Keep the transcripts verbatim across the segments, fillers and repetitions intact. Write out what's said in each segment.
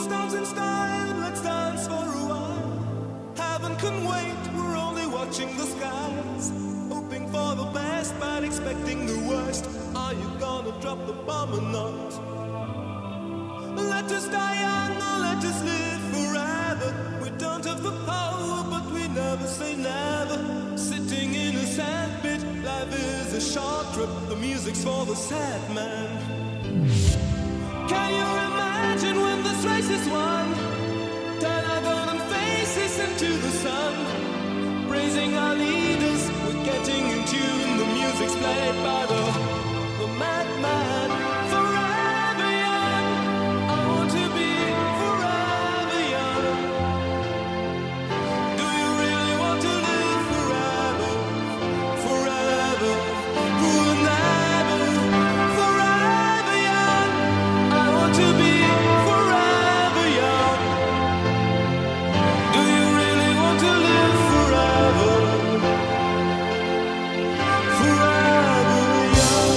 Let's dance in style, let's dance for a while. Heaven can wait, we're only watching the skies. Hoping for the best, but expecting the worst. Are you gonna drop the bomb or not? Let us die young or let us live forever. We don't have the power, but we never say never. Sitting in a sandpit, life is a short trip. The music's for the sad man. Can you imagine when this race is won? Turn our golden faces into the sun. Praising our leaders, we're getting in tune. The music's played by the, the madman. Forever young, I want to be forever young. Do you really want to live forever? Forever, forever, forever young. I want to be forever young. Do you really want to live forever? Forever young.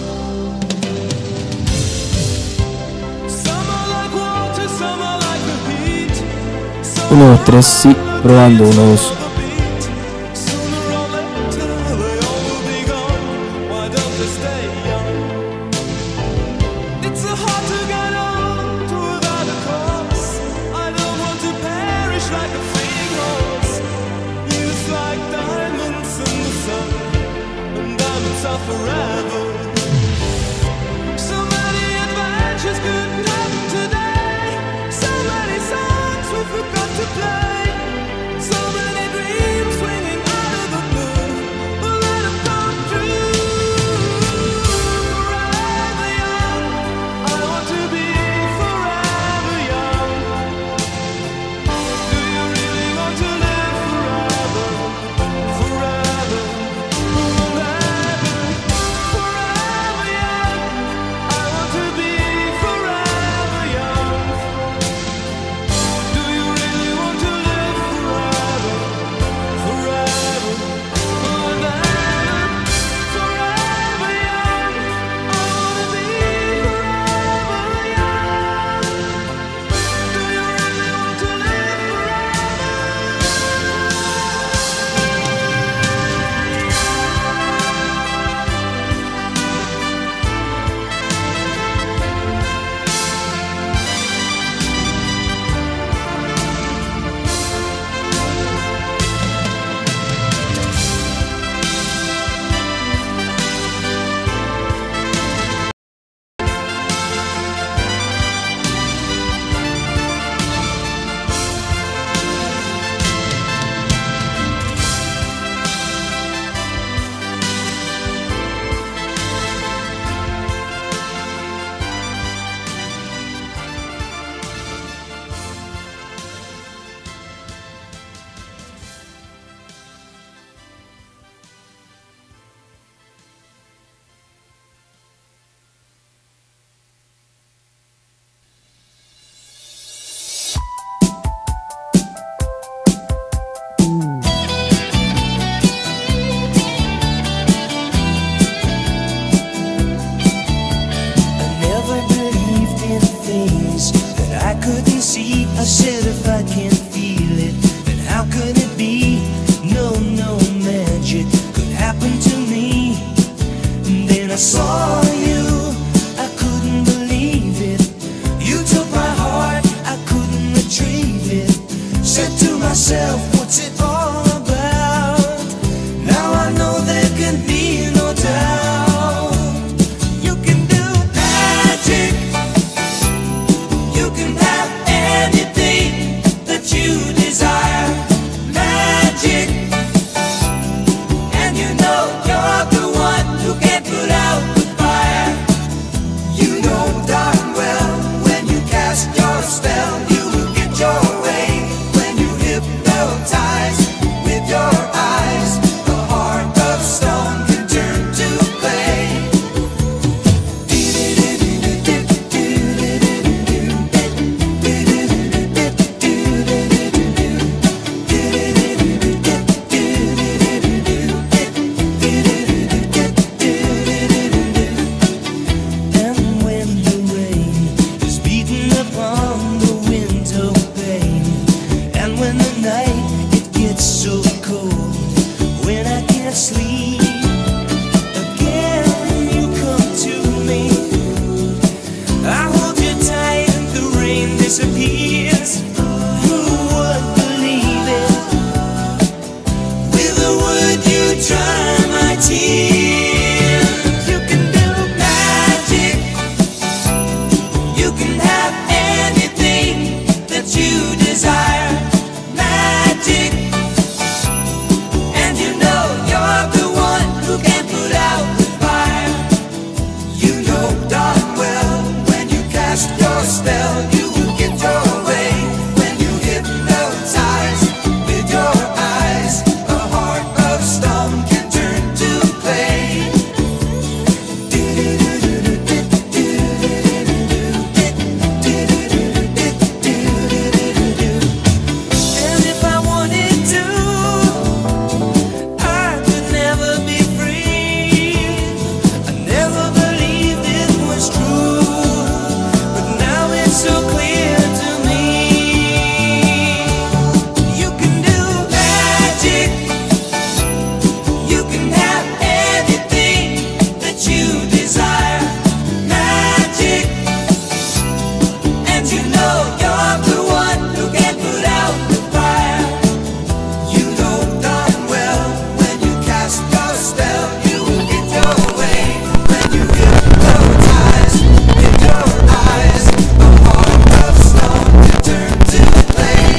Some are like water, some are like the heat. uno, tres, sì, probando, uno, dos. Sooner or later they all will be gone. Why don't they stay young? It's so hard to get old without a cause. I don't want to perish like a fleeing horse. Youth like diamonds in the sun, and diamonds are forever. So many adventures couldn't happen today. So many songs we forgot to play. So many dreams swinging out of the blue. We'll let them come true. Forever young, I want to be forever young. Do you really want to live forever? Forever, forever, forever young. I want to be forever young. Do you really want to live forever? Forever, forever, forever young. I wanna be forever young. Do you really want to live Never believed in things that I couldn't see. I said if I can't feel it, then how could it be? No, no magic could happen to me. And then I saw you, I couldn't believe it. You took my heart, I couldn't retrieve it. Said to myself, what's it all about? Now I know there can be no doubt. You can do magic. You can have anything that you desire. Magic. And you know you're the one who can put out the fire. You know darn well when you cast your spell, you will get your way. When you hypnotize disappears. Who would believe it? With a word you dry my tears. You can do magic. You can have anything that you desire. Magic. And you know you're the one who can put out the fire. You know darn well when you cast your spell, you will get your way. When you hypnotize with your eyes, a heart of stone can turn to clay. And if I wanted to, I could never be free. I never believed it was true, but now it's so clear to me. You can do magic. You can have anything that you desire. Magic. And you know you're the one who can put out the fire. You know darn well when you cast your spell, you will get your way. When you hypnotize with your eyes, a heart of stone can turn to clay.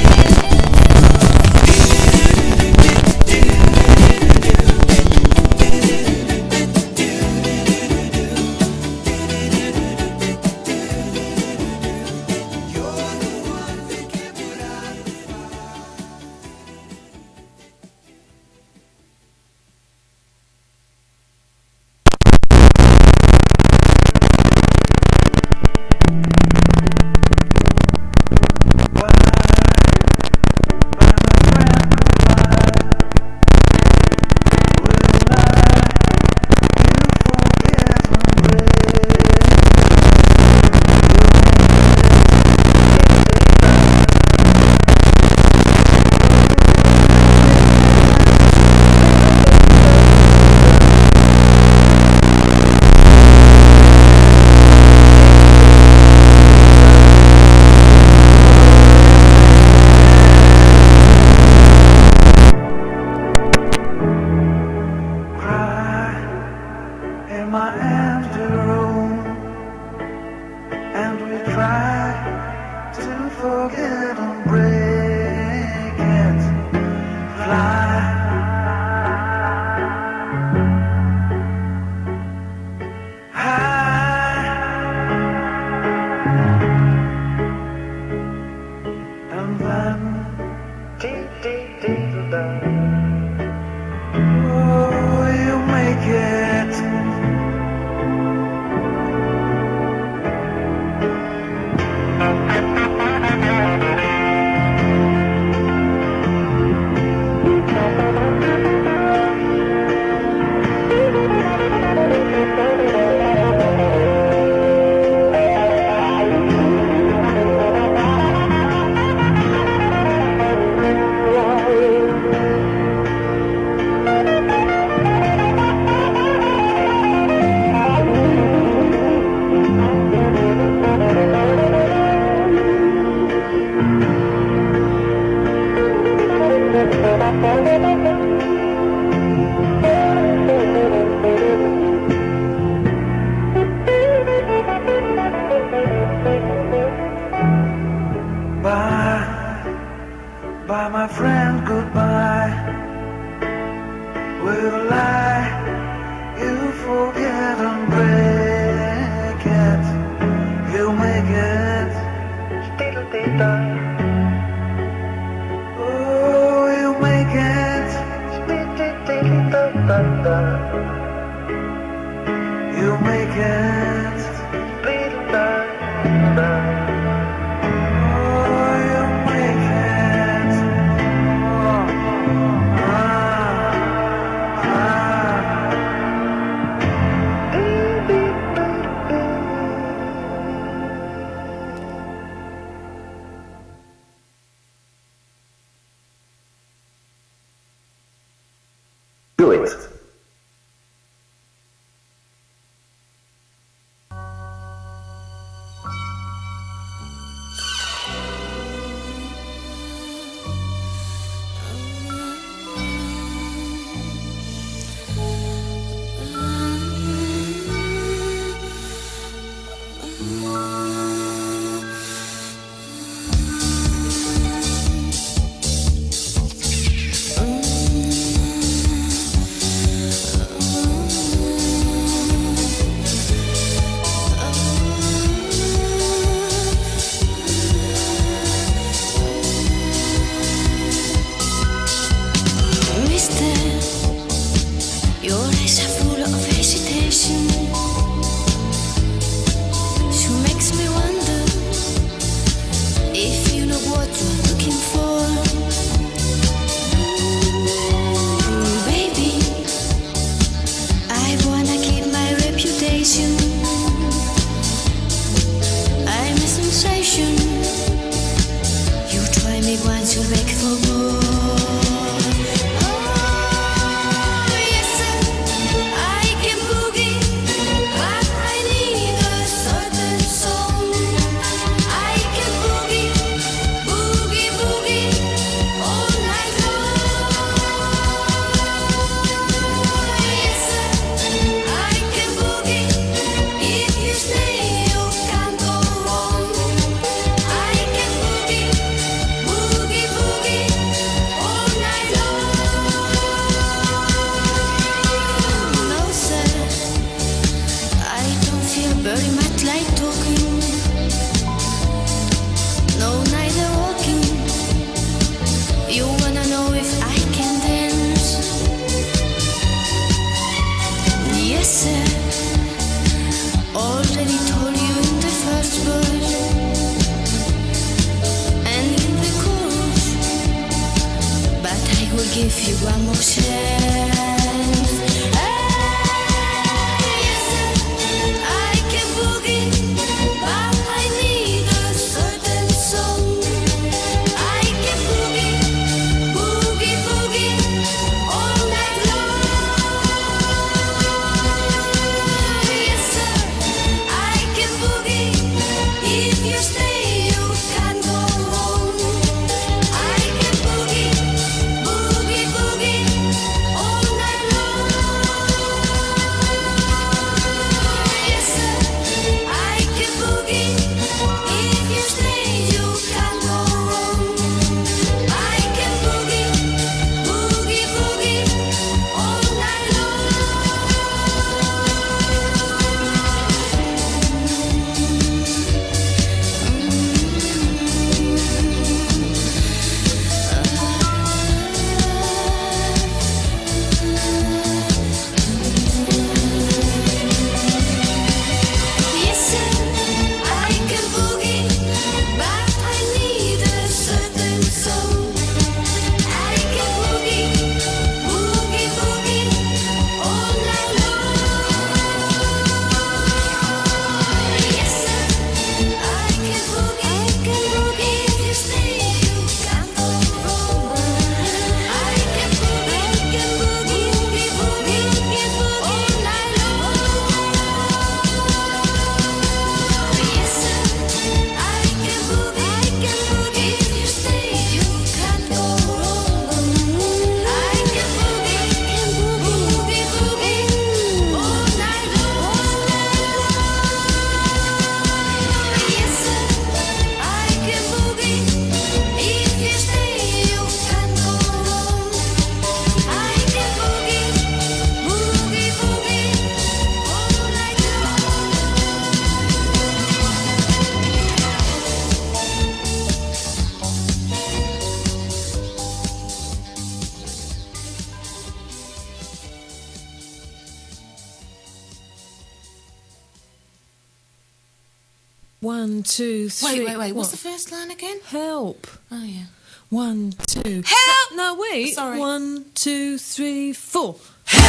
You're the one that can put out the fire. Cry in my empty room, and we try to forget and break it. Fly high, and then dee dee dee da. Oh, you make it. Bye, bye, my friend, goodbye. With a lie, you forget and break it. You make it. Oh, you make it. You make it. Oh, you make it. Ah, Do it. eyes are full of hesitation. She makes me wonder if you know what you're looking for. Mm, baby, I wanna keep my reputation. I'm a sensation. You try me once, you beg for more. Very much like talking. No, neither walking. You wanna know if I can dance? Yes, sir. Already told you in the first verse and in the chorus, but I will give you one more chance. One, two, three. Wait, wait, wait. What's what? the first line again? Help. Oh, yeah. One, two. Help! No, wait. Sorry. One, two, three, four. Help!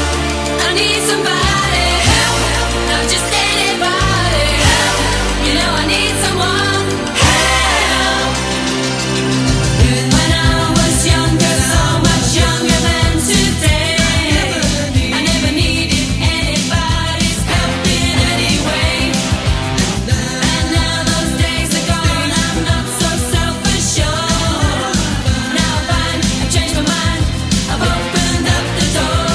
I need somebody. Help! Not just anybody. Help! You know I need someone. Help! When I was younger, so much younger than today, I never needed anybody's help in any way. And now those days are gone, I'm not so self-assured. Now I find I've changed my mind, I've opened up the door.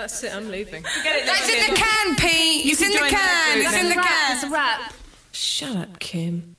That's it, I'm leaving. That's in the can, Pete. It's in the can. It's in the can. It's a wrap. Shut up, Kim.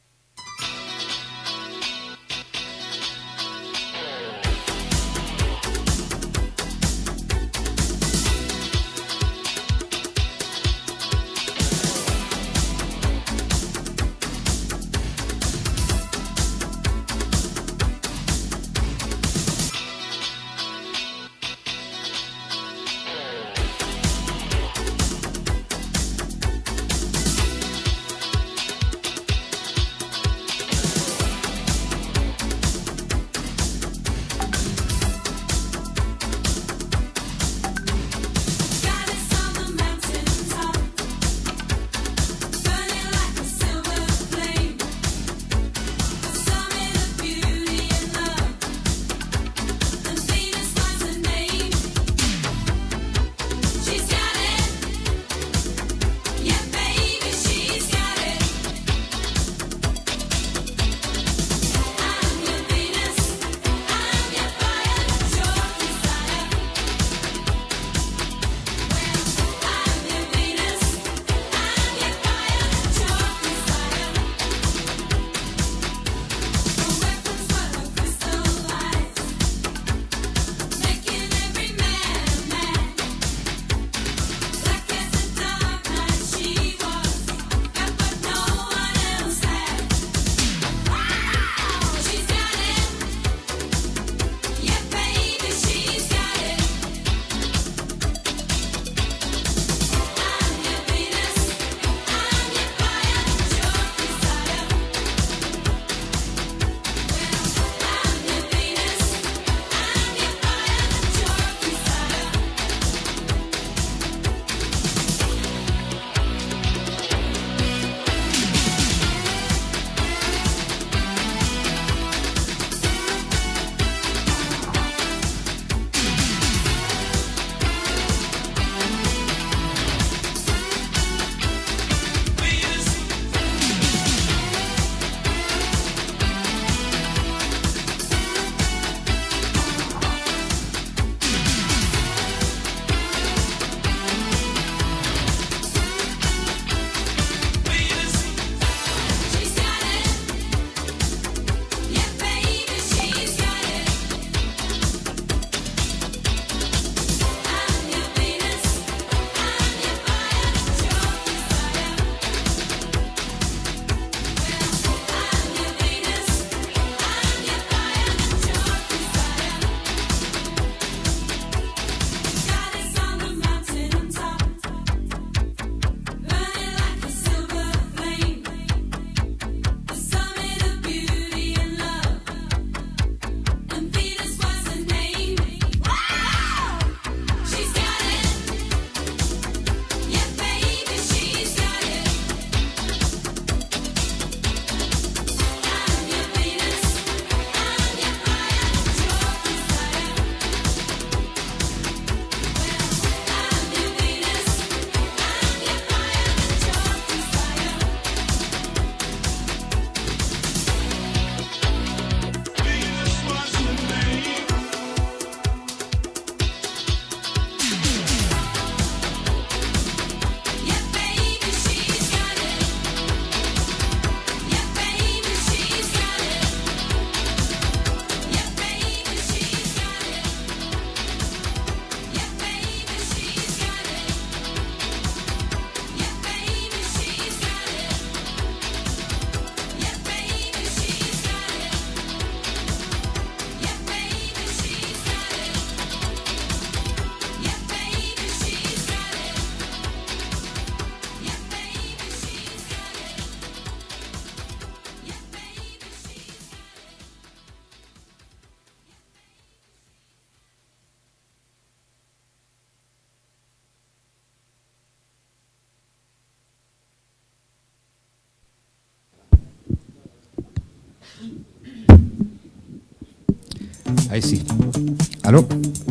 Ahí sí. ¿Aló?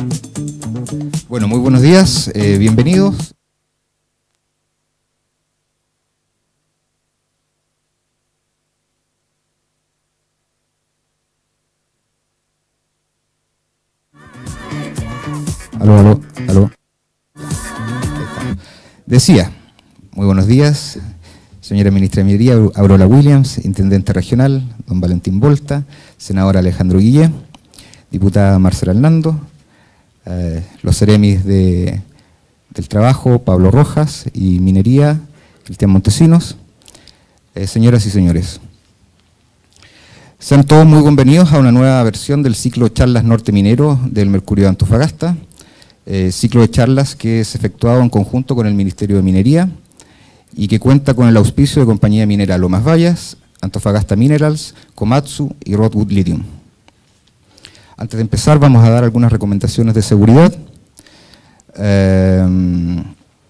Bueno, muy buenos días, eh, bienvenidos. Aló, aló, aló. Decía, muy buenos días, señora ministra de Minería, Aurora Williams, intendente regional, don Valentín Volta, senador Alejandro Guillé, diputada Marcela Hernando, eh, los seremis de, del Trabajo, Pablo Rojas, y Minería, Cristian Montesinos, eh, señoras y señores. Sean todos muy bienvenidos a una nueva versión del ciclo de charlas norte minero del Mercurio de Antofagasta, eh, ciclo de charlas que es efectuado en conjunto con el Ministerio de Minería y que cuenta con el auspicio de Compañía Minera Lomas Vallas, Antofagasta Minerals, Komatsu y Rockwood Lithium. Antes de empezar vamos a dar algunas recomendaciones de seguridad. Eh,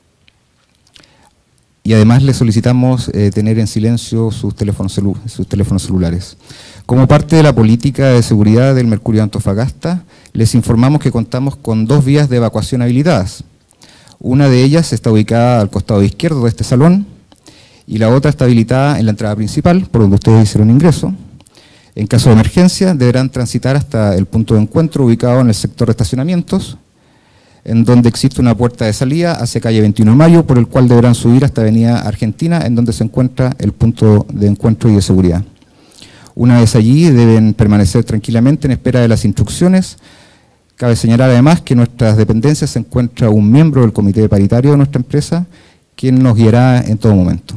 y además les solicitamos eh, tener en silencio sus teléfonos, celu sus teléfonos celulares. Como parte de la política de seguridad del Mercurio de Antofagasta, les informamos que contamos con dos vías de evacuación habilitadas. Una de ellas está ubicada al costado izquierdo de este salón y la otra está habilitada en la entrada principal, por donde ustedes hicieron ingreso. En caso de emergencia, deberán transitar hasta el punto de encuentro ubicado en el sector de estacionamientos, en donde existe una puerta de salida hacia calle veintiuno de mayo, por el cual deberán subir hasta avenida Argentina, en donde se encuentra el punto de encuentro y de seguridad. Una vez allí, deben permanecer tranquilamente en espera de las instrucciones. Cabe señalar además que en nuestras dependencias se encuentra un miembro del comité paritario de nuestra empresa, quien nos guiará en todo momento.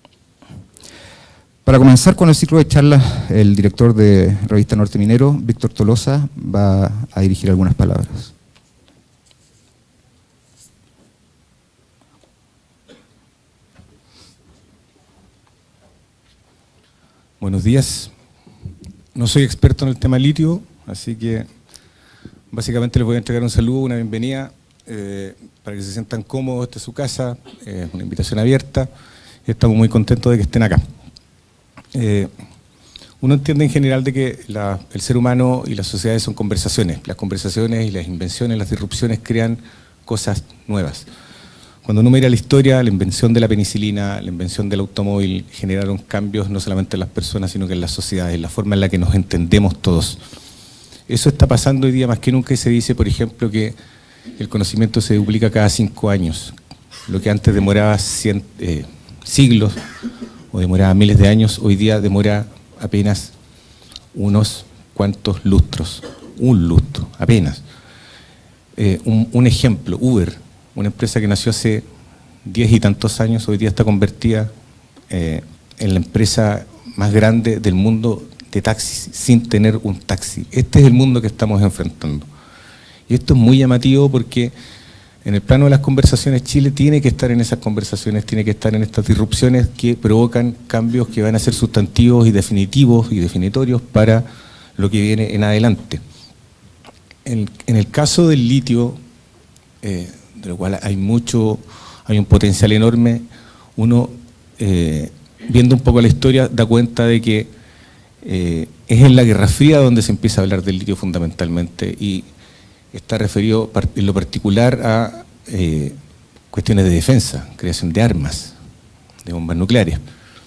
Para comenzar con el ciclo de charlas, el director de Revista Norte Minero, Víctor Tolosa, va a dirigir algunas palabras. Buenos días. No soy experto en el tema litio, así que básicamente les voy a entregar un saludo, una bienvenida, eh, para que se sientan cómodos. Esta es su casa, es eh, una invitación abierta y estamos muy contentos de que estén acá. Eh, uno entiende en general de que la, el ser humano y las sociedades son conversaciones. Las conversaciones y las invenciones, las disrupciones crean cosas nuevas. Cuando uno mira la historia, la invención de la penicilina, la invención del automóvil generaron cambios no solamente en las personas, sino que en las sociedades, en la forma en la que nos entendemos todos. Eso está pasando hoy día más que nunca y se dice, por ejemplo, que el conocimiento se duplica cada cinco años. Lo que antes demoraba cien, eh, siglos o demoraba miles de años, hoy día demora apenas unos cuantos lustros. Un lustro, apenas. Eh, un, un ejemplo, Uber. Una empresa que nació hace diez y tantos años, hoy día está convertida eh, en la empresa más grande del mundo de taxis, sin tener un taxi. Este es el mundo que estamos enfrentando. Y esto es muy llamativo porque en el plano de las conversaciones, Chile tiene que estar en esas conversaciones, tiene que estar en estas disrupciones que provocan cambios que van a ser sustantivos y definitivos y definitorios para lo que viene en adelante. En, en el caso del litio, eh, de lo cual hay mucho, hay un potencial enorme, uno, eh, viendo un poco la historia, da cuenta de que eh, es en la Guerra Fría donde se empieza a hablar del litio fundamentalmente y está referido en lo particular a eh, cuestiones de defensa, creación de armas, de bombas nucleares.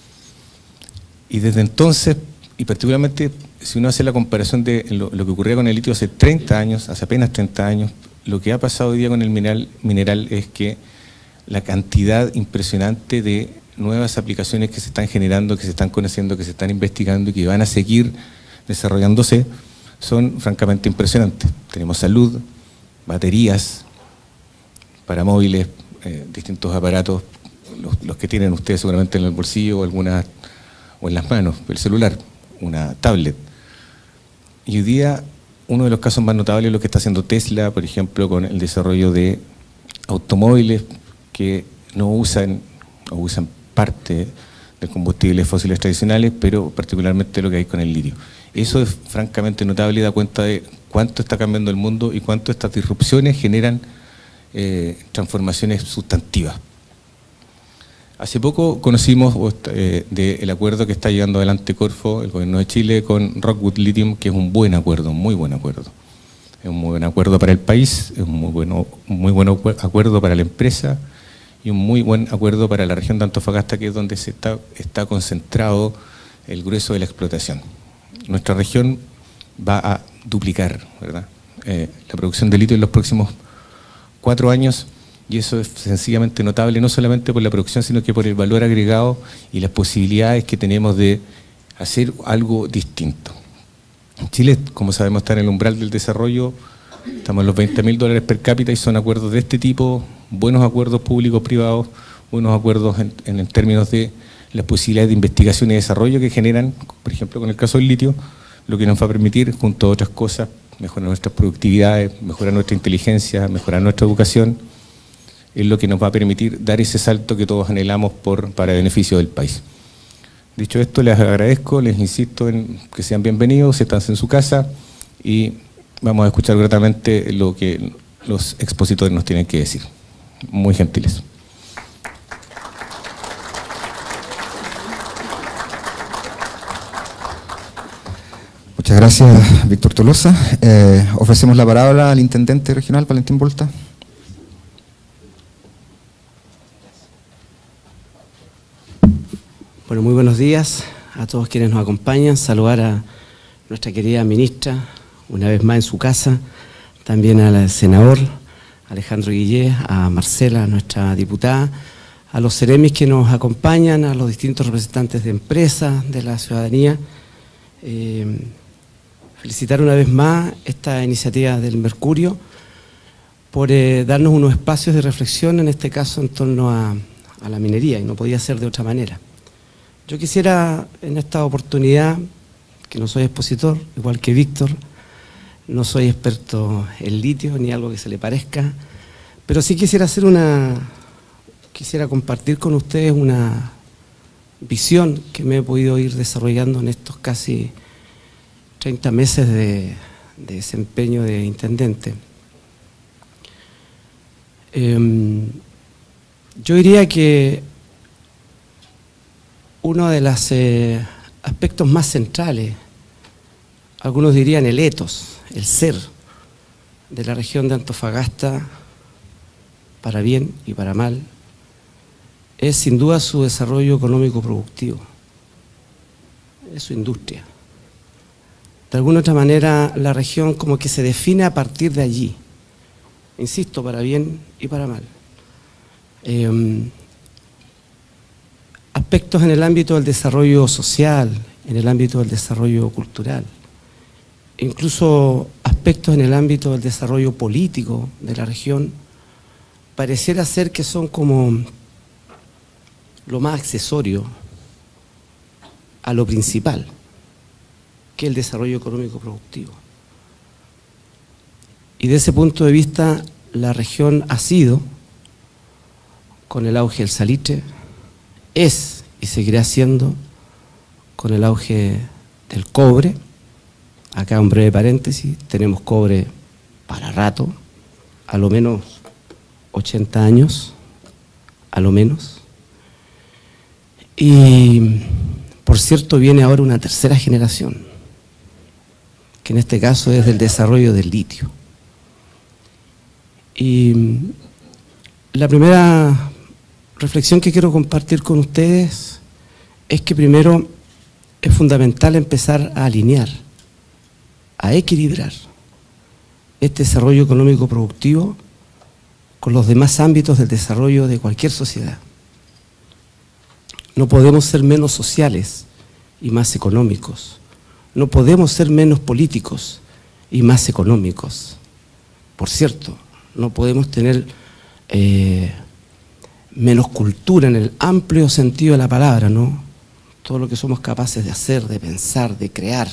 Y desde entonces, y particularmente si uno hace la comparación de lo, lo que ocurría con el litio hace treinta años, hace apenas treinta años, lo que ha pasado hoy día con el mineral, mineral es que la cantidad impresionante de nuevas aplicaciones que se están generando, que se están conociendo, que se están investigando y que van a seguir desarrollándose, son francamente impresionantes. Tenemos salud, baterías para móviles, eh, distintos aparatos, los, los que tienen ustedes seguramente en el bolsillo o, alguna, o en las manos, el celular, una tablet. Y hoy día uno de los casos más notables es lo que está haciendo Tesla, por ejemplo, con el desarrollo de automóviles que no usan o usan parte de combustibles fósiles tradicionales, pero particularmente lo que hay con el litio. Eso es francamente notable y da cuenta de cuánto está cambiando el mundo y cuánto estas disrupciones generan eh, transformaciones sustantivas. Hace poco conocimos eh, del acuerdo que está llevando adelante Corfo, el gobierno de Chile, con Rockwood Lithium, que es un buen acuerdo, un muy buen acuerdo. Es un muy buen acuerdo para el país, es un muy, bueno, un muy buen acuerdo para la empresa y un muy buen acuerdo para la región de Antofagasta, que es donde se está, está concentrado el grueso de la explotación. Nuestra región va a duplicar, ¿verdad? Eh, la producción de litio en los próximos cuatro años y eso es sencillamente notable, no solamente por la producción, sino que por el valor agregado y las posibilidades que tenemos de hacer algo distinto. Chile, como sabemos, está en el umbral del desarrollo, estamos en los veinte mil dólares per cápita y son acuerdos de este tipo, buenos acuerdos públicos-privados, buenos acuerdos en, en, en términos de las posibilidades de investigación y desarrollo que generan, por ejemplo, con el caso del litio, lo que nos va a permitir, junto a otras cosas, mejorar nuestras productividades, mejorar nuestra inteligencia, mejorar nuestra educación, es lo que nos va a permitir dar ese salto que todos anhelamos por, para beneficio del país. Dicho esto, les agradezco, les insisto en que sean bienvenidos, están en su casa y vamos a escuchar gratamente lo que los expositores nos tienen que decir. Muy gentiles. Muchas gracias, Víctor Tolosa. Eh, ofrecemos la palabra al intendente regional, Valentín Volta. Bueno, muy buenos días a todos quienes nos acompañan. Saludar a nuestra querida ministra, una vez más en su casa, también al senador Alejandro Guillé, a Marcela, nuestra diputada, a los seremis que nos acompañan, a los distintos representantes de empresas, de la ciudadanía. Eh, felicitar una vez más esta iniciativa del Mercurio por eh, darnos unos espacios de reflexión, en este caso en torno a, a la minería, y no podía ser de otra manera. Yo quisiera en esta oportunidad, que no soy expositor, igual que Víctor, no soy experto en litio ni algo que se le parezca, pero sí quisiera hacer una, quisiera compartir con ustedes una visión que me he podido ir desarrollando en estos casi treinta meses de, de desempeño de intendente. Eh, yo diría que uno de los eh, aspectos más centrales, algunos dirían el ethos, el ser de la región de Antofagasta, para bien y para mal, es sin duda su desarrollo económico productivo, es su industria. De alguna otra manera la región como que se define a partir de allí, insisto, para bien y para mal. Eh, aspectos en el ámbito del desarrollo social, en el ámbito del desarrollo cultural, incluso aspectos en el ámbito del desarrollo político de la región, pareciera ser que son como lo más accesorio a lo principal, que es el desarrollo económico productivo. Y de ese punto de vista, la región ha sido, con el auge del salitre, es y seguirá siendo, con el auge del cobre. Acá un breve paréntesis, tenemos cobre para rato, a lo menos ochenta años, a lo menos. Y por cierto viene ahora una tercera generación, que en este caso es del desarrollo del litio. Y la primera reflexión que quiero compartir con ustedes es que primero es fundamental empezar a alinear, a equilibrar este desarrollo económico productivo con los demás ámbitos del desarrollo de cualquier sociedad. No podemos ser menos sociales y más económicos. No podemos ser menos políticos y más económicos. Por cierto, no podemos tener eh, menos cultura en el amplio sentido de la palabra, ¿no? Todo lo que somos capaces de hacer, de pensar, de crear.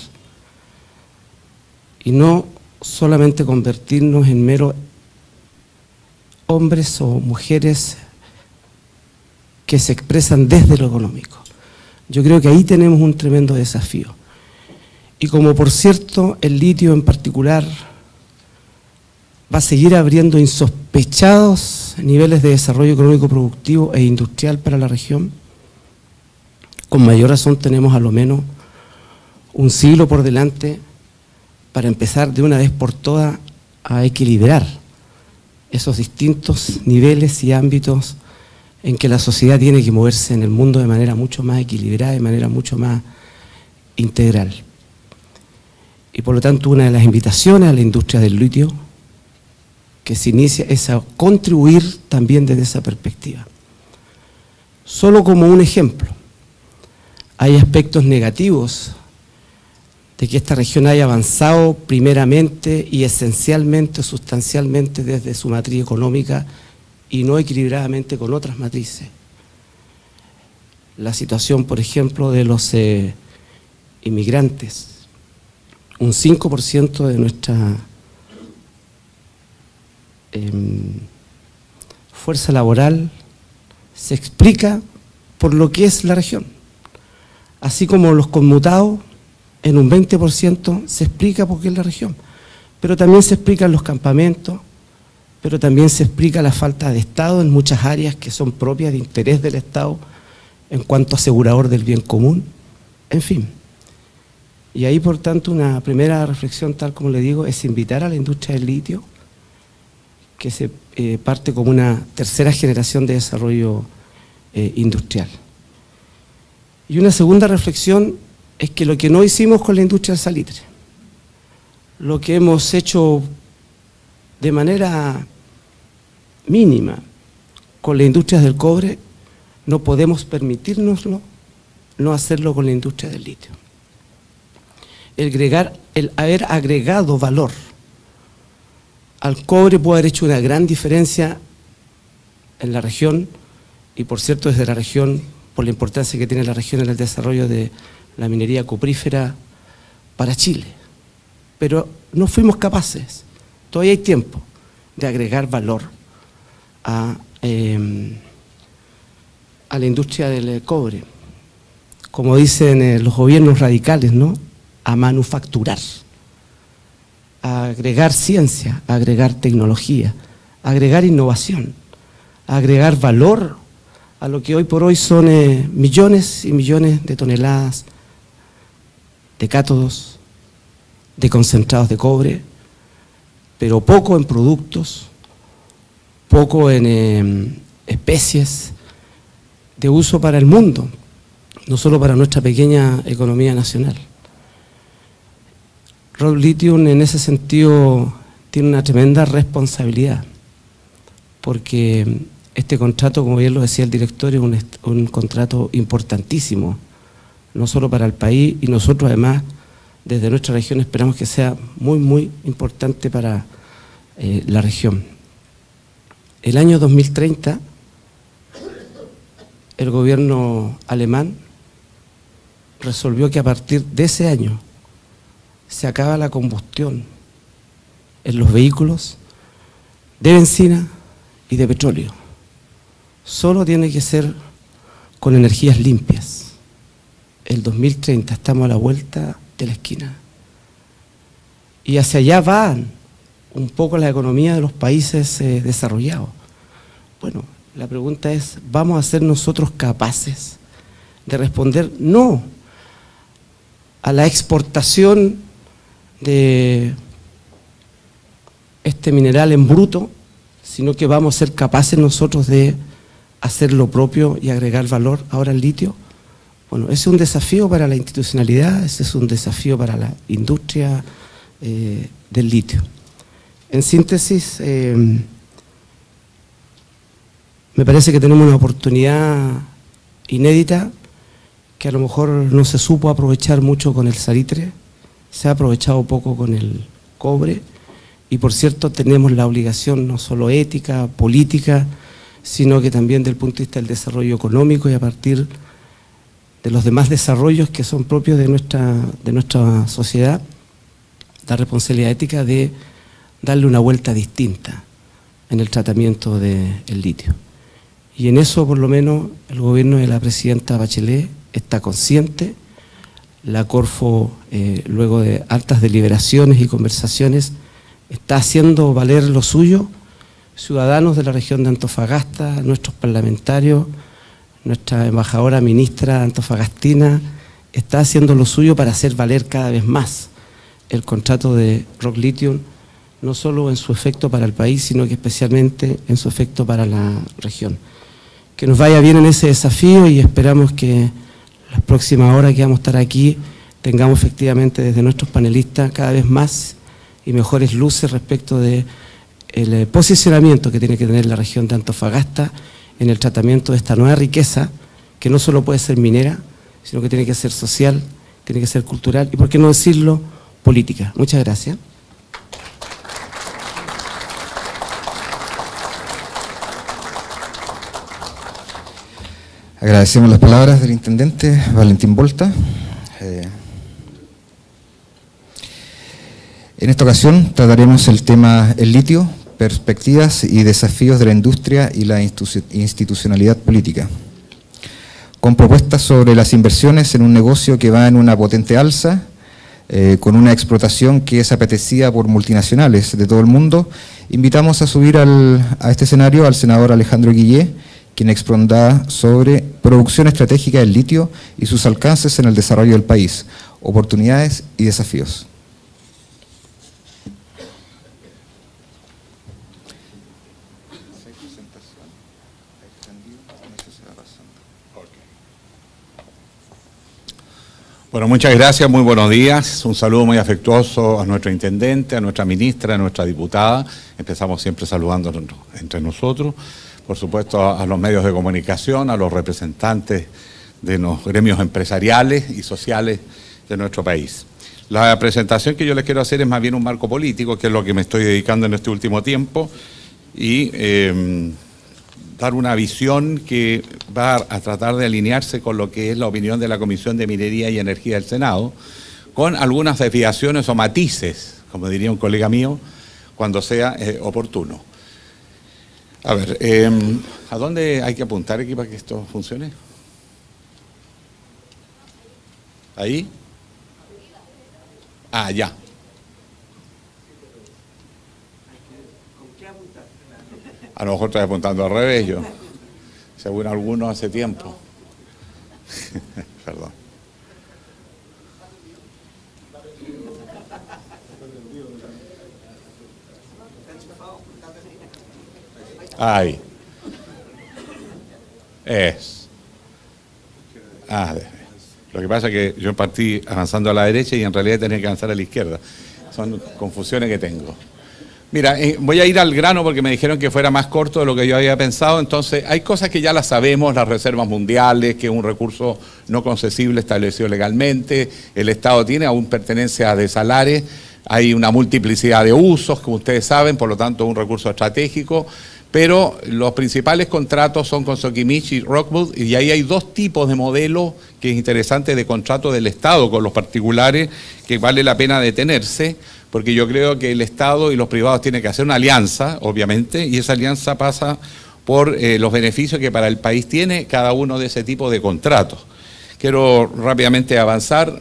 Y no solamente convertirnos en meros hombres o mujeres que se expresan desde lo económico. Yo creo que ahí tenemos un tremendo desafío. Y como por cierto el litio en particular va a seguir abriendo insospechados niveles de desarrollo económico productivo e industrial para la región, con mayor razón tenemos a lo menos un siglo por delante para empezar de una vez por todas a equilibrar esos distintos niveles y ámbitos en que la sociedad tiene que moverse en el mundo de manera mucho más equilibrada, de manera mucho más integral. Y por lo tanto una de las invitaciones a la industria del litio que se inicia es a contribuir también desde esa perspectiva. Solo como un ejemplo, hay aspectos negativos de que esta región haya avanzado primeramente y esencialmente, sustancialmente desde su matriz económica y no equilibradamente con otras matrices. La situación, por ejemplo, de los eh, inmigrantes. Un cinco por ciento de nuestra eh, fuerza laboral se explica por lo que es la región. Así como los conmutados, en un veinte por ciento se explica por qué es la región. Pero también se explican los campamentos, pero también se explica la falta de Estado en muchas áreas que son propias de interés del Estado en cuanto asegurador del bien común, en fin. Y ahí, por tanto, una primera reflexión, tal como le digo, es invitar a la industria del litio, que se eh, parte como una tercera generación de desarrollo eh, industrial. Y una segunda reflexión es que lo que no hicimos con la industria del salitre, lo que hemos hecho de manera mínima con la industria del cobre, no podemos permitírnoslo no hacerlo con la industria del litio. El, agregar, el haber agregado valor al cobre puede haber hecho una gran diferencia en la región, y por cierto desde la región, por la importancia que tiene la región en el desarrollo de la minería cuprífera para Chile. Pero no fuimos capaces, todavía hay tiempo, de agregar valor a, eh, a la industria del cobre. Como dicen eh, los gobiernos radicales, ¿no? A manufacturar, a agregar ciencia, a agregar tecnología, a agregar innovación, a agregar valor a lo que hoy por hoy son eh, millones y millones de toneladas de cátodos, de concentrados de cobre, pero poco en productos, poco en eh, especies de uso para el mundo, no solo para nuestra pequeña economía nacional. Rock Lithium en ese sentido tiene una tremenda responsabilidad, porque este contrato, como bien lo decía el director, es un, un contrato importantísimo, no solo para el país, y nosotros además desde nuestra región esperamos que sea muy, muy importante para eh, la región. El año dos mil treinta, el gobierno alemán resolvió que a partir de ese año se acaba la combustión en los vehículos de benzina y de petróleo. Solo tiene que ser con energías limpias. El dos mil treinta estamos a la vuelta de la esquina. Y hacia allá van un poco la economía de los países eh, desarrollados. Bueno, la pregunta es, ¿vamos a ser nosotros capaces de responder no a la exportación de este mineral en bruto, sino que vamos a ser capaces nosotros de hacer lo propio y agregar valor ahora al litio? Bueno, ese es un desafío para la institucionalidad, ese es un desafío para la industria eh, del litio. En síntesis, eh, me parece que tenemos una oportunidad inédita que a lo mejor no se supo aprovechar mucho con el salitre, se ha aprovechado poco con el cobre, y por cierto tenemos la obligación no solo ética, política, sino que también desde el punto de vista del desarrollo económico y a partir de los demás desarrollos que son propios de nuestra, de nuestra sociedad, la responsabilidad ética de darle una vuelta distinta en el tratamiento del litio. Y en eso, por lo menos, el gobierno de la presidenta Bachelet está consciente. La Corfo, eh, luego de altas deliberaciones y conversaciones, está haciendo valer lo suyo. Ciudadanos de la región de Antofagasta, nuestros parlamentarios, nuestra embajadora ministra antofagastina, está haciendo lo suyo para hacer valer cada vez más el contrato de Rock Lithium, no solo en su efecto para el país, sino que especialmente en su efecto para la región. Que nos vaya bien en ese desafío y esperamos que las próximas horas que vamos a estar aquí tengamos efectivamente desde nuestros panelistas cada vez más y mejores luces respecto de el eh, posicionamiento que tiene que tener la región de Antofagasta en el tratamiento de esta nueva riqueza, que no solo puede ser minera, sino que tiene que ser social, tiene que ser cultural y, por qué no decirlo, política. Muchas gracias. Agradecemos las palabras del intendente Valentín Volta. Eh, en esta ocasión trataremos el tema el litio, perspectivas y desafíos de la industria y la institu- institucionalidad política, con propuestas sobre las inversiones en un negocio que va en una potente alza, eh, con una explotación que es apetecida por multinacionales de todo el mundo. Invitamos a subir al, a este escenario al senador Alejandro Guillé, quien expondrá sobre producción estratégica del litio y sus alcances en el desarrollo del país, oportunidades y desafíos. Bueno, muchas gracias, muy buenos días. Un saludo muy afectuoso a nuestro intendente, a nuestra ministra, a nuestra diputada. Empezamos siempre saludando entre nosotros. Por supuesto, a los medios de comunicación, a los representantes de los gremios empresariales y sociales de nuestro país. La presentación que yo les quiero hacer es más bien un marco político, que es lo que me estoy dedicando en este último tiempo, y eh, dar una visión que va a tratar de alinearse con lo que es la opinión de la Comisión de Minería y Energía del Senado, con algunas desviaciones o matices, como diría un colega mío, cuando sea eh, oportuno. A ver, eh, ¿a dónde hay que apuntar aquí para que esto funcione? ¿Ahí? Ah, ya. A lo mejor estoy apuntando al revés yo, según algunos hace tiempo. Perdón. Ahí. Es. Ah, lo que pasa es que yo partí avanzando a la derecha y en realidad tenía que avanzar a la izquierda. Son confusiones que tengo. Mira, eh, voy a ir al grano porque me dijeron que fuera más corto de lo que yo había pensado. Entonces, hay cosas que ya las sabemos, las reservas mundiales, que es un recurso no concesible establecido legalmente. El Estado tiene aún pertenencia de salares. Hay una multiplicidad de usos, como ustedes saben, por lo tanto, es un recurso estratégico. Pero los principales contratos son con Soquimich y Rockwood, y ahí hay dos tipos de modelos que es interesante de contrato del Estado con los particulares, que vale la pena detenerse, porque yo creo que el Estado y los privados tienen que hacer una alianza, obviamente, y esa alianza pasa por eh, los beneficios que para el país tiene cada uno de ese tipo de contratos. Quiero rápidamente avanzar.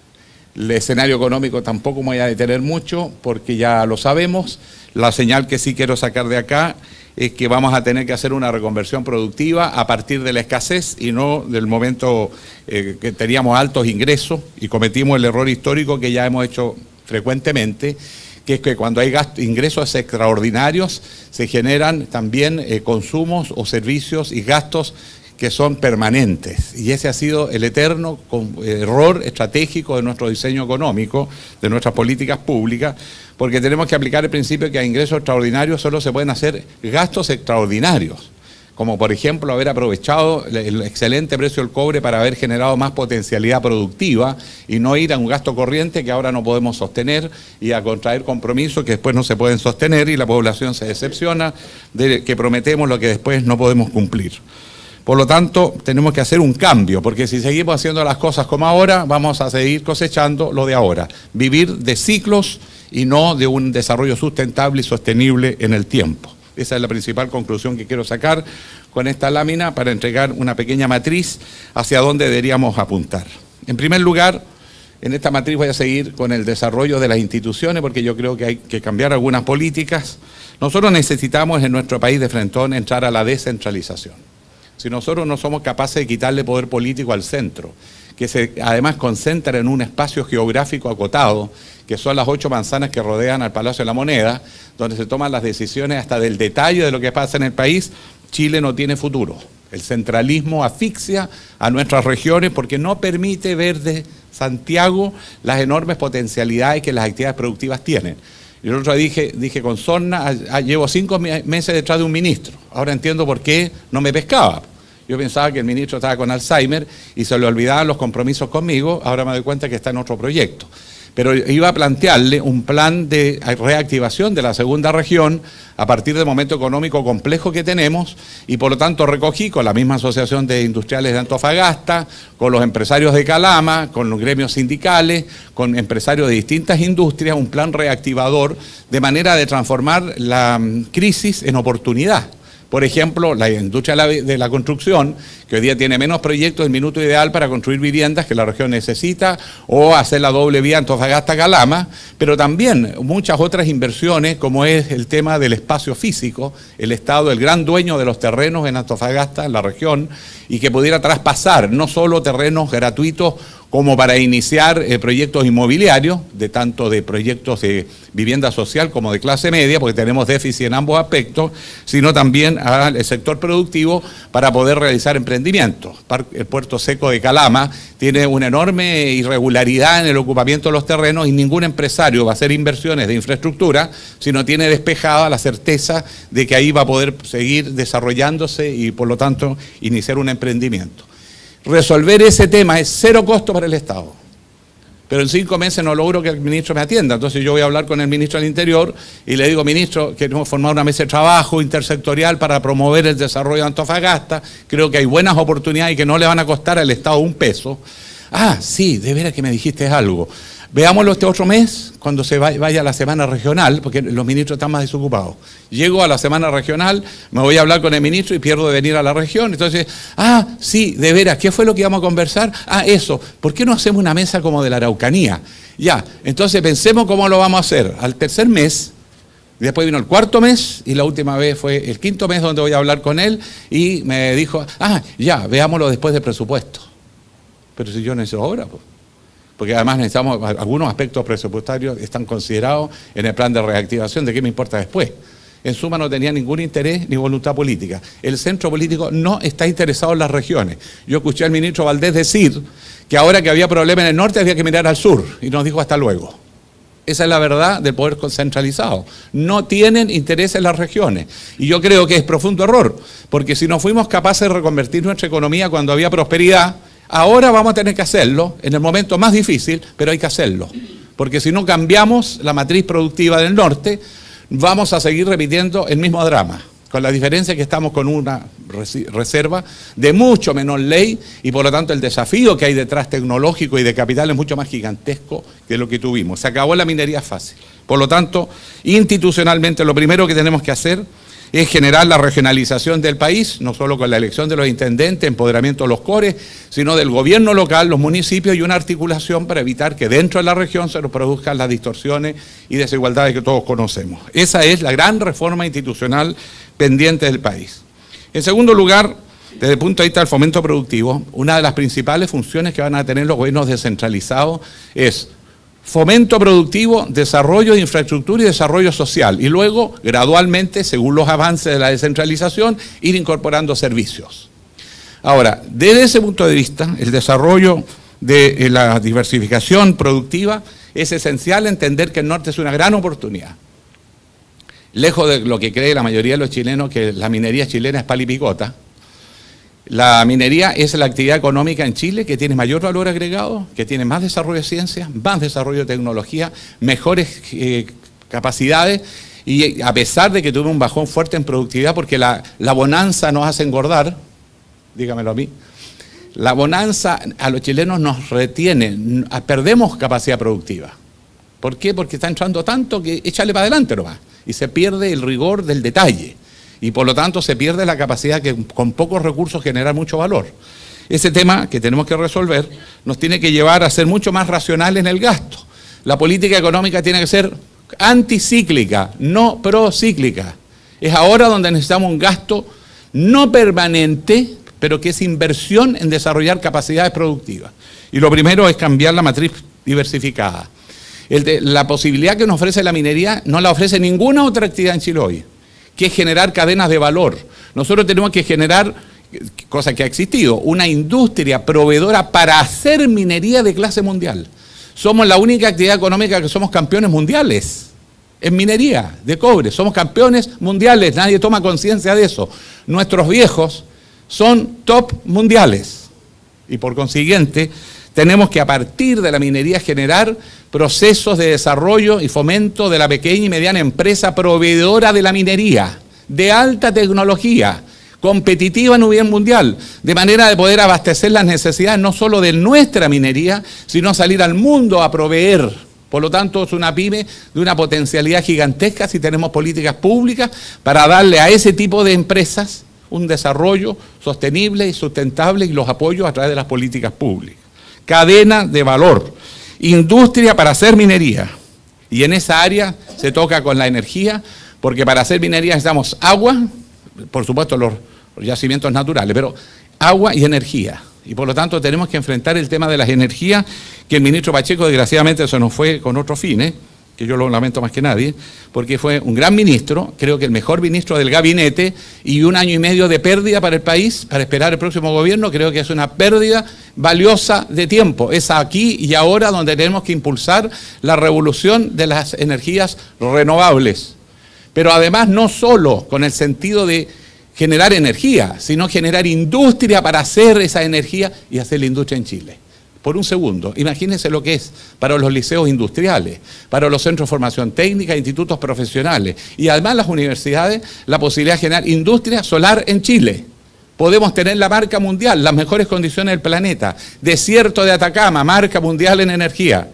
El escenario económico tampoco me voy a detener mucho, porque ya lo sabemos. La señal que sí quiero sacar de acá es que vamos a tener que hacer una reconversión productiva a partir de la escasez y no del momento eh, que teníamos altos ingresos y cometimos el error histórico que ya hemos hecho frecuentemente, que es que cuando hay gastos, ingresos extraordinarios se generan también eh, consumos o servicios y gastos que son permanentes, y ese ha sido el eterno error estratégico de nuestro diseño económico, de nuestras políticas públicas, porque tenemos que aplicar el principio que a ingresos extraordinarios solo se pueden hacer gastos extraordinarios, como por ejemplo haber aprovechado el excelente precio del cobre para haber generado más potencialidad productiva y no ir a un gasto corriente que ahora no podemos sostener y a contraer compromisos que después no se pueden sostener y la población se decepciona de que prometemos lo que después no podemos cumplir. Por lo tanto, tenemos que hacer un cambio, porque si seguimos haciendo las cosas como ahora, vamos a seguir cosechando lo de ahora. Vivir de ciclos y no de un desarrollo sustentable y sostenible en el tiempo. Esa es la principal conclusión que quiero sacar con esta lámina para entregar una pequeña matriz hacia dónde deberíamos apuntar. En primer lugar, en esta matriz voy a seguir con el desarrollo de las instituciones, porque yo creo que hay que cambiar algunas políticas. Nosotros necesitamos en nuestro país de frentón entrar a la descentralización. Si nosotros no somos capaces de quitarle poder político al centro, que se además concentra en un espacio geográfico acotado, que son las ocho manzanas que rodean al Palacio de la Moneda, donde se toman las decisiones hasta del detalle de lo que pasa en el país, Chile no tiene futuro. El centralismo asfixia a nuestras regiones porque no permite ver de Santiago las enormes potencialidades que las actividades productivas tienen. Yo el otro día dije, dije con sorna, ah, ah, llevo cinco meses detrás de un ministro. Ahora entiendo por qué no me pescaba. Yo pensaba que el ministro estaba con Alzheimer y se le olvidaban los compromisos conmigo. Ahora me doy cuenta que está en otro proyecto. Pero iba a plantearle un plan de reactivación de la segunda región a partir del momento económico complejo que tenemos, y por lo tanto recogí con la misma Asociación de Industriales de Antofagasta, con los empresarios de Calama, con los gremios sindicales, con empresarios de distintas industrias, un plan reactivador de manera de transformar la crisis en oportunidad. Por ejemplo, la industria de la, de la construcción, que hoy día tiene menos proyectos, el minuto ideal para construir viviendas que la región necesita, o hacer la doble vía Antofagasta-Calama, pero también muchas otras inversiones, como es el tema del espacio físico, el Estado, el gran dueño de los terrenos en Antofagasta, en la región, y que pudiera traspasar no solo terrenos gratuitos como para iniciar eh, proyectos inmobiliarios, de tanto de proyectos de vivienda social como de clase media, porque tenemos déficit en ambos aspectos, sino también al sector productivo para poder realizar emprendimientos. El Puerto Seco de Calama tiene una enorme irregularidad en el ocupamiento de los terrenos y ningún empresario va a hacer inversiones de infraestructura si no tiene despejada la certeza de que ahí va a poder seguir desarrollándose y por lo tanto iniciar un emprendimiento. Resolver ese tema es cero costo para el Estado, pero en cinco meses no logro que el ministro me atienda. Entonces yo voy a hablar con el ministro del Interior y le digo, ministro, queremos formar una mesa de trabajo intersectorial para promover el desarrollo de Antofagasta, creo que hay buenas oportunidades y que no le van a costar al Estado un peso. Ah, sí, de veras que me dijiste algo. Veámoslo este otro mes, cuando se vaya a la semana regional, porque los ministros están más desocupados. Llego a la semana regional, me voy a hablar con el ministro y pierdo de venir a la región. Entonces, ah, sí, de veras, ¿qué fue lo que íbamos a conversar? Ah, eso, ¿por qué no hacemos una mesa como de la Araucanía? Ya, entonces pensemos cómo lo vamos a hacer. Al tercer mes, después vino el cuarto mes y la última vez fue el quinto mes donde voy a hablar con él y me dijo, ah, ya, veámoslo después del presupuesto. Pero si yo necesito ahora, pues. Porque además necesitamos, algunos aspectos presupuestarios están considerados en el plan de reactivación, ¿de qué me importa después? En suma, no tenía ningún interés ni voluntad política. El centro político no está interesado en las regiones. Yo escuché al ministro Valdés decir que ahora que había problemas en el norte había que mirar al sur, y nos dijo hasta luego. Esa es la verdad del poder centralizado. No tienen interés en las regiones. Y yo creo que es profundo error, porque si no fuimos capaces de reconvertir nuestra economía cuando había prosperidad, ahora vamos a tener que hacerlo en el momento más difícil, pero hay que hacerlo. Porque si no cambiamos la matriz productiva del norte, vamos a seguir repitiendo el mismo drama, con la diferencia que estamos con una reserva de mucho menor ley y por lo tanto el desafío que hay detrás tecnológico y de capital es mucho más gigantesco que lo que tuvimos. Se acabó la minería fácil. Por lo tanto, institucionalmente lo primero que tenemos que hacer es generar la regionalización del país, no solo con la elección de los intendentes, empoderamiento de los cores, sino del gobierno local, los municipios y una articulación para evitar que dentro de la región se nos produzcan las distorsiones y desigualdades que todos conocemos. Esa es la gran reforma institucional pendiente del país. En segundo lugar, desde el punto de vista del fomento productivo, una de las principales funciones que van a tener los gobiernos descentralizados es fomento productivo, desarrollo de infraestructura y desarrollo social. Y luego, gradualmente, según los avances de la descentralización, ir incorporando servicios. Ahora, desde ese punto de vista, el desarrollo de la diversificación productiva es esencial entender que el norte es una gran oportunidad. Lejos de lo que cree la mayoría de los chilenos, que la minería chilena es palipicota, la minería es la actividad económica en Chile que tiene mayor valor agregado, que tiene más desarrollo de ciencia, más desarrollo de tecnología, mejores eh, capacidades, y a pesar de que tuvo un bajón fuerte en productividad, porque la, la bonanza nos hace engordar, dígamelo a mí, la bonanza a los chilenos nos retiene, perdemos capacidad productiva. ¿Por qué? Porque está entrando tanto que échale para adelante nomás, y se pierde el rigor del detalle. Y por lo tanto se pierde la capacidad de con pocos recursos generar mucho valor. Ese tema que tenemos que resolver nos tiene que llevar a ser mucho más racionales en el gasto. La política económica tiene que ser anticíclica, no procíclica. Es ahora donde necesitamos un gasto no permanente, pero que es inversión en desarrollar capacidades productivas. Y lo primero es cambiar la matriz diversificada. El de, la posibilidad que nos ofrece la minería no la ofrece ninguna otra actividad en Chile hoy, que es generar cadenas de valor. Nosotros tenemos que generar, cosa que ha existido, una industria proveedora para hacer minería de clase mundial. Somos la única actividad económica que somos campeones mundiales en minería de cobre. Somos campeones mundiales, nadie toma conciencia de eso. Nuestros viejos son top mundiales y por consiguiente tenemos que a partir de la minería generar procesos de desarrollo y fomento de la pequeña y mediana empresa proveedora de la minería, de alta tecnología, competitiva a nivel mundial, de manera de poder abastecer las necesidades no solo de nuestra minería, sino salir al mundo a proveer. Por lo tanto, es una pyme de una potencialidad gigantesca si tenemos políticas públicas para darle a ese tipo de empresas un desarrollo sostenible y sustentable y los apoyos a través de las políticas públicas. Cadena de valor, industria para hacer minería. Y en esa área se toca con la energía, porque para hacer minería necesitamos agua, por supuesto los yacimientos naturales, pero agua y energía. Y por lo tanto tenemos que enfrentar el tema de las energías, que el ministro Pacheco desgraciadamente se nos fue con otros fines, que yo lo lamento más que nadie, porque fue un gran ministro, creo que el mejor ministro del gabinete, y un año y medio de pérdida para el país, para esperar el próximo gobierno, creo que es una pérdida valiosa de tiempo. Es aquí y ahora donde tenemos que impulsar la revolución de las energías renovables. Pero además no solo con el sentido de generar energía, sino generar industria para hacer esa energía y hacer la industria en Chile. Por un segundo, imagínense lo que es para los liceos industriales, para los centros de formación técnica, institutos profesionales y además las universidades, la posibilidad de generar industria solar en Chile. Podemos tener la marca mundial, las mejores condiciones del planeta, desierto de Atacama, marca mundial en energía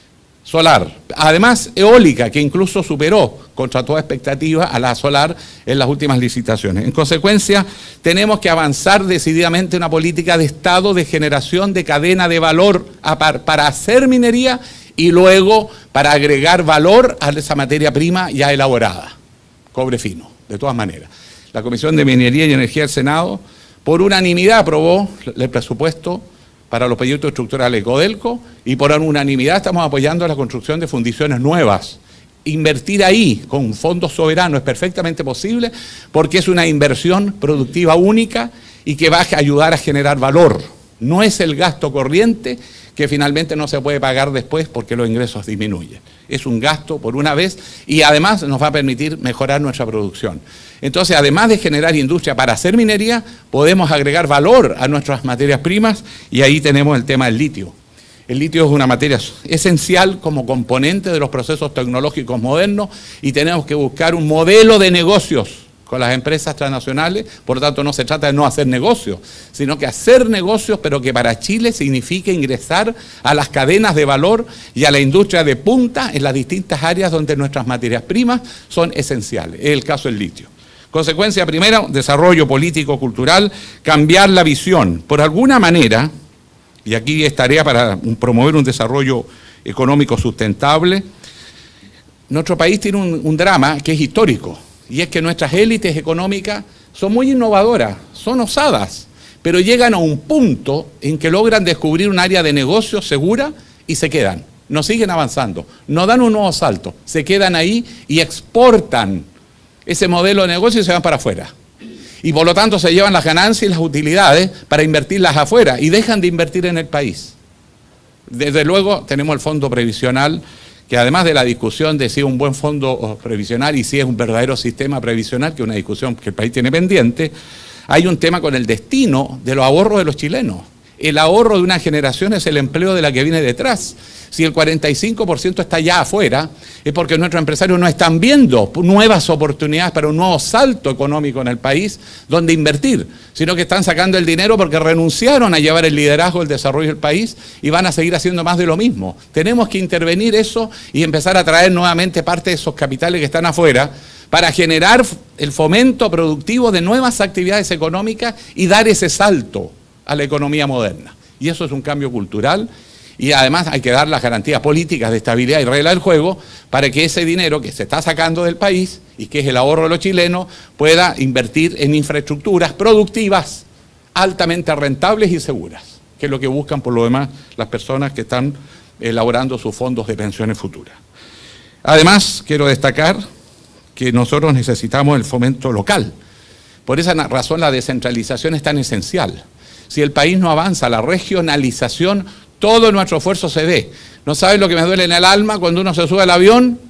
solar. Además, eólica, que incluso superó contra toda expectativa a la solar en las últimas licitaciones. En consecuencia, tenemos que avanzar decididamente en una política de Estado de generación de cadena de valor para hacer minería y luego para agregar valor a esa materia prima ya elaborada, cobre fino, de todas maneras. La Comisión de Minería y Energía del Senado, por unanimidad, aprobó el presupuesto para los proyectos estructurales Codelco y por unanimidad estamos apoyando la construcción de fundiciones nuevas. Invertir ahí con fondos soberanos es perfectamente posible porque es una inversión productiva única y que va a ayudar a generar valor. No es el gasto corriente que finalmente no se puede pagar después porque los ingresos disminuyen. Es un gasto por una vez y además nos va a permitir mejorar nuestra producción. Entonces, además de generar industria para hacer minería, podemos agregar valor a nuestras materias primas y ahí tenemos el tema del litio. El litio es una materia esencial como componente de los procesos tecnológicos modernos y tenemos que buscar un modelo de negocios con las empresas transnacionales. Por lo tanto, no se trata de no hacer negocios, sino que hacer negocios, pero que para Chile signifique ingresar a las cadenas de valor y a la industria de punta en las distintas áreas donde nuestras materias primas son esenciales. Es el caso del litio. Consecuencia primera, desarrollo político, cultural, cambiar la visión. Por alguna manera, y aquí es tarea para promover un desarrollo económico sustentable, nuestro país tiene un, un drama que es histórico, y es que nuestras élites económicas son muy innovadoras, son osadas, pero llegan a un punto en que logran descubrir un área de negocio segura y se quedan, no siguen avanzando, no dan un nuevo salto, se quedan ahí y exportan ese modelo de negocio y se van para afuera. Y por lo tanto se llevan las ganancias y las utilidades para invertirlas afuera y dejan de invertir en el país. Desde luego tenemos el fondo previsional, que además de la discusión de si es un buen fondo previsional y si es un verdadero sistema previsional, que es una discusión que el país tiene pendiente, hay un tema con el destino de los ahorros de los chilenos. El ahorro de una generación es el empleo de la que viene detrás. Si el cuarenta y cinco por ciento está ya afuera, es porque nuestros empresarios no están viendo nuevas oportunidades para un nuevo salto económico en el país donde invertir, sino que están sacando el dinero porque renunciaron a llevar el liderazgo del desarrollo del país y van a seguir haciendo más de lo mismo. Tenemos que intervenir eso y empezar a traer nuevamente parte de esos capitales que están afuera para generar el fomento productivo de nuevas actividades económicas y dar ese salto a la economía moderna. Y eso es un cambio cultural y además hay que dar las garantías políticas de estabilidad y regla del juego para que ese dinero que se está sacando del país y que es el ahorro de los chilenos pueda invertir en infraestructuras productivas altamente rentables y seguras, que es lo que buscan por lo demás las personas que están elaborando sus fondos de pensiones futuras. Además, quiero destacar que nosotros necesitamos el fomento local. Por esa razón la descentralización es tan esencial. Si el país no avanza, la regionalización, todo nuestro esfuerzo se ve. ¿No sabes lo que me duele en el alma cuando uno se sube al avión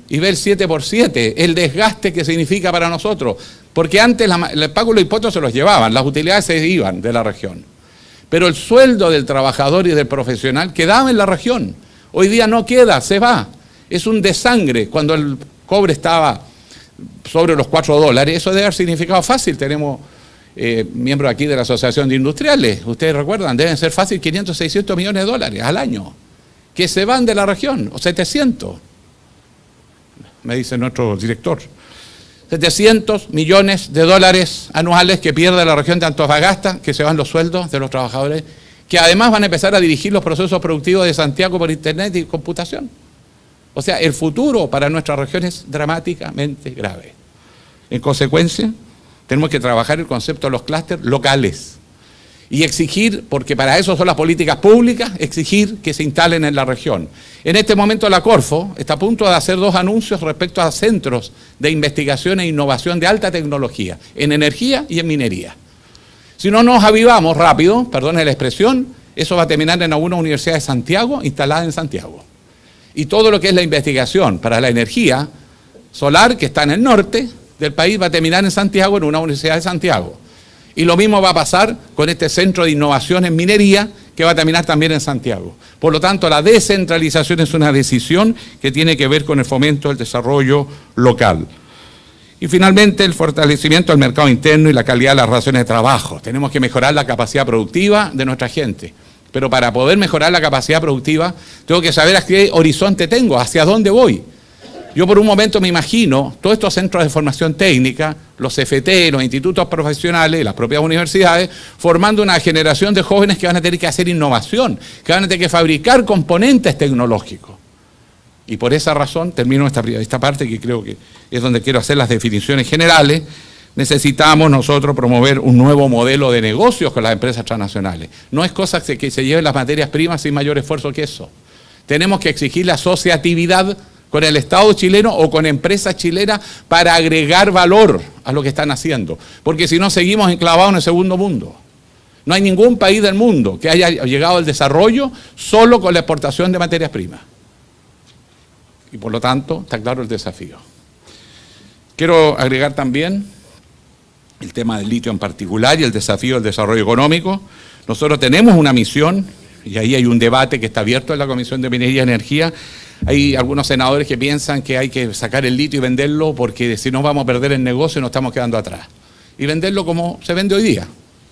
y ve el siete por siete, el desgaste que significa para nosotros. Porque antes la, el pago de los impuestos se los llevaban, las utilidades se iban de la región. Pero el sueldo del trabajador y del profesional quedaba en la región. Hoy día no queda, se va. Es un desangre. Cuando el cobre estaba sobre los cuatro dólares, eso debe haber significado fácil. Tenemos eh, miembros aquí de la Asociación de Industriales. Ustedes recuerdan, deben ser fácil quinientos, seiscientos millones de dólares al año, que se van de la región, o setecientos. Me dice nuestro director. setecientos millones de dólares anuales que pierde la región de Antofagasta, que se van los sueldos de los trabajadores, que además van a empezar a dirigir los procesos productivos de Santiago por internet y computación. O sea, el futuro para nuestra región es dramáticamente grave. En consecuencia, tenemos que trabajar el concepto de los clústeres locales y exigir, porque para eso son las políticas públicas, exigir que se instalen en la región. En este momento la Corfo está a punto de hacer dos anuncios respecto a centros de investigación e innovación de alta tecnología, en energía y en minería. Si no nos avivamos rápido, perdone la expresión, eso va a terminar en alguna universidad de Santiago, instalada en Santiago. Y todo lo que es la investigación para la energía solar, que está en el norte del país, va a terminar en Santiago, en una universidad de Santiago. Y lo mismo va a pasar con este centro de innovación en minería, que va a terminar también en Santiago. Por lo tanto, la descentralización es una decisión que tiene que ver con el fomento del desarrollo local. Y finalmente, el fortalecimiento del mercado interno y la calidad de las relaciones de trabajo. Tenemos que mejorar la capacidad productiva de nuestra gente. Pero para poder mejorar la capacidad productiva, tengo que saber a qué horizonte tengo, hacia dónde voy. Yo por un momento me imagino todos estos centros de formación técnica, los C F T, los institutos profesionales, las propias universidades, formando una generación de jóvenes que van a tener que hacer innovación, que van a tener que fabricar componentes tecnológicos. Y por esa razón, termino esta, esta parte que creo que es donde quiero hacer las definiciones generales. Necesitamos nosotros promover un nuevo modelo de negocios con las empresas transnacionales. No es cosa que se lleven las materias primas sin mayor esfuerzo que eso. Tenemos que exigir la asociatividad con el Estado chileno o con empresas chilenas para agregar valor a lo que están haciendo. Porque si no, seguimos enclavados en el segundo mundo. No hay ningún país del mundo que haya llegado al desarrollo solo con la exportación de materias primas. Y por lo tanto, está claro el desafío. Quiero agregar también el tema del litio en particular y el desafío del desarrollo económico. Nosotros tenemos una misión, y ahí hay un debate que está abierto en la Comisión de Minería y Energía. Hay algunos senadores que piensan que hay que sacar el litio y venderlo porque si no vamos a perder el negocio y nos estamos quedando atrás. Y venderlo como se vende hoy día.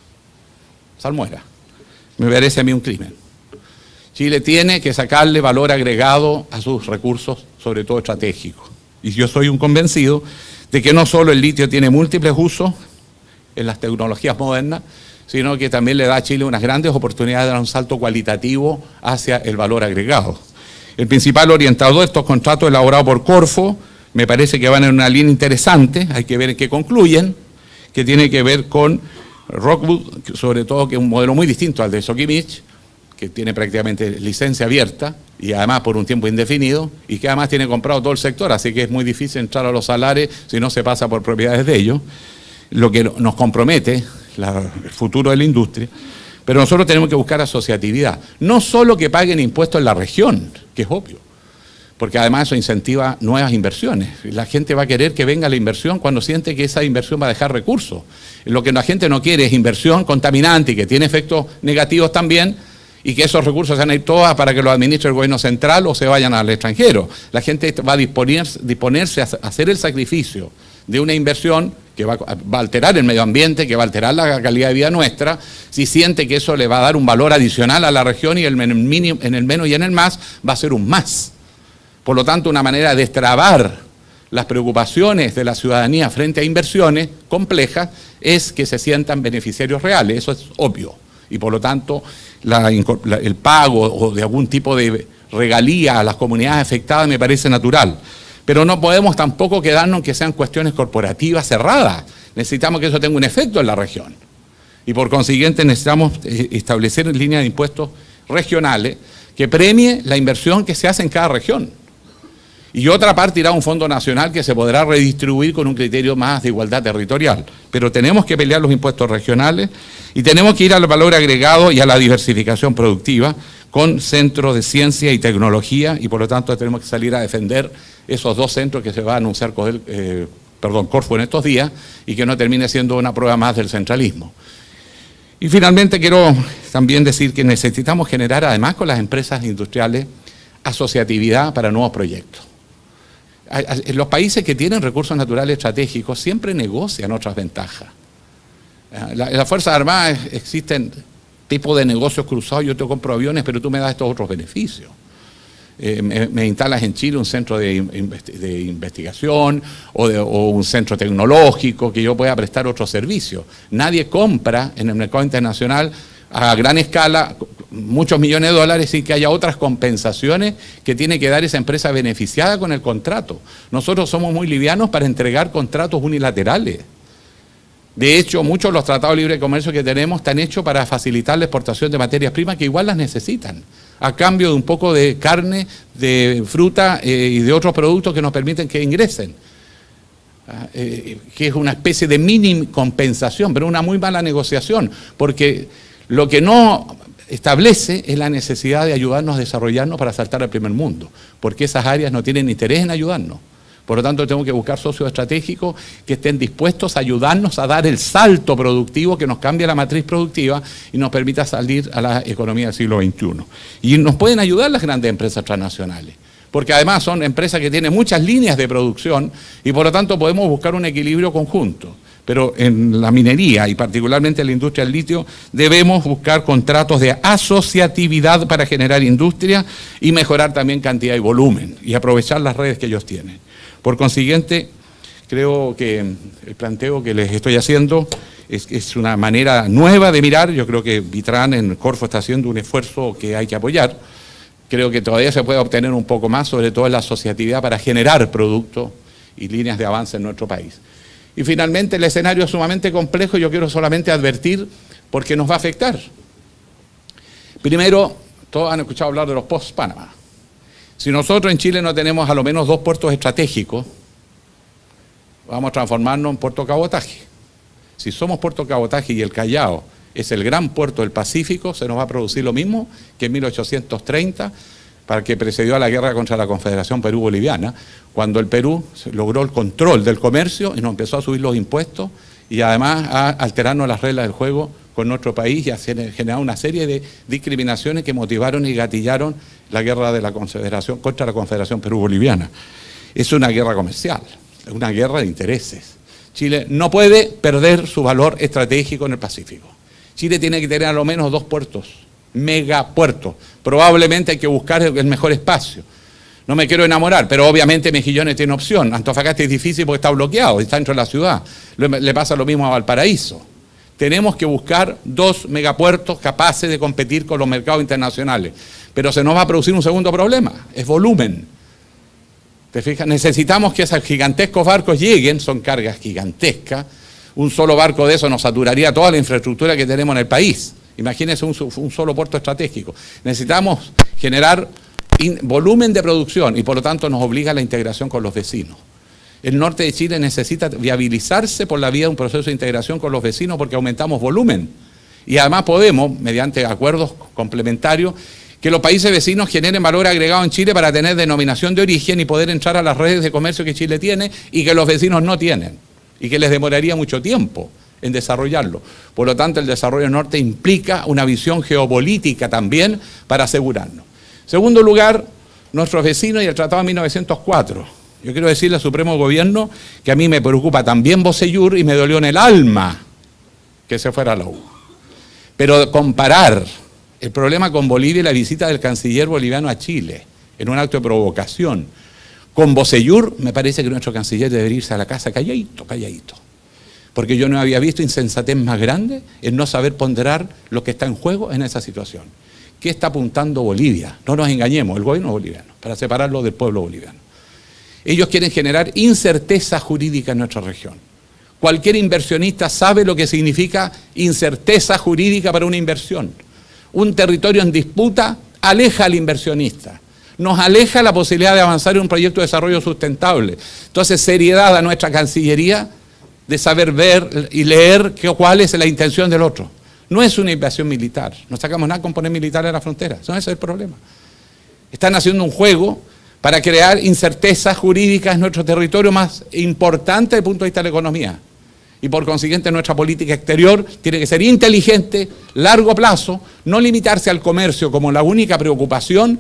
Salmuera. Me parece a mí un crimen. Chile tiene que sacarle valor agregado a sus recursos, sobre todo estratégicos. Y yo soy un convencido de que no solo el litio tiene múltiples usos en las tecnologías modernas, sino que también le da a Chile unas grandes oportunidades de dar un salto cualitativo hacia el valor agregado. El principal orientador de estos contratos elaborados por Corfo me parece que van en una línea interesante, hay que ver en qué concluyen, que tiene que ver con Rockwood, sobre todo que es un modelo muy distinto al de Sokimich, que tiene prácticamente licencia abierta y además por un tiempo indefinido y que además tiene comprado todo el sector, así que es muy difícil entrar a los salares si no se pasa por propiedades de ellos, lo que nos compromete la, el futuro de la industria. Pero nosotros tenemos que buscar asociatividad, no solo que paguen impuestos en la región, que es obvio, porque además eso incentiva nuevas inversiones. La gente va a querer que venga la inversión cuando siente que esa inversión va a dejar recursos. Lo que la gente no quiere es inversión contaminante y que tiene efectos negativos también, y que esos recursos se van a ir todos para que los administre el gobierno central o se vayan al extranjero. La gente va a disponerse, disponerse a hacer el sacrificio de una inversión que va, va a alterar el medio ambiente, que va a alterar la calidad de vida nuestra, si siente que eso le va a dar un valor adicional a la región y el mínimo, en el menos y en el más va a ser un más. Por lo tanto, una manera de destrabar las preocupaciones de la ciudadanía frente a inversiones complejas es que se sientan beneficiarios reales, eso es obvio. Y por lo tanto, la, la, el pago o de algún tipo de regalía a las comunidades afectadas me parece natural. Pero no podemos tampoco quedarnos en que sean cuestiones corporativas cerradas. Necesitamos que eso tenga un efecto en la región. Y por consiguiente necesitamos establecer líneas de impuestos regionales que premie la inversión que se hace en cada región. Y otra parte irá a un fondo nacional que se podrá redistribuir con un criterio más de igualdad territorial. Pero tenemos que pelear los impuestos regionales y tenemos que ir al valor agregado y a la diversificación productiva con centros de ciencia y tecnología, y por lo tanto tenemos que salir a defender esos dos centros que se va a anunciar eh, perdón, Corfo en estos días, y que no termine siendo una prueba más del centralismo. Y finalmente quiero también decir que necesitamos generar, además con las empresas industriales, asociatividad para nuevos proyectos. En los países que tienen recursos naturales estratégicos siempre negocian otras ventajas. En las Fuerzas Armadas existen tipos de negocios cruzados. Yo te compro aviones, pero tú me das estos otros beneficios. Eh, me, me instalas en Chile un centro de, de investigación o, de, o un centro tecnológico que yo pueda prestar otros servicios. Nadie compra en el mercado internacional a gran escala muchos millones de dólares sin que haya otras compensaciones que tiene que dar esa empresa beneficiada con el contrato. Nosotros somos muy livianos para entregar contratos unilaterales. De hecho, muchos de los tratados de libre comercio que tenemos están hechos para facilitar la exportación de materias primas que igual las necesitan, a cambio de un poco de carne, de fruta eh, y de otros productos que nos permiten que ingresen. Ah, eh, que es una especie de mini compensación, pero una muy mala negociación, porque lo que no establece es la necesidad de ayudarnos a desarrollarnos para saltar al primer mundo, porque esas áreas no tienen interés en ayudarnos. Por lo tanto, tenemos que buscar socios estratégicos que estén dispuestos a ayudarnos a dar el salto productivo que nos cambie la matriz productiva y nos permita salir a la economía del siglo veintiuno. Y nos pueden ayudar las grandes empresas transnacionales, porque además son empresas que tienen muchas líneas de producción y por lo tanto podemos buscar un equilibrio conjunto. Pero en la minería y particularmente en la industria del litio debemos buscar contratos de asociatividad para generar industria y mejorar también cantidad y volumen y aprovechar las redes que ellos tienen. Por consiguiente, creo que el planteo que les estoy haciendo es, es una manera nueva de mirar. Yo creo que Vitran en Corfo está haciendo un esfuerzo que hay que apoyar. Creo que todavía se puede obtener un poco más, sobre todo en la asociatividad, para generar productos y líneas de avance en nuestro país. Y finalmente, el escenario es sumamente complejo y yo quiero solamente advertir por qué nos va a afectar. Primero, todos han escuchado hablar de los post-Panamá. Si nosotros en Chile no tenemos a lo menos dos puertos estratégicos, vamos a transformarnos en puerto cabotaje. Si somos puerto cabotaje y el Callao es el gran puerto del Pacífico, se nos va a producir lo mismo que en mil ochocientos treinta, para que precedió a la guerra contra la Confederación Perú-Boliviana, cuando el Perú logró el control del comercio y nos empezó a subir los impuestos y además a alterarnos las reglas del juego con nuestro país y a generar una serie de discriminaciones que motivaron y gatillaron la guerra de la Confederación contra la Confederación Perú-Boliviana. Es una guerra comercial, es una guerra de intereses. Chile no puede perder su valor estratégico en el Pacífico. Chile tiene que tener a lo menos dos puertos, megapuertos. Probablemente hay que buscar el mejor espacio. No me quiero enamorar, pero obviamente Mejillones tiene opción. Antofagasta es difícil porque está bloqueado, está dentro de la ciudad. Le pasa lo mismo a Valparaíso. Tenemos que buscar dos megapuertos capaces de competir con los mercados internacionales. Pero se nos va a producir un segundo problema, es volumen. ¿Te fijas? Necesitamos que esos gigantescos barcos lleguen, son cargas gigantescas. Un solo barco de eso nos saturaría toda la infraestructura que tenemos en el país. Imagínense un, un solo puerto estratégico. Necesitamos generar in, volumen de producción y por lo tanto nos obliga a la integración con los vecinos. El norte de Chile necesita viabilizarse por la vía de un proceso de integración con los vecinos porque aumentamos volumen. Y además podemos, mediante acuerdos complementarios, que los países vecinos generen valor agregado en Chile para tener denominación de origen y poder entrar a las redes de comercio que Chile tiene y que los vecinos no tienen. Y que les demoraría mucho tiempo en desarrollarlo. Por lo tanto, el desarrollo norte implica una visión geopolítica también para asegurarnos. Segundo lugar, nuestros vecinos y el Tratado de mil novecientos cuatro. Yo quiero decirle al Supremo Gobierno que a mí me preocupa también Bocellur y me dolió en el alma que se fuera a la U. Pero comparar el problema con Bolivia y la visita del canciller boliviano a Chile en un acto de provocación con Bocellur, me parece que nuestro canciller debería irse a la casa calladito, calladito. Porque yo no había visto insensatez más grande en no saber ponderar lo que está en juego en esa situación. ¿Qué está apuntando Bolivia? No nos engañemos, el gobierno boliviano, para separarlo del pueblo boliviano. Ellos quieren generar incerteza jurídica en nuestra región. Cualquier inversionista sabe lo que significa incerteza jurídica para una inversión. Un territorio en disputa aleja al inversionista. Nos aleja la posibilidad de avanzar en un proyecto de desarrollo sustentable. Entonces, seriedad a nuestra Cancillería de saber ver y leer qué, cuál es la intención del otro. No es una invasión militar, no sacamos nada con poner militares a la frontera, no, ese es el problema. Están haciendo un juego para crear incertezas jurídicas en nuestro territorio más importante desde el punto de vista de la economía. Y por consiguiente nuestra política exterior tiene que ser inteligente, largo plazo, no limitarse al comercio como la única preocupación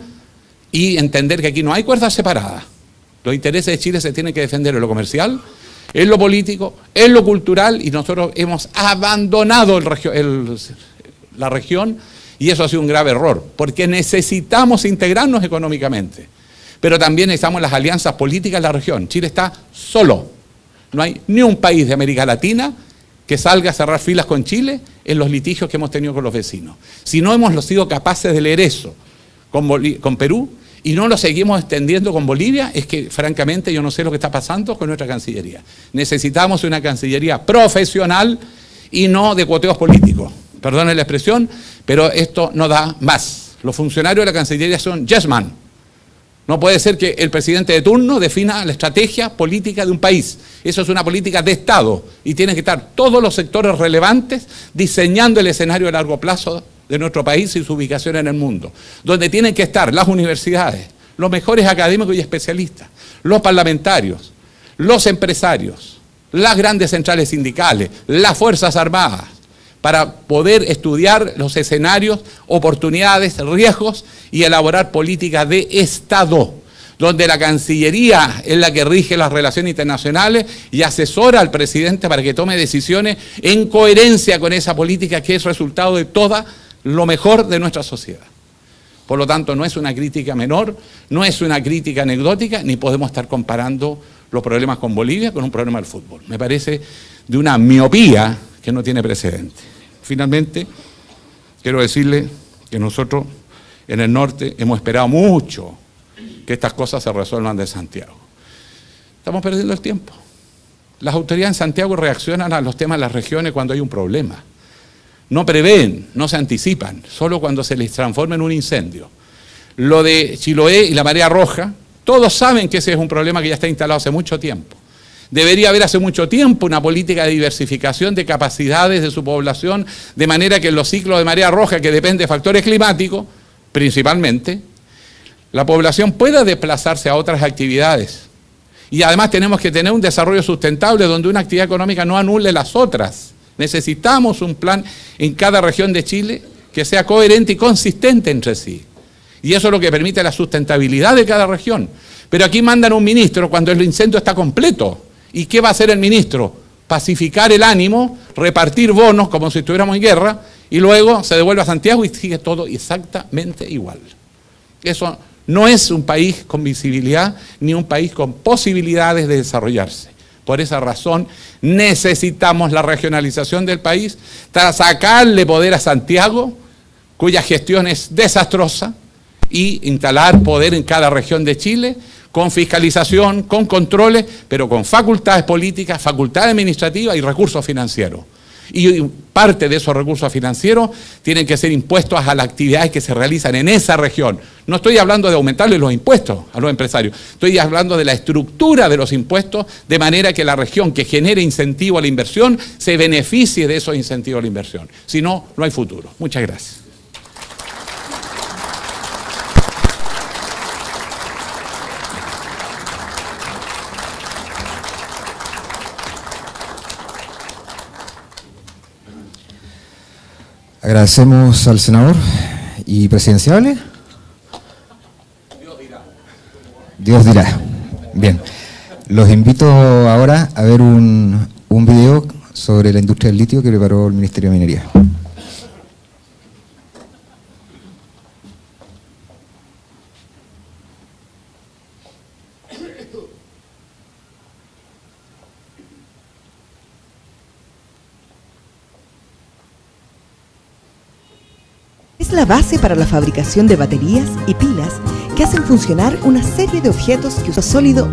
y entender que aquí no hay cuerdas separadas. Los intereses de Chile se tienen que defender en lo comercial, en lo político, en lo cultural, y nosotros hemos abandonado el regio, el, la región, y eso ha sido un grave error, porque necesitamos integrarnos económicamente, pero también necesitamos las alianzas políticas en la región. Chile está solo. No hay ni un país de América Latina que salga a cerrar filas con Chile en los litigios que hemos tenido con los vecinos. Si no hemos sido capaces de leer eso con, Bolí- con Perú y no lo seguimos extendiendo con Bolivia, es que francamente yo no sé lo que está pasando con nuestra Cancillería. Necesitamos una Cancillería profesional y no de cuoteos políticos. Perdonen la expresión, pero esto no da más. Los funcionarios de la Cancillería son yes man. No puede ser que el presidente de turno defina la estrategia política de un país. Eso es una política de Estado y tienen que estar todos los sectores relevantes diseñando el escenario de largo plazo de nuestro país y su ubicación en el mundo, donde tienen que estar las universidades, los mejores académicos y especialistas, los parlamentarios, los empresarios, las grandes centrales sindicales, las Fuerzas Armadas, para poder estudiar los escenarios, oportunidades, riesgos y elaborar políticas de Estado, donde la Cancillería es la que rige las relaciones internacionales y asesora al presidente para que tome decisiones en coherencia con esa política que es resultado de todo lo mejor de nuestra sociedad. Por lo tanto, no es una crítica menor, no es una crítica anecdótica, ni podemos estar comparando los problemas con Bolivia con un problema del fútbol. Me parece de una miopía que no tiene precedente. Finalmente, quiero decirle que nosotros en el norte hemos esperado mucho que estas cosas se resuelvan de Santiago. Estamos perdiendo el tiempo. Las autoridades en Santiago reaccionan a los temas de las regiones cuando hay un problema. No prevén, no se anticipan, solo cuando se les transforma en un incendio. Lo de Chiloé y la marea roja, todos saben que ese es un problema que ya está instalado hace mucho tiempo. Debería haber hace mucho tiempo una política de diversificación de capacidades de su población, de manera que en los ciclos de marea roja, que depende de factores climáticos, principalmente, la población pueda desplazarse a otras actividades. Y además tenemos que tener un desarrollo sustentable donde una actividad económica no anule las otras. Necesitamos un plan en cada región de Chile que sea coherente y consistente entre sí. Y eso es lo que permite la sustentabilidad de cada región. Pero aquí mandan un ministro cuando el incendio está completo. ¿Y qué va a hacer el ministro? Pacificar el ánimo, repartir bonos como si estuviéramos en guerra y luego se devuelve a Santiago y sigue todo exactamente igual. Eso no es un país con visibilidad ni un país con posibilidades de desarrollarse. Por esa razón necesitamos la regionalización del país, tras sacarle poder a Santiago, cuya gestión es desastrosa, y instalar poder en cada región de Chile, con fiscalización, con controles, pero con facultades políticas, facultades administrativas y recursos financieros. Y parte de esos recursos financieros tienen que ser impuestos a las actividades que se realizan en esa región. No estoy hablando de aumentarle los impuestos a los empresarios, estoy hablando de la estructura de los impuestos, de manera que la región que genere incentivo a la inversión se beneficie de esos incentivos a la inversión. Si no, no hay futuro. Muchas gracias. Agradecemos al senador y presidenciable. Dios dirá. Dios dirá. Bien. Los invito ahora a ver un, un video sobre la industria del litio que preparó el Ministerio de Minería. Es la base para la fabricación de baterías y pilas que hacen funcionar una serie de objetos que usa sólido.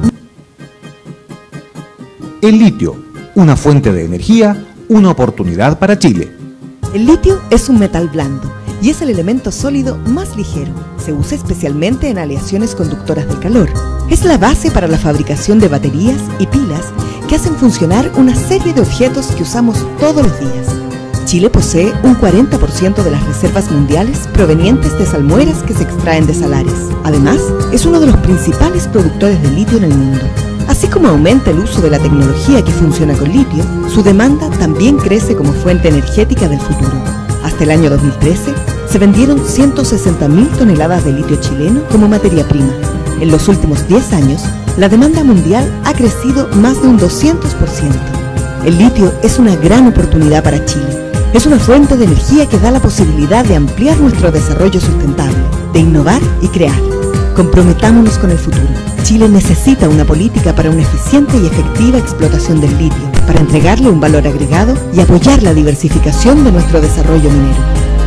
El litio, una fuente de energía, una oportunidad para Chile. El litio es un metal blando y es el elemento sólido más ligero. Se usa especialmente en aleaciones conductoras del calor. Es la base para la fabricación de baterías y pilas que hacen funcionar una serie de objetos que usamos todos los días. Chile posee un cuarenta por ciento de las reservas mundiales provenientes de salmueras que se extraen de salares. Además, es uno de los principales productores de litio en el mundo. Así como aumenta el uso de la tecnología que funciona con litio, su demanda también crece como fuente energética del futuro. Hasta el año dos mil trece, se vendieron ciento sesenta mil toneladas de litio chileno como materia prima. En los últimos diez años, la demanda mundial ha crecido más de un doscientos por ciento. El litio es una gran oportunidad para Chile. Es una fuente de energía que da la posibilidad de ampliar nuestro desarrollo sustentable, de innovar y crear. Comprometámonos con el futuro. Chile necesita una política para una eficiente y efectiva explotación del litio, para entregarle un valor agregado y apoyar la diversificación de nuestro desarrollo minero.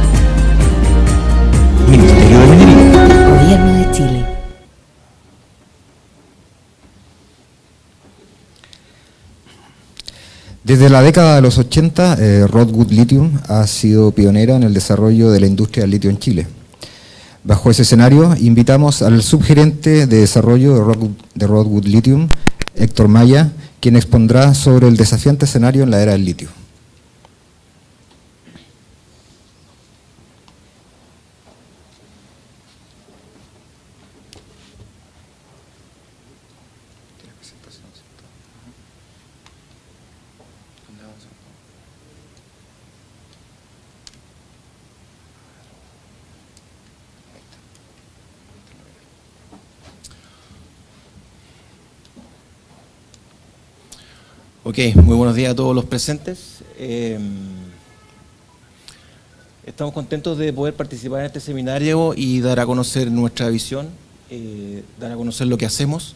Ministerio de Minería. Gobierno de Chile. Desde la década de los ochenta, eh, Rodwood Lithium ha sido pionera en el desarrollo de la industria del litio en Chile. Bajo ese escenario, invitamos al subgerente de desarrollo de Rodwood, de Rodwood Lithium, Héctor Maya, quien expondrá sobre el desafiante escenario en la era del litio. Ok, muy buenos días a todos los presentes. Eh, estamos contentos de poder participar en este seminario y dar a conocer nuestra visión, eh, dar a conocer lo que hacemos.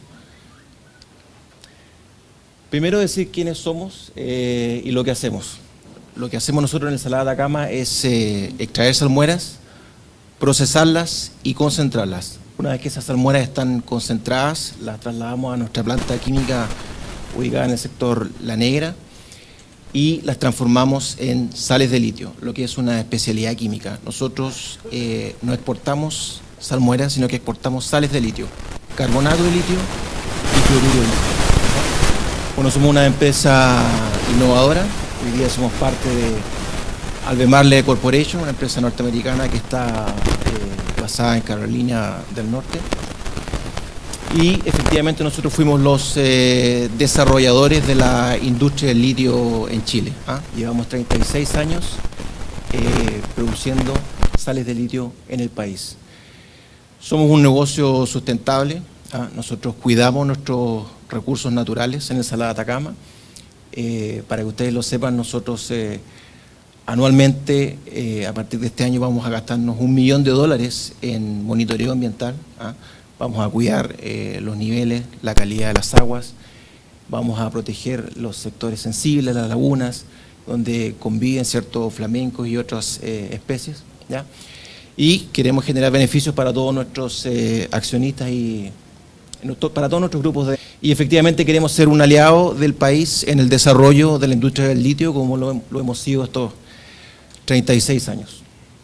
Primero decir quiénes somos eh, y lo que hacemos. Lo que hacemos nosotros en el Salar de Atacama es eh, extraer salmueras, procesarlas y concentrarlas. Una vez que esas salmueras están concentradas, las trasladamos a nuestra planta química ubicada en el sector La Negra y las transformamos en sales de litio, lo que es una especialidad química. Nosotros eh, no exportamos salmueras, sino que exportamos sales de litio, carbonato de litio y cloruro de litio. Bueno, somos una empresa innovadora, hoy día somos parte de Albemarle Corporation, una empresa norteamericana que está eh, basada en Carolina del Norte. Y efectivamente nosotros fuimos los eh, desarrolladores de la industria del litio en Chile. ¿ah? Llevamos treinta y seis años eh, produciendo sales de litio en el país. Somos un negocio sustentable. ¿ah? Nosotros cuidamos nuestros recursos naturales en el Salar de Atacama. Eh, para que ustedes lo sepan, nosotros eh, anualmente, eh, a partir de este año, vamos a gastarnos un millón de dólares en monitoreo ambiental. ¿ah? Vamos a cuidar eh, los niveles, la calidad de las aguas, vamos a proteger los sectores sensibles, las lagunas, donde conviven ciertos flamencos y otras eh, especies, ¿ya? Y queremos generar beneficios para todos nuestros eh, accionistas y para todos nuestros grupos. De, y efectivamente queremos ser un aliado del país en el desarrollo de la industria del litio, como lo, lo hemos sido estos treinta y seis años.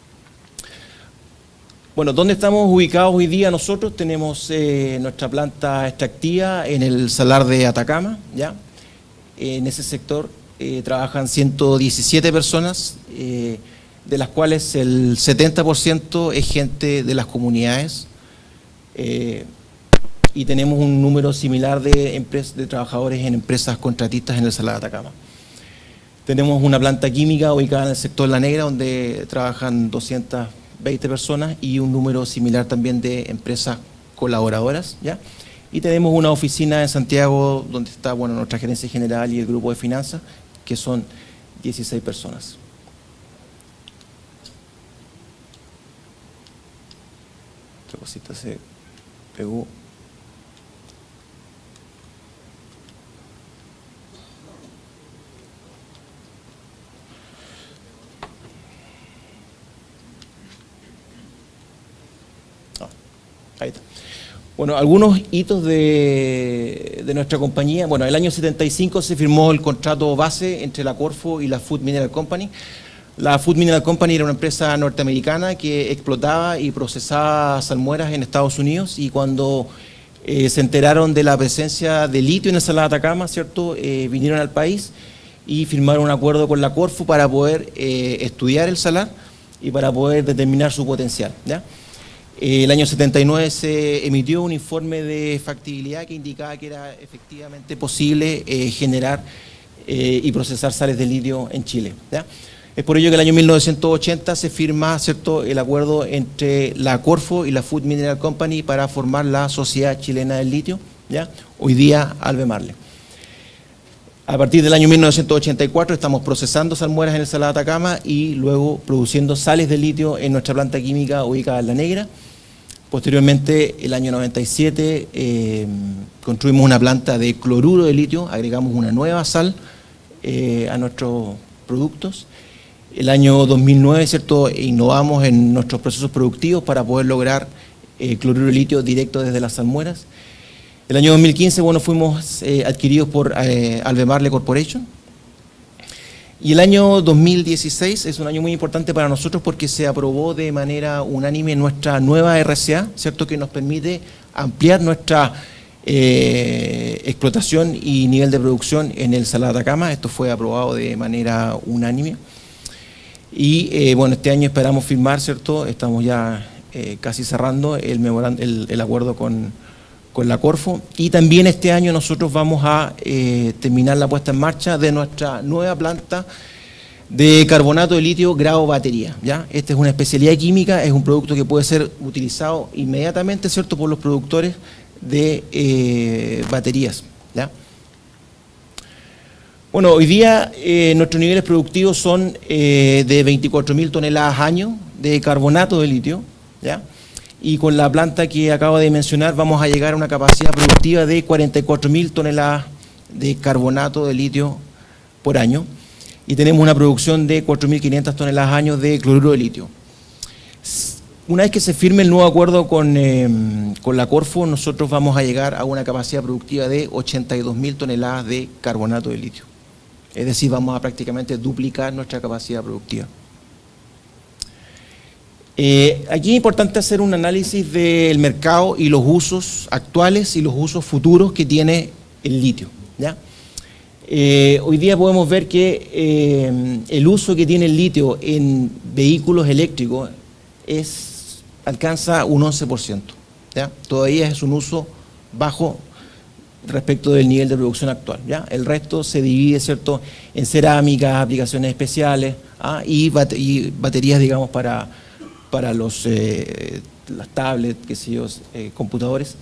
Bueno, ¿dónde estamos ubicados hoy día nosotros? Tenemos eh, nuestra planta extractiva en el Salar de Atacama, ¿ya? En ese sector eh, trabajan ciento diecisiete personas, eh, de las cuales el setenta por ciento es gente de las comunidades, eh, y tenemos un número similar de, empresas, de trabajadores en empresas contratistas en el Salar de Atacama. Tenemos una planta química ubicada en el sector La Negra, donde trabajan doscientas veinte personas y un número similar también de empresas colaboradoras, ¿ya? Y tenemos una oficina en Santiago donde está, bueno, nuestra gerencia general y el grupo de finanzas, que son dieciséis personas. Otra cosita se pegó. Ahí está. Bueno, algunos hitos de, de nuestra compañía. Bueno, en el año setenta y cinco se firmó el contrato base entre la Corfo y la Food Mineral Company. La Food Mineral Company era una empresa norteamericana que explotaba y procesaba salmueras en Estados Unidos, y cuando eh, se enteraron de la presencia de litio en el Salar de Atacama, ¿cierto? Eh, vinieron al país y firmar un acuerdo con la Corfo para poder eh, estudiar el salar y para poder determinar su potencial, ¿ya? El año setenta y nueve se emitió un informe de factibilidad que indicaba que era efectivamente posible eh, generar eh, y procesar sales de litio en Chile, ¿ya? Es por ello que el año mil novecientos ochenta se firma, ¿cierto?, el acuerdo entre la Corfo y la Food Mineral Company para formar la Sociedad Chilena del Litio, ¿ya? Hoy día Albemarle. A partir del año mil novecientos ochenta y cuatro estamos procesando salmueras en el Salar de Atacama y luego produciendo sales de litio en nuestra planta química ubicada en La Negra. Posteriormente, el año noventa y siete, eh, construimos una planta de cloruro de litio, agregamos una nueva sal eh, a nuestros productos. El año dos mil nueve, ¿cierto?, innovamos en nuestros procesos productivos para poder lograr eh, cloruro de litio directo desde las salmueras. El año dos mil quince, bueno, fuimos eh, adquiridos por eh, Albemarle Corporation. Y el año dos mil dieciséis es un año muy importante para nosotros porque se aprobó de manera unánime nuestra nueva R C A, ¿cierto?, que nos permite ampliar nuestra eh, explotación y nivel de producción en el Salar de Atacama. Esto fue aprobado de manera unánime. Y eh, bueno, este año esperamos firmar, ¿cierto?, estamos ya eh, casi cerrando el, memorand el, el acuerdo con, con la Corfo. Y también este año nosotros vamos a eh, terminar la puesta en marcha de nuestra nueva planta de carbonato de litio grado batería, ¿ya? Esta es una especialidad química, es un producto que puede ser utilizado inmediatamente, ¿cierto?, por los productores de eh, baterías, ¿ya? Bueno, hoy día eh, nuestros niveles productivos son eh, de veinticuatro mil toneladas año de carbonato de litio, ¿ya? Y con la planta que acabo de mencionar vamos a llegar a una capacidad productiva de cuarenta y cuatro mil toneladas de carbonato de litio por año y tenemos una producción de cuatro mil quinientas toneladas año de cloruro de litio. Una vez que se firme el nuevo acuerdo con, eh, con la Corfo, nosotros vamos a llegar a una capacidad productiva de ochenta y dos mil toneladas de carbonato de litio. Es decir, vamos a prácticamente duplicar nuestra capacidad productiva. Eh, aquí es importante hacer un análisis del mercado y los usos actuales y los usos futuros que tiene el litio, ¿ya? Eh, hoy día podemos ver que eh, el uso que tiene el litio en vehículos eléctricos es, alcanza un once por ciento, ¿ya? Todavía es un uso bajo respecto del nivel de producción actual, ¿ya? El resto se divide, ¿cierto?, en cerámicas, aplicaciones especiales, ¿ah? y, bate y baterías, digamos, para, para los, eh, las tablets, qué sé yo, eh, computadores,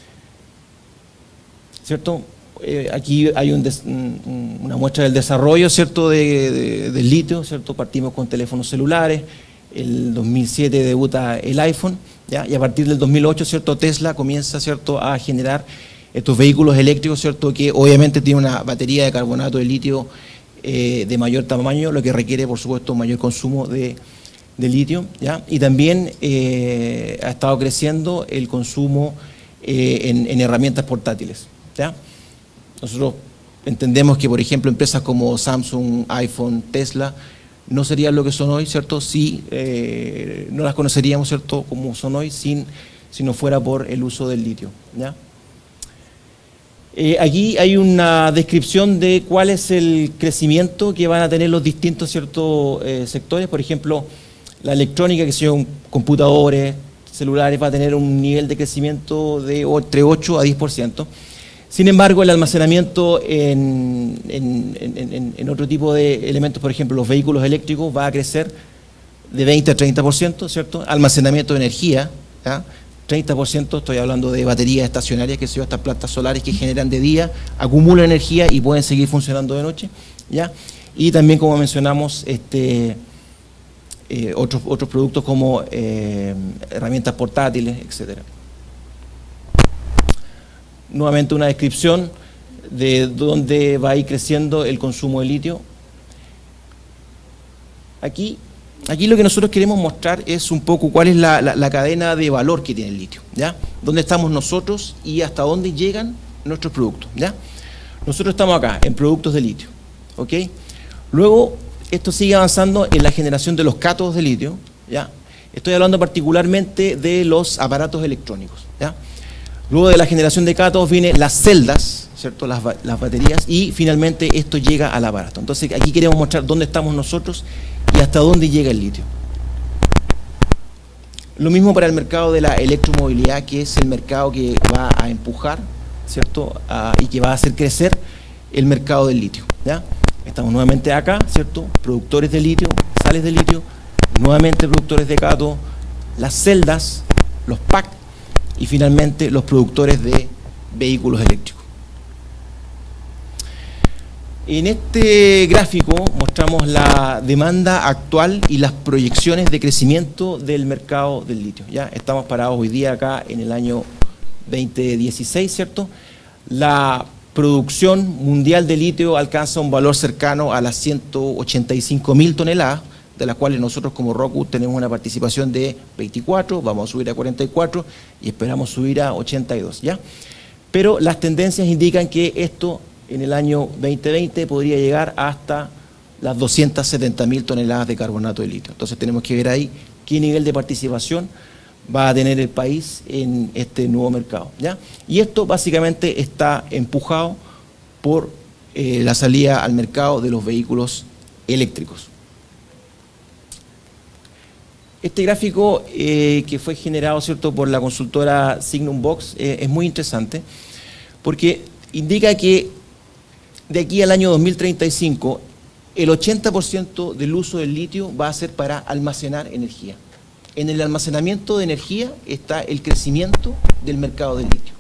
¿cierto? Eh, aquí hay un des, un, una muestra del desarrollo, ¿cierto?, de, de, del litio, ¿cierto? Partimos con teléfonos celulares, el dos mil siete debuta el iPhone, ¿ya? Y a partir del dos mil ocho, ¿cierto?, Tesla comienza, ¿cierto?, a generar estos vehículos eléctricos, ¿cierto?, que obviamente tienen una batería de carbonato de litio eh, de mayor tamaño, lo que requiere, por supuesto, mayor consumo de, de litio, ¿ya? Y también eh, ha estado creciendo el consumo eh, en, en herramientas portátiles, ¿ya? Nosotros entendemos que, por ejemplo, empresas como Samsung, iPhone, Tesla, no serían lo que son hoy, ¿cierto?, si eh, no las conoceríamos, ¿cierto?, como son hoy, sin, si no fuera por el uso del litio, ¿ya? Eh, aquí hay una descripción de cuál es el crecimiento que van a tener los distintos, ciertos eh, sectores. Por ejemplo, la electrónica, que son computadores, celulares, va a tener un nivel de crecimiento de entre ocho a diez por ciento. Sin embargo, el almacenamiento en, en, en, en otro tipo de elementos, por ejemplo, los vehículos eléctricos, va a crecer de veinte a treinta por ciento, ¿cierto? Almacenamiento de energía, ¿ya? treinta por ciento, estoy hablando de baterías estacionarias, que son estas plantas solares que generan de día, acumulan energía y pueden seguir funcionando de noche, ¿ya? Y también, como mencionamos, este, eh, otros, otros productos como eh, herramientas portátiles, etcétera. Nuevamente una descripción de dónde va a ir creciendo el consumo de litio. Aquí Aquí lo que nosotros queremos mostrar es un poco cuál es la, la, la cadena de valor que tiene el litio, ¿ya? Dónde estamos nosotros y hasta dónde llegan nuestros productos, ¿ya? Nosotros estamos acá, en productos de litio, ¿ok? Luego, esto sigue avanzando en la generación de los cátodos de litio, ¿ya? Estoy hablando particularmente de los aparatos electrónicos, ¿ya? Luego de la generación de cátodos vienen las celdas, ¿cierto? Las, las baterías, y finalmente esto llega al aparato. Entonces aquí queremos mostrar dónde estamos nosotros y hasta dónde llega el litio. Lo mismo para el mercado de la electromovilidad, que es el mercado que va a empujar, ¿cierto? A, y que va a hacer crecer el mercado del litio, ¿ya? Estamos nuevamente acá, ¿cierto? Productores de litio, sales de litio, nuevamente productores de cátodo, las celdas, los packs y finalmente los productores de vehículos eléctricos. En este gráfico mostramos la demanda actual y las proyecciones de crecimiento del mercado del litio. Ya estamos parados hoy día acá en el año veinte dieciséis, ¿cierto? La producción mundial de litio alcanza un valor cercano a las ciento ochenta y cinco mil toneladas, de las cuales nosotros como Roku tenemos una participación de veinticuatro, vamos a subir a cuarenta y cuatro y esperamos subir a ochenta y dos, ¿ya? Pero las tendencias indican que esto en el año veinte veinte podría llegar hasta las doscientas setenta mil toneladas de carbonato de litio. Entonces tenemos que ver ahí qué nivel de participación va a tener el país en este nuevo mercado, ¿ya? Y esto básicamente está empujado por eh, la salida al mercado de los vehículos eléctricos. Este gráfico eh, que fue generado, ¿cierto?, por la consultora Signum Box eh, es muy interesante porque indica que de aquí al año dos mil treinta y cinco el ochenta por ciento del uso del litio va a ser para almacenar energía. En el almacenamiento de energía está el crecimiento del mercado del litio.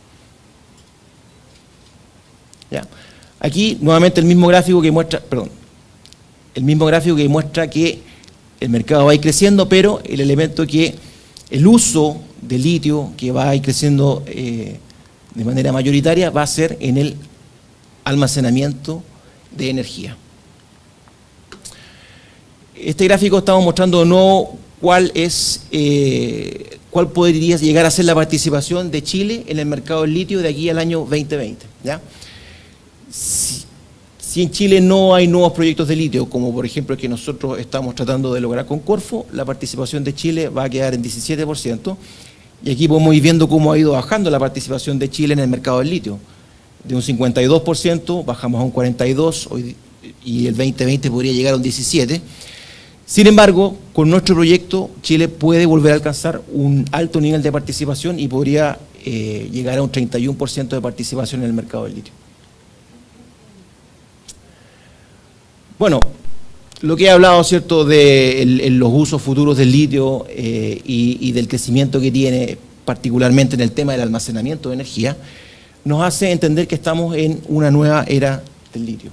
¿Ya? Aquí nuevamente el mismo gráfico que muestra, perdón, el mismo gráfico que muestra que el mercado va a ir creciendo, pero el elemento que el uso de litio que va a ir creciendo eh, de manera mayoritaria va a ser en el almacenamiento de energía. Este gráfico estamos mostrando no cuál es, eh, cuál podría llegar a ser la participación de Chile en el mercado del litio de aquí al año veinte veinte, ¿ya? Si, si en Chile no hay nuevos proyectos de litio, como por ejemplo el que nosotros estamos tratando de lograr con Corfo, la participación de Chile va a quedar en diecisiete por ciento, y aquí podemos ir viendo cómo ha ido bajando la participación de Chile en el mercado del litio. De un cincuenta y dos por ciento bajamos a un cuarenta y dos por ciento, y el veinte veinte podría llegar a un diecisiete por ciento. Sin embargo, con nuestro proyecto, Chile puede volver a alcanzar un alto nivel de participación y podría eh, llegar a un treinta y uno por ciento de participación en el mercado del litio. Bueno, lo que he hablado, ¿cierto?, de el, el, los usos futuros del litio eh, y, y del crecimiento que tiene, particularmente en el tema del almacenamiento de energía, nos hace entender que estamos en una nueva era del litio.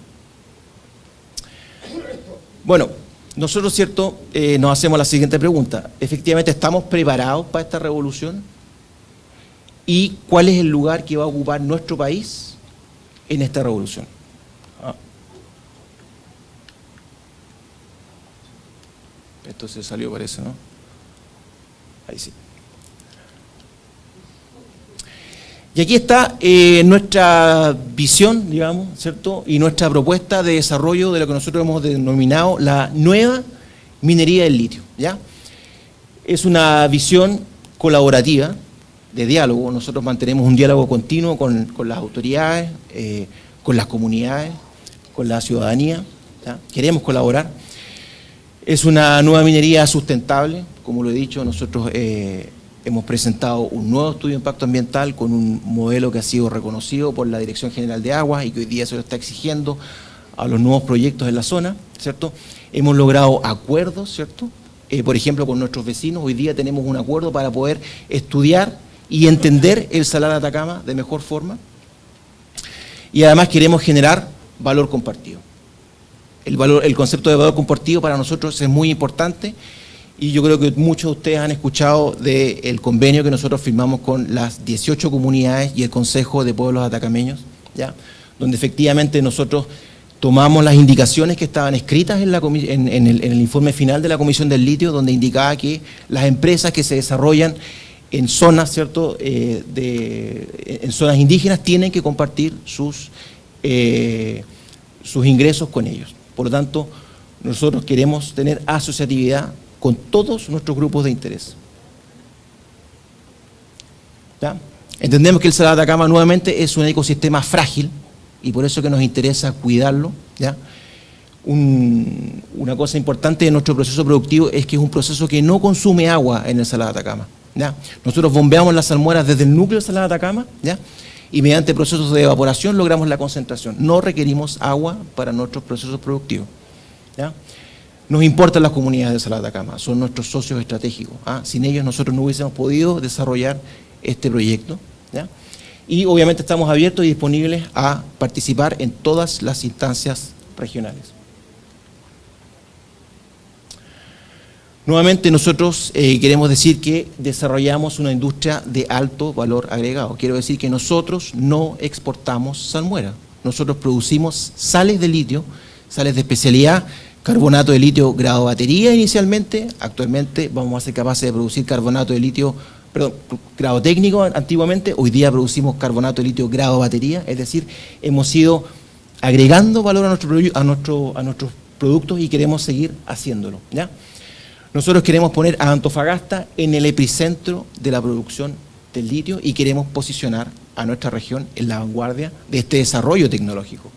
Bueno, nosotros, ¿cierto?, eh, nos hacemos la siguiente pregunta. ¿Efectivamente estamos preparados para esta revolución? ¿Y cuál es el lugar que va a ocupar nuestro país en esta revolución? Ah. Esto se salió, parece, ¿no? Ahí sí. Y aquí está eh, nuestra visión, digamos, ¿cierto?, y nuestra propuesta de desarrollo de lo que nosotros hemos denominado la nueva minería del litio, ¿ya? Es una visión colaborativa, de diálogo. Nosotros mantenemos un diálogo continuo con, con las autoridades, eh, con las comunidades, con la ciudadanía, ¿ya? Queremos colaborar. Es una nueva minería sustentable, como lo he dicho, nosotros eh, hemos presentado un nuevo estudio de impacto ambiental con un modelo que ha sido reconocido por la Dirección General de Aguas y que hoy día se lo está exigiendo a los nuevos proyectos en la zona, ¿cierto? Hemos logrado acuerdos, ¿cierto? Eh, por ejemplo, con nuestros vecinos, hoy día tenemos un acuerdo para poder estudiar y entender el Salar de Atacama de mejor forma. Y además queremos generar valor compartido. El, valor, el concepto de valor compartido para nosotros es muy importante. Y yo creo que muchos de ustedes han escuchado del convenio que nosotros firmamos con las dieciocho comunidades y el Consejo de Pueblos Atacameños, ¿ya? Donde efectivamente nosotros tomamos las indicaciones que estaban escritas en, la, en, en, el, en el informe final de la Comisión del Litio, donde indicaba que las empresas que se desarrollan en zonas, ¿cierto?, eh, de, en zonas indígenas tienen que compartir sus, eh, sus ingresos con ellos. Por lo tanto, nosotros queremos tener asociatividad con todos nuestros grupos de interés. ¿Ya? Entendemos que el Salar de Atacama nuevamente es un ecosistema frágil y por eso que nos interesa cuidarlo, ¿ya? Un, una cosa importante de nuestro proceso productivo es que es un proceso que no consume agua en el Salar de Atacama, ¿ya? Nosotros bombeamos las salmueras desde el núcleo del Salar de Atacama, ¿ya? Y mediante procesos de evaporación logramos la concentración. No requerimos agua para nuestros procesos productivos, ¿ya? Nos importan las comunidades del Salar de Atacama, son nuestros socios estratégicos, ¿ah? Sin ellos nosotros no hubiésemos podido desarrollar este proyecto, ¿ya? Y obviamente estamos abiertos y disponibles a participar en todas las instancias regionales. Nuevamente nosotros eh, queremos decir que desarrollamos una industria de alto valor agregado. Quiero decir que nosotros no exportamos salmuera. Nosotros producimos sales de litio, sales de especialidad, carbonato de litio grado batería inicialmente. Actualmente vamos a ser capaces de producir carbonato de litio, perdón, grado técnico antiguamente. Hoy día producimos carbonato de litio grado batería. Es decir, hemos ido agregando valor a, nuestro, a, nuestro, a nuestros productos y queremos seguir haciéndolo, ¿ya? Nosotros queremos poner a Antofagasta en el epicentro de la producción del litio y queremos posicionar a nuestra región en la vanguardia de este desarrollo tecnológico,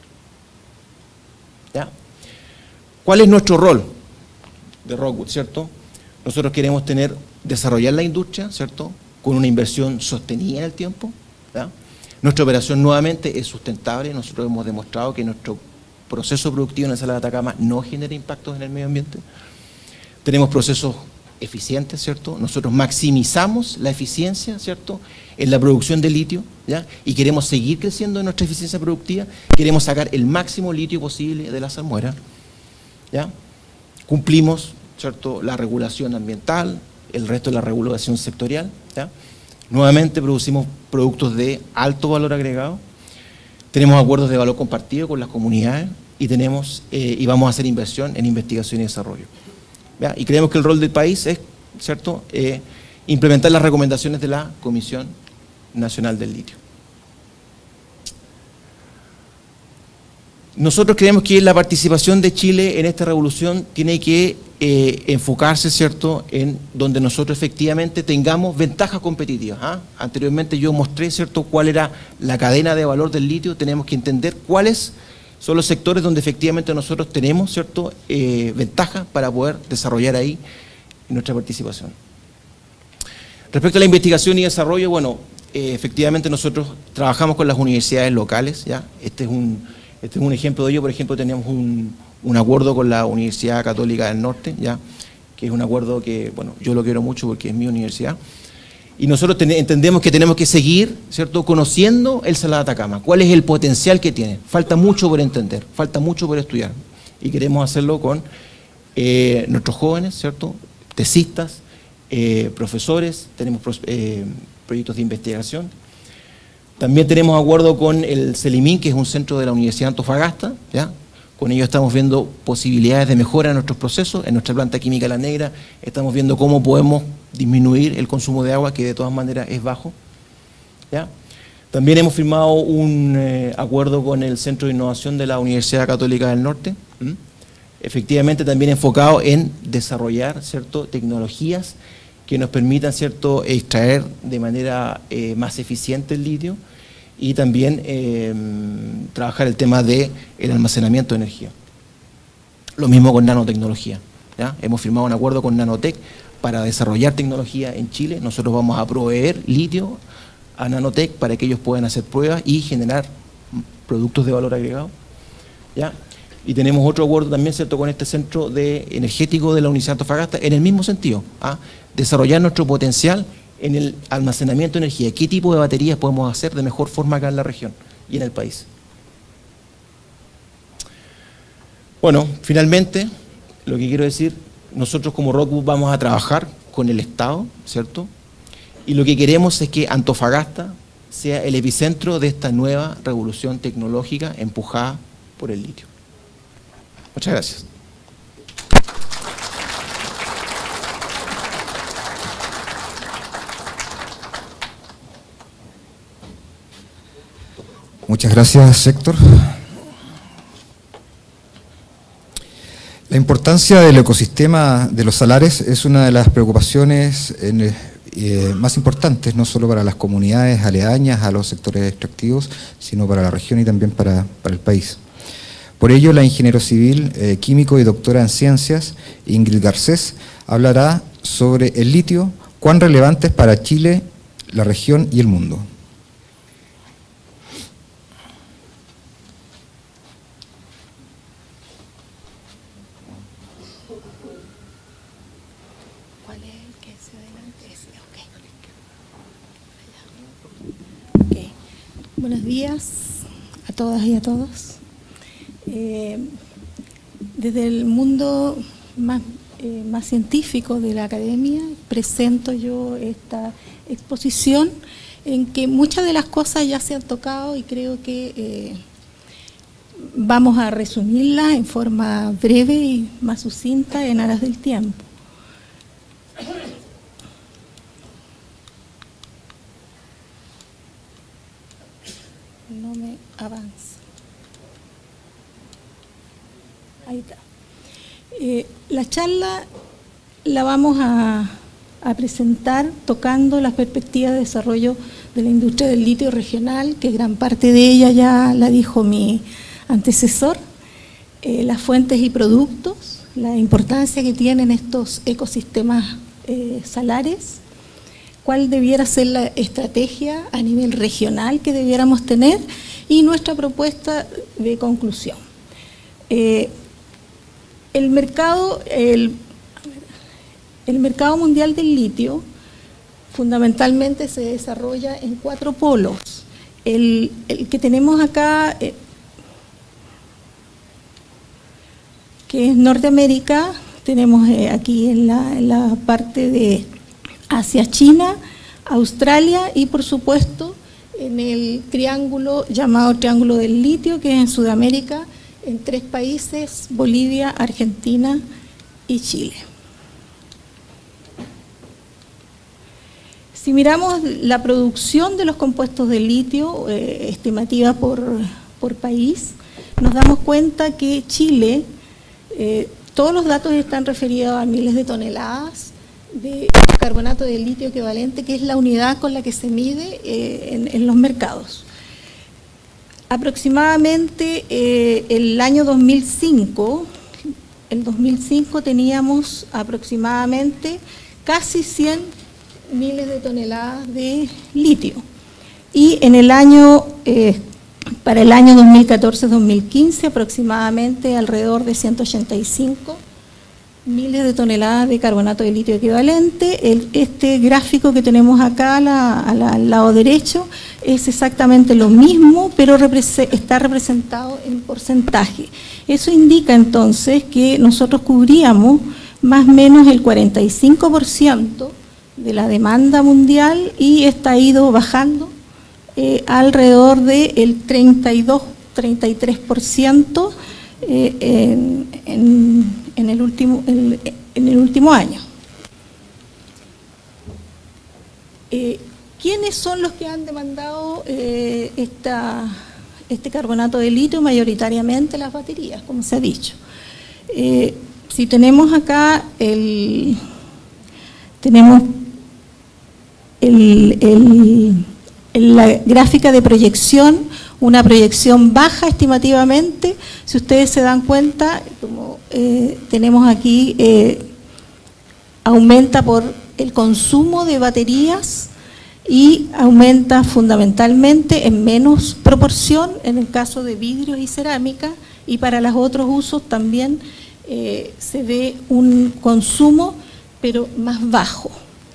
¿ya? ¿Cuál es nuestro rol de Rockwood, cierto? Nosotros queremos tener, desarrollar la industria, ¿cierto? Con una inversión sostenida en el tiempo, ¿ya? Nuestra operación nuevamente es sustentable. Nosotros hemos demostrado que nuestro proceso productivo en el Salar de Atacama no genera impactos en el medio ambiente. Tenemos procesos eficientes, ¿cierto? Nosotros maximizamos la eficiencia, ¿cierto?, en la producción de litio, ¿ya? Y queremos seguir creciendo en nuestra eficiencia productiva. Queremos sacar el máximo litio posible de la salmuera, ¿ya? Cumplimos, ¿cierto?, la regulación ambiental, el resto de la regulación sectorial, ¿ya? Nuevamente producimos productos de alto valor agregado. Tenemos acuerdos de valor compartido con las comunidades y, tenemos, eh, y vamos a hacer inversión en investigación y desarrollo. ¿Ya? Y creemos que el rol del país es, ¿cierto?, eh, implementar las recomendaciones de la Comisión Nacional del Litio. Nosotros creemos que la participación de Chile en esta revolución tiene que eh, enfocarse, ¿cierto?, en donde nosotros efectivamente tengamos ventajas competitivas, ¿ah? Anteriormente yo mostré, ¿cierto?, cuál era la cadena de valor del litio. Tenemos que entender cuáles son los sectores donde efectivamente nosotros tenemos, ¿cierto?, eh, ventaja para poder desarrollar ahí nuestra participación. Respecto a la investigación y desarrollo, bueno, eh, efectivamente nosotros trabajamos con las universidades locales, ¿ya? Este es un, este es un ejemplo de ello. Por ejemplo, tenemos un, un acuerdo con la Universidad Católica del Norte, ¿ya?, que es un acuerdo que, bueno, yo lo quiero mucho porque es mi universidad. Y nosotros ten, entendemos que tenemos que seguir, ¿cierto?, conociendo el Salar de Atacama. ¿Cuál es el potencial que tiene? Falta mucho por entender, falta mucho por estudiar. Y queremos hacerlo con eh, nuestros jóvenes, ¿cierto?, tesistas, eh, profesores, tenemos eh, proyectos de investigación. También tenemos acuerdo con el CELIMIN, que es un centro de la Universidad de Antofagasta, ¿ya? Con ellos estamos viendo posibilidades de mejora en nuestros procesos. En nuestra planta química La Negra estamos viendo cómo podemos disminuir el consumo de agua, que de todas maneras es bajo, ¿ya? También hemos firmado un eh, acuerdo con el Centro de Innovación de la Universidad Católica del Norte, ¿m? Efectivamente también enfocado en desarrollar, ¿cierto?, tecnologías que nos permitan, ¿cierto?, extraer de manera eh, más eficiente el litio y también eh, trabajar el tema del almacenamiento de energía. Lo mismo con nanotecnología, ¿ya? Hemos firmado un acuerdo con Nanotech para desarrollar tecnología en Chile. Nosotros vamos a proveer litio a Nanotech para que ellos puedan hacer pruebas y generar productos de valor agregado, ¿ya? Y tenemos otro acuerdo también, ¿cierto?, con este centro de energético de la Universidad de Antofagasta en el mismo sentido, ¿ah? Desarrollar nuestro potencial en el almacenamiento de energía. ¿Qué tipo de baterías podemos hacer de mejor forma acá en la región y en el país? Bueno, finalmente, lo que quiero decir, nosotros como Rockwood vamos a trabajar con el Estado, ¿cierto? Y lo que queremos es que Antofagasta sea el epicentro de esta nueva revolución tecnológica empujada por el litio. Muchas gracias. Muchas gracias, Héctor. La importancia del ecosistema de los salares es una de las preocupaciones en, eh, más importantes, no solo para las comunidades aledañas a los sectores extractivos, sino para la región y también para, para el país. Por ello, la ingeniero civil, eh, químico y doctora en ciencias, Ingrid Garcés, hablará sobre el litio, cuán relevante es para Chile, la región y el mundo. ¿Cuál es el que se adelante? Ese, ok. Okay. Buenos días a todas y a todos. Eh, desde el mundo más, eh, más científico de la academia presento yo esta exposición en que muchas de las cosas ya se han tocado y creo que eh, vamos a resumirlas en forma breve y más sucinta en aras del tiempo. No me avanza. Ahí está. Eh, la charla la vamos a, a presentar tocando las perspectivas de desarrollo de la industria del litio regional, que gran parte de ella ya la dijo mi antecesor, eh, las fuentes y productos, la importancia que tienen estos ecosistemas eh, salares, cuál debiera ser la estrategia a nivel regional que debiéramos tener y nuestra propuesta de conclusión. Eh, El mercado, el, el mercado mundial del litio fundamentalmente se desarrolla en cuatro polos. El, el que tenemos acá, eh, que es Norteamérica, tenemos eh, aquí en la, en la parte de Asia, China, Australia y por supuesto en el triángulo llamado Triángulo del Litio, que es en Sudamérica, en tres países, Bolivia, Argentina y Chile. Si miramos la producción de los compuestos de litio, eh, estimativa por, por país, nos damos cuenta que Chile, eh, todos los datos están referidos a miles de toneladas de carbonato de litio equivalente, que es la unidad con la que se mide eh, en, en los mercados. Aproximadamente eh, el año dos mil cinco, el dos mil cinco teníamos aproximadamente casi cien miles de toneladas de litio. Y en el año, eh, para el año dos mil catorce dos mil quince, aproximadamente alrededor de ciento ochenta y cinco miles de toneladas de carbonato de litio equivalente. El, este gráfico que tenemos acá a la, a la, al lado derecho es exactamente lo mismo, pero represe, está representado en porcentaje. Eso indica entonces que nosotros cubríamos más o menos el cuarenta y cinco por ciento de la demanda mundial y está ido bajando eh, alrededor del treinta y dos, treinta y tres por ciento eh, en, en En el, último, en, en el último año. Eh, ¿Quiénes son los que han demandado eh, esta, este carbonato de litio? Mayoritariamente las baterías, como se ha dicho. Eh, si tenemos acá el, tenemos el, el, el, la gráfica de proyección, una proyección baja estimativamente, si ustedes se dan cuenta, como eh, tenemos aquí, eh, aumenta por el consumo de baterías y aumenta fundamentalmente en menos proporción en el caso de vidrios y cerámica, y para los otros usos también eh, se ve un consumo, pero más bajo.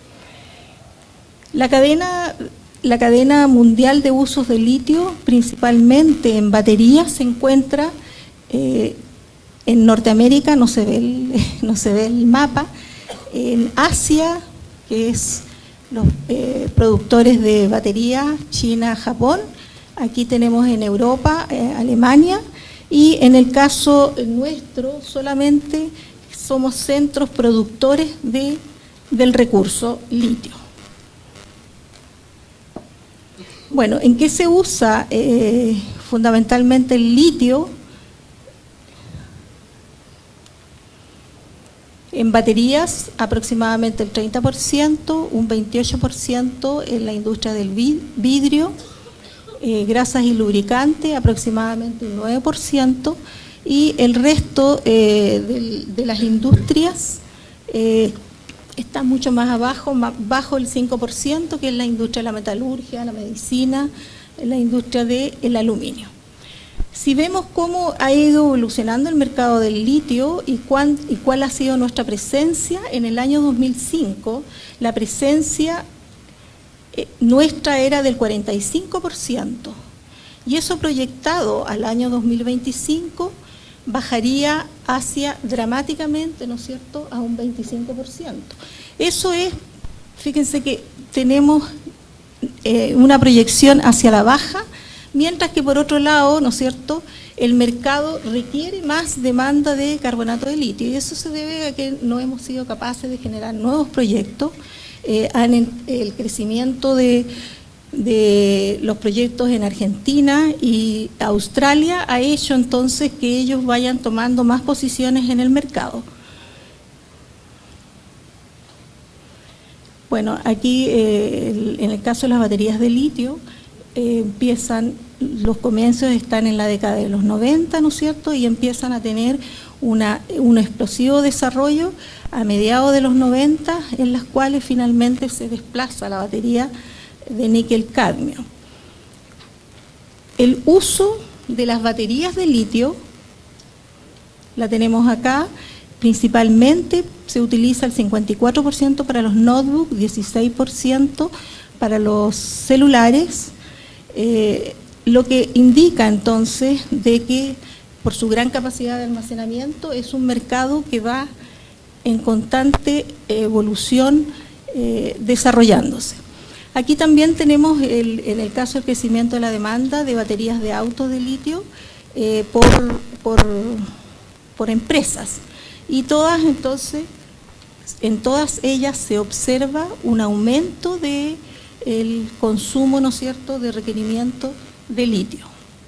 La cadena... La cadena mundial de usos de litio, principalmente en baterías, se encuentra eh, en Norteamérica, no se, ve el, no se ve el mapa, en Asia, que es los eh, productores de baterías, China, Japón, aquí tenemos en Europa, eh, Alemania, y en el caso nuestro solamente somos centros productores de, del recurso litio. Bueno, ¿en qué se usa eh, fundamentalmente el litio? En baterías aproximadamente el treinta por ciento, un veintiocho por ciento en la industria del vidrio, eh, grasas y lubricantes aproximadamente un nueve por ciento y el resto eh, de, de las industrias eh, está mucho más abajo, más bajo el cinco por ciento, que es la industria de la metalurgia, la medicina, la industria del aluminio. Si vemos cómo ha ido evolucionando el mercado del litio y, cuán, y cuál ha sido nuestra presencia, en el año dos mil cinco, la presencia eh, nuestra era del cuarenta y cinco por ciento, y eso proyectado al año dos mil veinticinco bajaría hacia dramáticamente, ¿no es cierto?, a un veinticinco por ciento. Eso es, fíjense que tenemos eh, una proyección hacia la baja, mientras que por otro lado, ¿no es cierto?, el mercado requiere más demanda de carbonato de litio, y eso se debe a que no hemos sido capaces de generar nuevos proyectos. Eh, el crecimiento de, de los proyectos en Argentina y Australia ha hecho entonces que ellos vayan tomando más posiciones en el mercado. Bueno, aquí eh, el, en el caso de las baterías de litio, eh, empiezan, los comienzos están en la década de los noventa, ¿no es cierto?, y empiezan a tener una, un explosivo desarrollo a mediados de los noventa, en las cuales finalmente se desplaza la batería de níquel-cadmio. El uso de las baterías de litio, la tenemos acá, principalmente se utiliza el cincuenta y cuatro por ciento para los notebooks, dieciséis por ciento para los celulares, eh, lo que indica entonces de que por su gran capacidad de almacenamiento es un mercado que va en constante evolución eh, desarrollándose. Aquí también tenemos el, en el caso del crecimiento de la demanda de baterías de autos de litio eh, por, por, por empresas, y todas entonces, en todas ellas se observa un aumento de el consumo, ¿no es cierto?, de requerimiento de litio.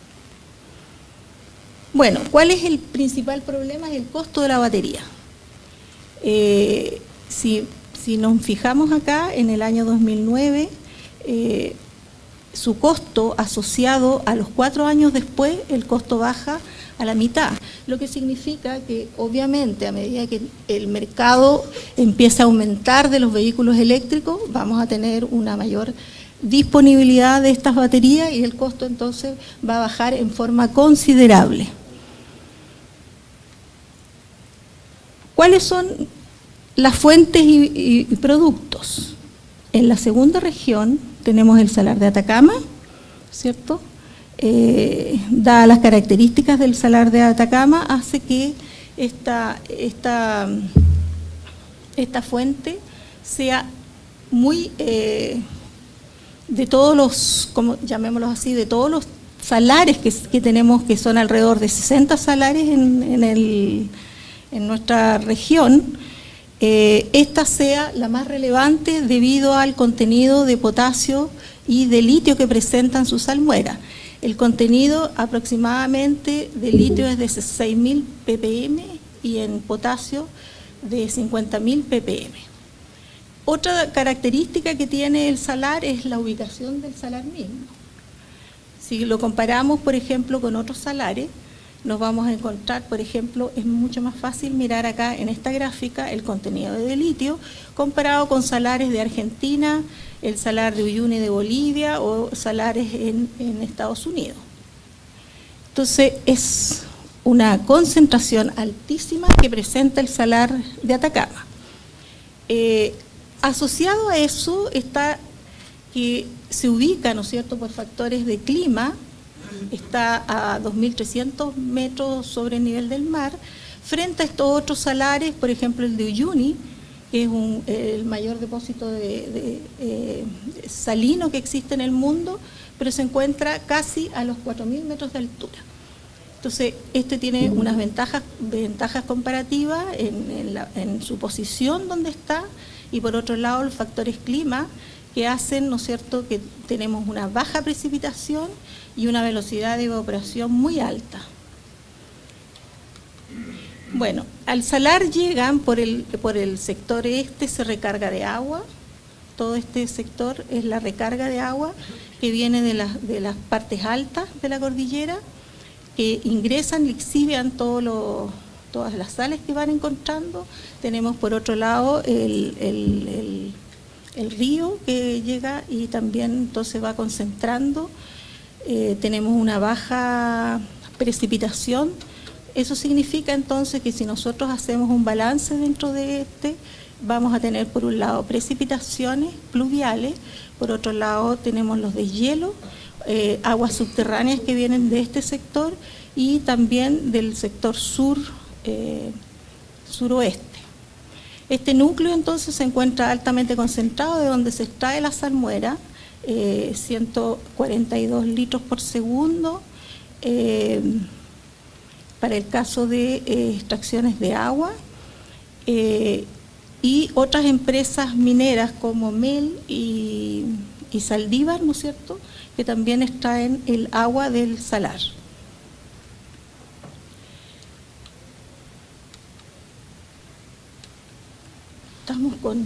Bueno, ¿cuál es el principal problema? Es el costo de la batería. Eh, si, si nos fijamos acá, en el año dos mil nueve, eh, su costo asociado a los cuatro años después, el costo baja a la mitad, lo que significa que obviamente a medida que el mercado empieza a aumentar de los vehículos eléctricos, vamos a tener una mayor disponibilidad de estas baterías y el costo entonces va a bajar en forma considerable. ¿Cuáles son las fuentes y, y productos? En la segunda región tenemos el salar de Atacama, ¿cierto? Eh, dadas las características del salar de Atacama, hace que esta, esta, esta fuente sea muy, eh, de todos los, como llamémoslos así, de todos los salares que, que tenemos, que son alrededor de sesenta salares en, en, el, en nuestra región, eh, esta sea la más relevante debido al contenido de potasio y de litio que presentan sus salmueras. El contenido aproximadamente de litio es de seis mil ppm y en potasio de cincuenta mil ppm. Otra característica que tiene el salar es la ubicación del salar mismo. Si lo comparamos, por ejemplo, con otros salares, nos vamos a encontrar, por ejemplo, es mucho más fácil mirar acá en esta gráfica el contenido de litio comparado con salares de Argentina, el salar de Uyuni de Bolivia o salares en, en Estados Unidos. Entonces es una concentración altísima que presenta el salar de Atacama. Eh, asociado a eso está que se ubica, ¿no es cierto?, por factores de clima, está a dos mil trescientos metros sobre el nivel del mar, frente a estos otros salares, por ejemplo el de Uyuni, que es un, el mayor depósito de, de eh, salino que existe en el mundo, pero se encuentra casi a los cuatro mil metros de altura. Entonces, este tiene unas ventajas, ventajas comparativas en, en, la, en su posición donde está, y por otro lado los factores clima que hacen, ¿no es cierto?, que tenemos una baja precipitación y una velocidad de evaporación muy alta. Bueno, al salar llegan por el, por el sector este, se recarga de agua. Todo este sector es la recarga de agua que viene de las, de las partes altas de la cordillera, que ingresan, lixivian todo lo, todas las sales que van encontrando. Tenemos por otro lado el, el, el, el río que llega y también entonces va concentrando. Eh, tenemos una baja precipitación. Eso significa entonces que si nosotros hacemos un balance dentro de este, vamos a tener por un lado precipitaciones pluviales, por otro lado tenemos los deshielos, eh, aguas subterráneas que vienen de este sector y también del sector sur, eh, suroeste. Este núcleo entonces se encuentra altamente concentrado, de donde se extrae la salmuera, eh, ciento cuarenta y dos litros por segundo, eh, para el caso de eh, extracciones de agua, eh, y otras empresas mineras como Mel y, y Saldívar, ¿no es cierto?, que también extraen el agua del salar. Estamos con...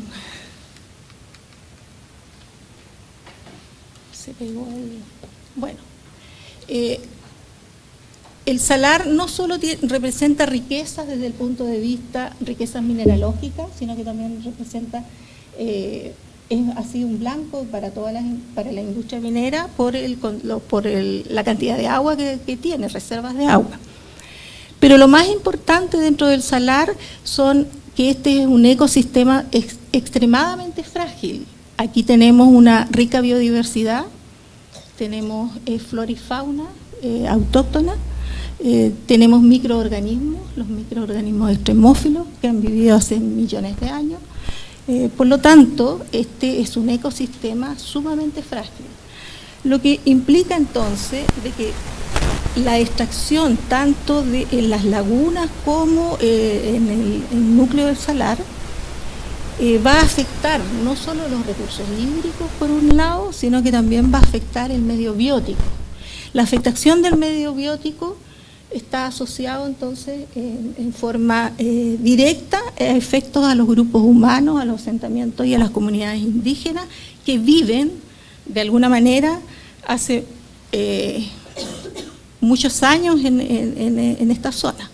Se pegó el... Bueno. Eh, El salar no solo tiene, representa riquezas desde el punto de vista, riquezas mineralógicas, sino que también representa, eh, es, ha sido un blanco para, toda la, para la industria minera por, el, por el, la cantidad de agua que, que tiene, reservas de agua. Pero lo más importante dentro del salar son que este es un ecosistema ex, extremadamente frágil. Aquí tenemos una rica biodiversidad, tenemos eh, flora y fauna eh, autóctona. Eh, tenemos microorganismos, los microorganismos extremófilos que han vivido hace millones de años. Eh, por lo tanto, este es un ecosistema sumamente frágil. Lo que implica entonces de que la extracción tanto de, en las lagunas como eh, en, el, en el núcleo del salar eh, va a afectar no solo los recursos hídricos por un lado, sino que también va a afectar el medio biótico. La afectación del medio biótico está asociado entonces en, en forma eh, directa a efectos a los grupos humanos, a los asentamientos y a las comunidades indígenas que viven de alguna manera hace eh, muchos años en, en, en, en esta zona.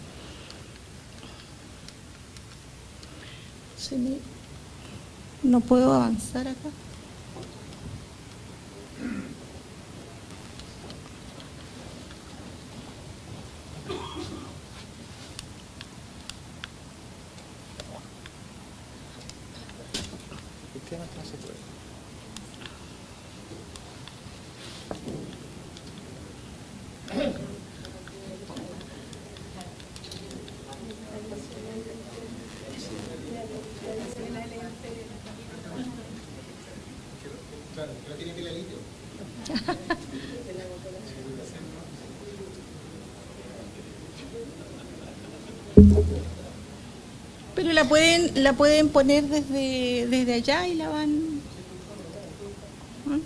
No puedo avanzar acá. Pero la pueden la pueden poner desde desde allá y la van. ¿Mm?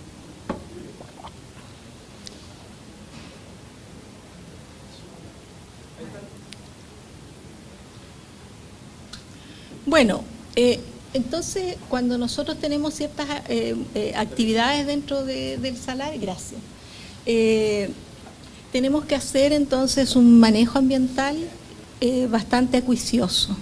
Bueno, eh, entonces cuando nosotros tenemos ciertas eh, eh, actividades dentro de, del salar, gracias, eh, tenemos que hacer entonces un manejo ambiental eh, bastante acuicioso.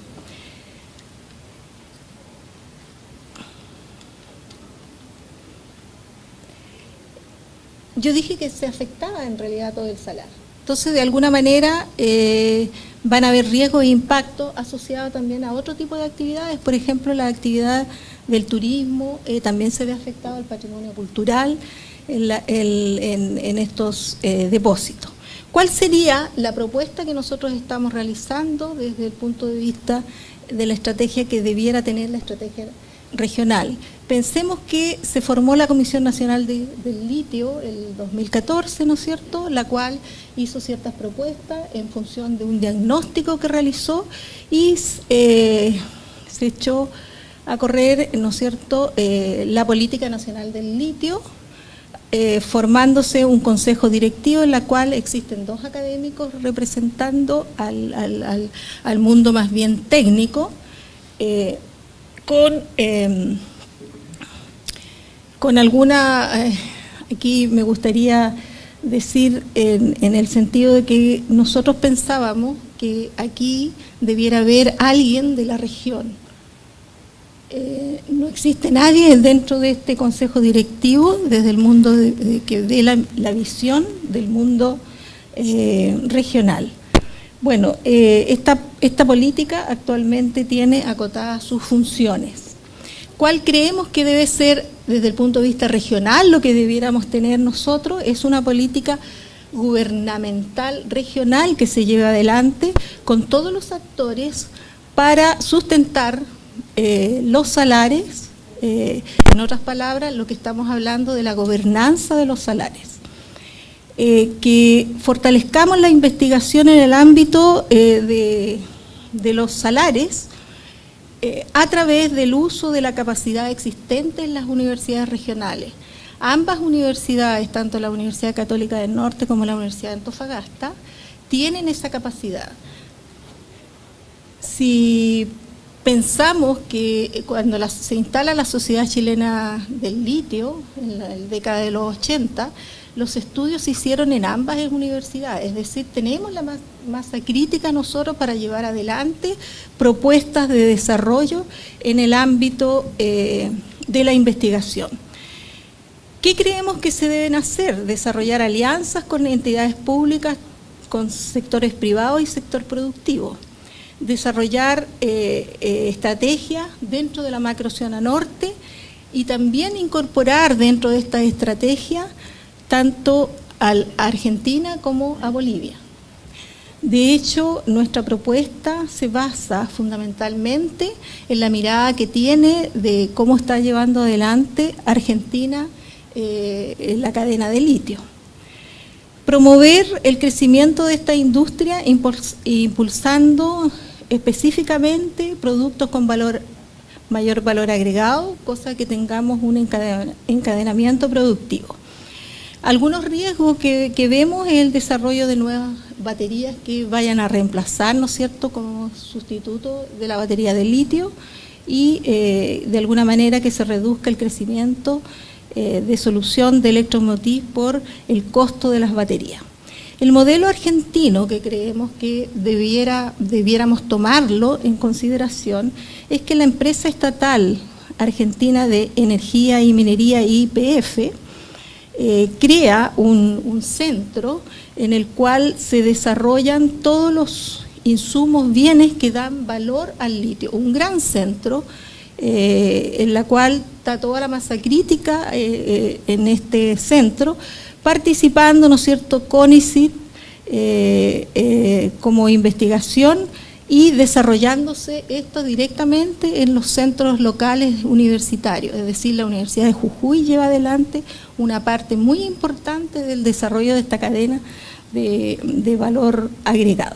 Yo dije que se afectaba en realidad todo el salar. Entonces, de alguna manera, eh, van a haber riesgos e impactos asociados también a otro tipo de actividades. Por ejemplo, la actividad del turismo, eh, también se ve afectado el patrimonio cultural en, la, el, en, en estos eh, depósitos. ¿Cuál sería la propuesta que nosotros estamos realizando desde el punto de vista de la estrategia que debiera tener la estrategia regional? Pensemos que se formó la Comisión Nacional de, del Litio el dos mil catorce, ¿no es cierto?, la cual hizo ciertas propuestas en función de un diagnóstico que realizó y eh, se echó a correr, ¿no es cierto?, eh, la Política Nacional del Litio eh, formándose un consejo directivo en la cual existen dos académicos representando al, al, al, al mundo más bien técnico, eh, con, eh, con alguna, eh, aquí me gustaría decir en, en el sentido de que nosotros pensábamos que aquí debiera haber alguien de la región. Eh, no existe nadie dentro de este consejo directivo desde el mundo de, de, que dé la, la visión del mundo eh, regional. Bueno, eh, esta, esta política actualmente tiene acotadas sus funciones. ¿Cuál creemos que debe ser desde el punto de vista regional lo que debiéramos tener nosotros? Es una política gubernamental regional que se lleve adelante con todos los actores para sustentar Eh, los salares, eh, en otras palabras, lo que estamos hablando de la gobernanza de los salares. Eh, que fortalezcamos la investigación en el ámbito eh, de, de los salares eh, a través del uso de la capacidad existente en las universidades regionales. Ambas universidades, tanto la Universidad Católica del Norte como la Universidad de Antofagasta, tienen esa capacidad. Si pensamos que cuando la, se instala la Sociedad Chilena del Litio, en la, en la década de los ochenta, los estudios se hicieron en ambas universidades, es decir, tenemos la masa crítica nosotros para llevar adelante propuestas de desarrollo en el ámbito eh, de la investigación. ¿Qué creemos que se deben hacer? Desarrollar alianzas con entidades públicas, con sectores privados y sector productivo. Desarrollar eh, eh, estrategias dentro de la macrozona norte y también incorporar dentro de esta estrategia tanto a Argentina como a Bolivia. De hecho, nuestra propuesta se basa fundamentalmente en la mirada que tiene de cómo está llevando adelante Argentina eh, la cadena de litio. Promover el crecimiento de esta industria impulsando específicamente productos con valor, mayor valor agregado, cosa que tengamos un encadenamiento productivo. Algunos riesgos que, que vemos es el desarrollo de nuevas baterías que vayan a reemplazar, ¿no es cierto?, como sustituto de la batería de litio y eh, de alguna manera que se reduzca el crecimiento eh, de solución de electromotriz por el costo de las baterías. El modelo argentino que creemos que debiera, debiéramos tomarlo en consideración es que la empresa estatal argentina de energía y minería I P F eh, crea un, un centro en el cual se desarrollan todos los insumos, bienes que dan valor al litio. Un gran centro eh, en la cual está toda la masa crítica eh, eh, en este centro, participando, ¿no es cierto?, CONICIT eh, eh, como investigación y desarrollándose esto directamente en los centros locales universitarios, es decir, la Universidad de Jujuy lleva adelante una parte muy importante del desarrollo de esta cadena de, de valor agregado.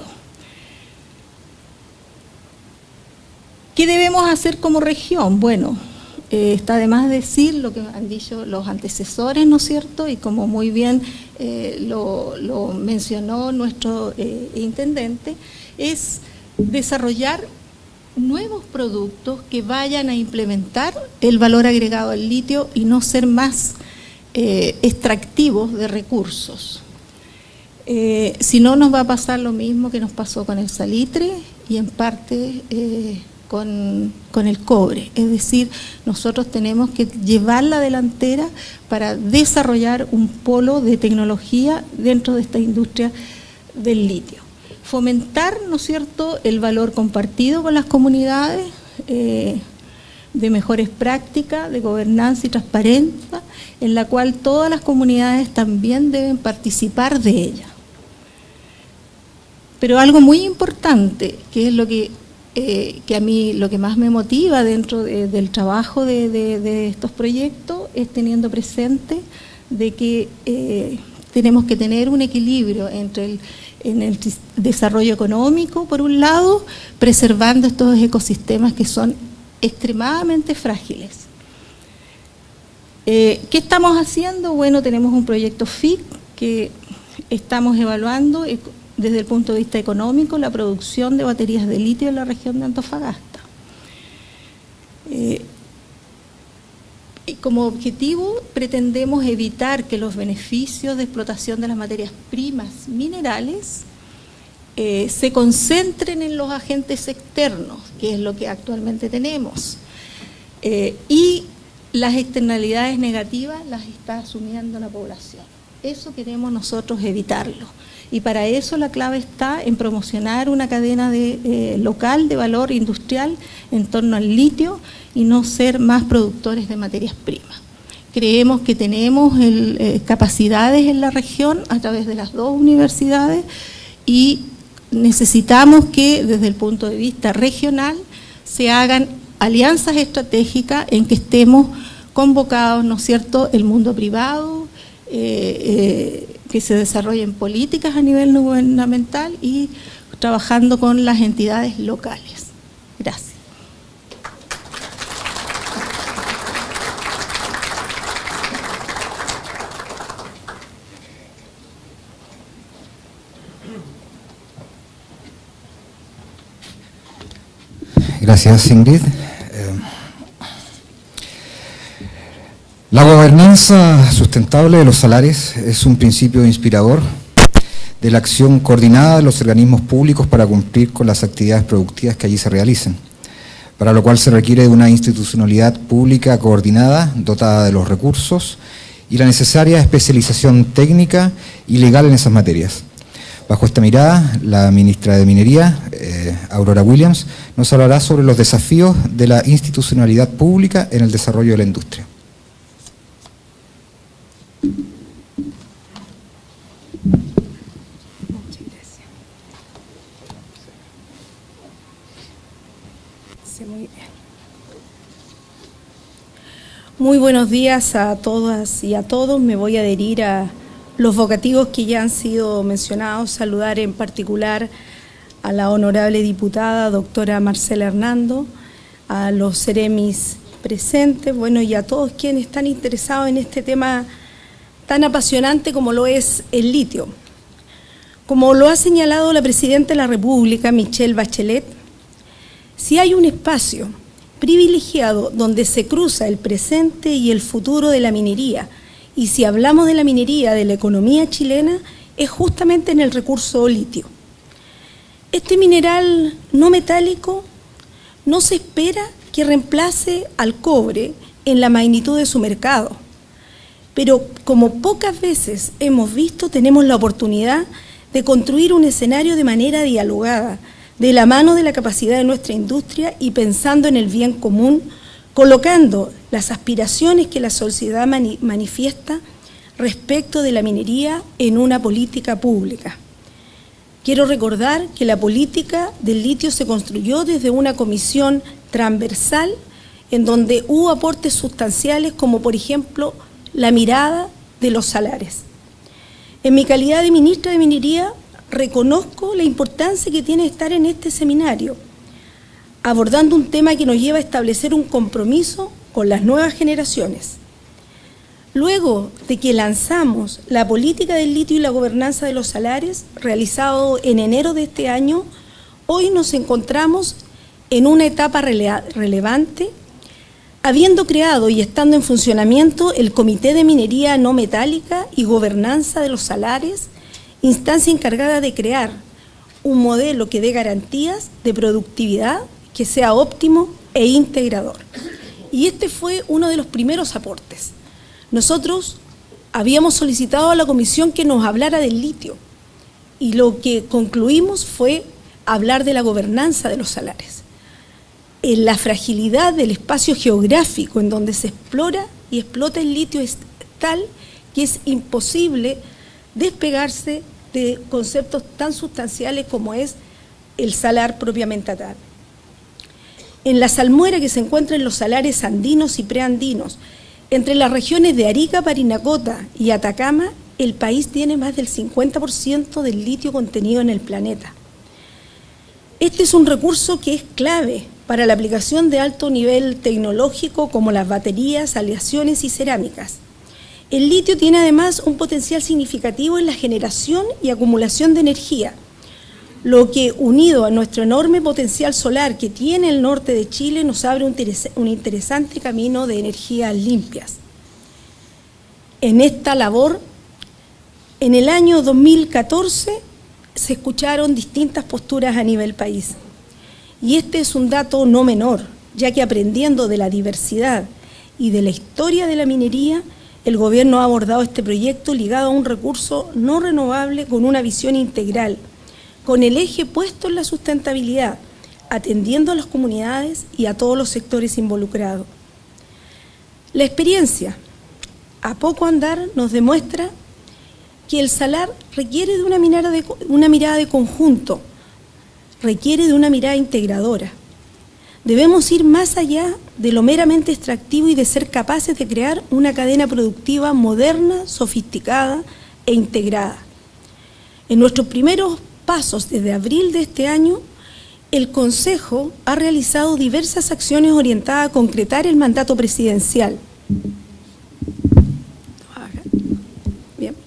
¿Qué debemos hacer como región? Bueno, Eh, está de más decir lo que han dicho los antecesores, ¿no es cierto? Y como muy bien eh, lo, lo mencionó nuestro eh, intendente, es desarrollar nuevos productos que vayan a implementar el valor agregado al litio y no ser más eh, extractivos de recursos. Eh, si no, nos va a pasar lo mismo que nos pasó con el salitre y en parte Eh, Con, con el cobre, es decir, nosotros tenemos que llevar la delantera para desarrollar un polo de tecnología dentro de esta industria del litio. Fomentar, ¿no es cierto?, el valor compartido con las comunidades, eh, de mejores prácticas, de gobernanza y transparencia, en la cual todas las comunidades también deben participar de ella. Pero algo muy importante, que es lo que Eh, que a mí lo que más me motiva dentro de, del trabajo de, de, de estos proyectos es teniendo presente de que eh, tenemos que tener un equilibrio entre el, en el desarrollo económico, por un lado, preservando estos ecosistemas que son extremadamente frágiles. Eh, ¿Qué estamos haciendo? Bueno, tenemos un proyecto F I C que estamos evaluando eh, desde el punto de vista económico la producción de baterías de litio en la región de Antofagasta. Eh, y como objetivo pretendemos evitar que los beneficios de explotación de las materias primas minerales eh, se concentren en los agentes externos, que es lo que actualmente tenemos. Eh, y las externalidades negativas las está asumiendo la población. Eso queremos nosotros evitarlo. Y para eso la clave está en promocionar una cadena de, eh, local de valor industrial en torno al litio y no ser más productores de materias primas. Creemos que tenemos el, eh, capacidades en la región a través de las dos universidades y necesitamos que desde el punto de vista regional se hagan alianzas estratégicas en que estemos convocados, ¿no es cierto?, el mundo privado, eh, eh, que se desarrollen políticas a nivel gubernamental y trabajando con las entidades locales. Gracias. Gracias, Ingrid. La gobernanza sustentable de los salares es un principio inspirador de la acción coordinada de los organismos públicos para cumplir con las actividades productivas que allí se realicen, para lo cual se requiere de una institucionalidad pública coordinada, dotada de los recursos y la necesaria especialización técnica y legal en esas materias. Bajo esta mirada, la ministra de Minería, eh, Aurora Williams, nos hablará sobre los desafíos de la institucionalidad pública en el desarrollo de la industria. Muy buenos días a todas y a todos. Me voy a adherir a los vocativos que ya han sido mencionados, saludar en particular a la honorable diputada doctora Marcela Hernando, a los seremis presentes, bueno, y a todos quienes están interesados en este tema tan apasionante como lo es el litio. Como lo ha señalado la Presidenta de la República, Michelle Bachelet, si hay un espacio privilegiado donde se cruza el presente y el futuro de la minería, y si hablamos de la minería, de la economía chilena, es justamente en el recurso litio. Este mineral no metálico no se espera que reemplace al cobre en la magnitud de su mercado, pero como pocas veces hemos visto, tenemos la oportunidad de construir un escenario de manera dialogada, de la mano de la capacidad de nuestra industria y pensando en el bien común, colocando las aspiraciones que la sociedad mani- manifiesta respecto de la minería en una política pública. Quiero recordar que la política del litio se construyó desde una comisión transversal en donde hubo aportes sustanciales como, por ejemplo, la mirada de los salares. En mi calidad de ministra de Minería, reconozco la importancia que tiene estar en este seminario, abordando un tema que nos lleva a establecer un compromiso con las nuevas generaciones. Luego de que lanzamos la política del litio y la gobernanza de los salares, realizado en enero de este año, hoy nos encontramos en una etapa rele- relevante, habiendo creado y estando en funcionamiento el Comité de Minería No Metálica y Gobernanza de los Salares, instancia encargada de crear un modelo que dé garantías de productividad, que sea óptimo e integrador. Y este fue uno de los primeros aportes. Nosotros habíamos solicitado a la comisión que nos hablara del litio y lo que concluimos fue hablar de la gobernanza de los salares. En la fragilidad del espacio geográfico en donde se explora y explota el litio es tal que es imposible despegarse de conceptos tan sustanciales como es el salar propiamente tal. En la salmuera que se encuentra en los salares andinos y preandinos, entre las regiones de Arica, Parinacota y Atacama, el país tiene más del cincuenta por ciento del litio contenido en el planeta. Este es un recurso que es clave para la aplicación de alto nivel tecnológico como las baterías, aleaciones y cerámicas. El litio tiene además un potencial significativo en la generación y acumulación de energía, lo que, unido a nuestro enorme potencial solar que tiene el norte de Chile, nos abre un, un interesante camino de energías limpias. En esta labor, en el año dos mil catorce, se escucharon distintas posturas a nivel país. Y este es un dato no menor, ya que aprendiendo de la diversidad y de la historia de la minería, el gobierno ha abordado este proyecto ligado a un recurso no renovable con una visión integral, con el eje puesto en la sustentabilidad, atendiendo a las comunidades y a todos los sectores involucrados. La experiencia, a poco andar, nos demuestra que el salar requiere de una mirada de, una mirada de conjunto, requiere de una mirada integradora. Debemos ir más allá de lo meramente extractivo y de ser capaces de crear una cadena productiva moderna, sofisticada e integrada. En nuestros primeros pasos desde abril de este año, el Consejo ha realizado diversas acciones orientadas a concretar el mandato presidencial. Bien.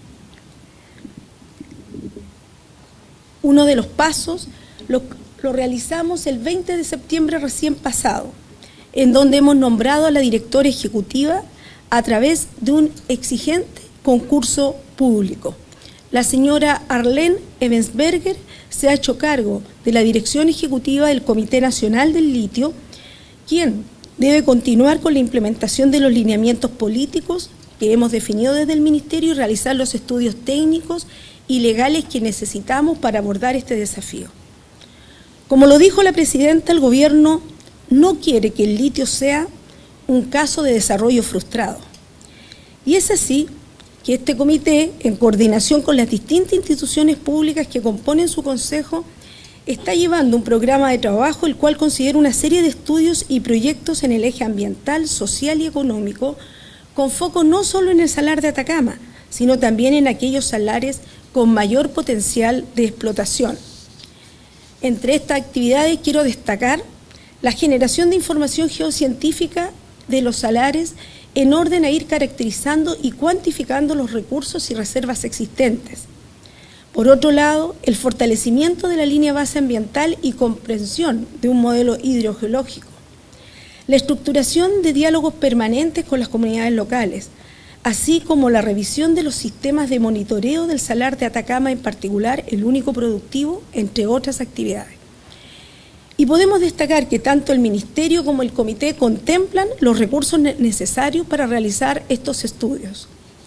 Uno de los pasos lo, lo realizamos el veinte de septiembre recién pasado, en donde hemos nombrado a la directora ejecutiva a través de un exigente concurso público. La señora Arlene Ebensberger se ha hecho cargo de la dirección ejecutiva del Comité Nacional del Litio, quien debe continuar con la implementación de los lineamientos políticos que hemos definido desde el Ministerio y realizar los estudios técnicos y legales que necesitamos para abordar este desafío. Como lo dijo la presidenta, el gobierno no quiere que el litio sea un caso de desarrollo frustrado. Y es así que este comité, en coordinación con las distintas instituciones públicas que componen su consejo, está llevando un programa de trabajo el cual considera una serie de estudios y proyectos en el eje ambiental, social y económico, con foco no solo en el salar de Atacama, sino también en aquellos salares con mayor potencial de explotación. Entre estas actividades quiero destacar la generación de información geocientífica de los salares en orden a ir caracterizando y cuantificando los recursos y reservas existentes. Por otro lado, el fortalecimiento de la línea base ambiental y comprensión de un modelo hidrogeológico. La estructuración de diálogos permanentes con las comunidades locales, así como la revisión de los sistemas de monitoreo del salar de Atacama, en particular el único productivo, entre otras actividades. Y podemos destacar que tanto el Ministerio como el Comité contemplan los recursos necesarios para realizar estos estudios.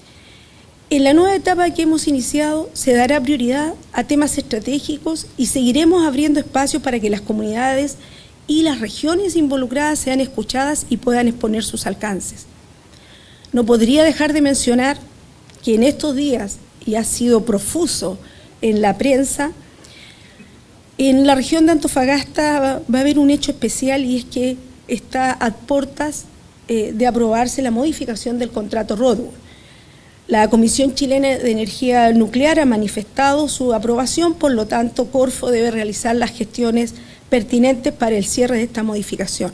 En la nueva etapa que hemos iniciado se dará prioridad a temas estratégicos y seguiremos abriendo espacios para que las comunidades y las regiones involucradas sean escuchadas y puedan exponer sus alcances. No podría dejar de mencionar que en estos días, y ha sido profuso en la prensa, en la región de Antofagasta va a haber un hecho especial, y es que está a puertas eh, de aprobarse la modificación del contrato Rodwood. La Comisión Chilena de Energía Nuclear ha manifestado su aprobación, por lo tanto Corfo debe realizar las gestiones pertinentes para el cierre de esta modificación.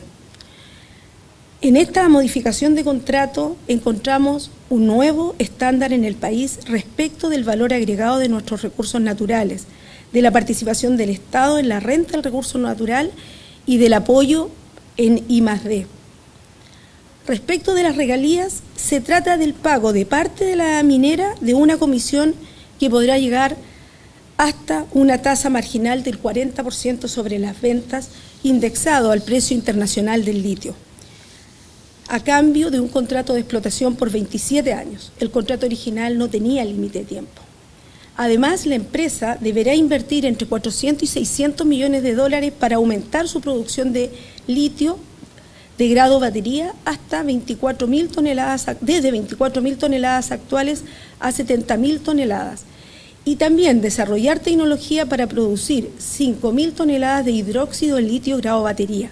En esta modificación de contrato encontramos un nuevo estándar en el país respecto del valor agregado de nuestros recursos naturales, de la participación del Estado en la renta del recurso natural y del apoyo en I más D. Respecto de las regalías, se trata del pago de parte de la minera de una comisión que podrá llegar hasta una tasa marginal del cuarenta por ciento sobre las ventas, indexado al precio internacional del litio, a cambio de un contrato de explotación por veintisiete años. El contrato original no tenía límite de tiempo. Además, la empresa deberá invertir entre cuatrocientos y seiscientos millones de dólares para aumentar su producción de litio de grado batería hasta veinticuatro mil toneladas, desde veinticuatro mil toneladas actuales a setenta mil toneladas, y también desarrollar tecnología para producir cinco mil toneladas de hidróxido de litio grado batería.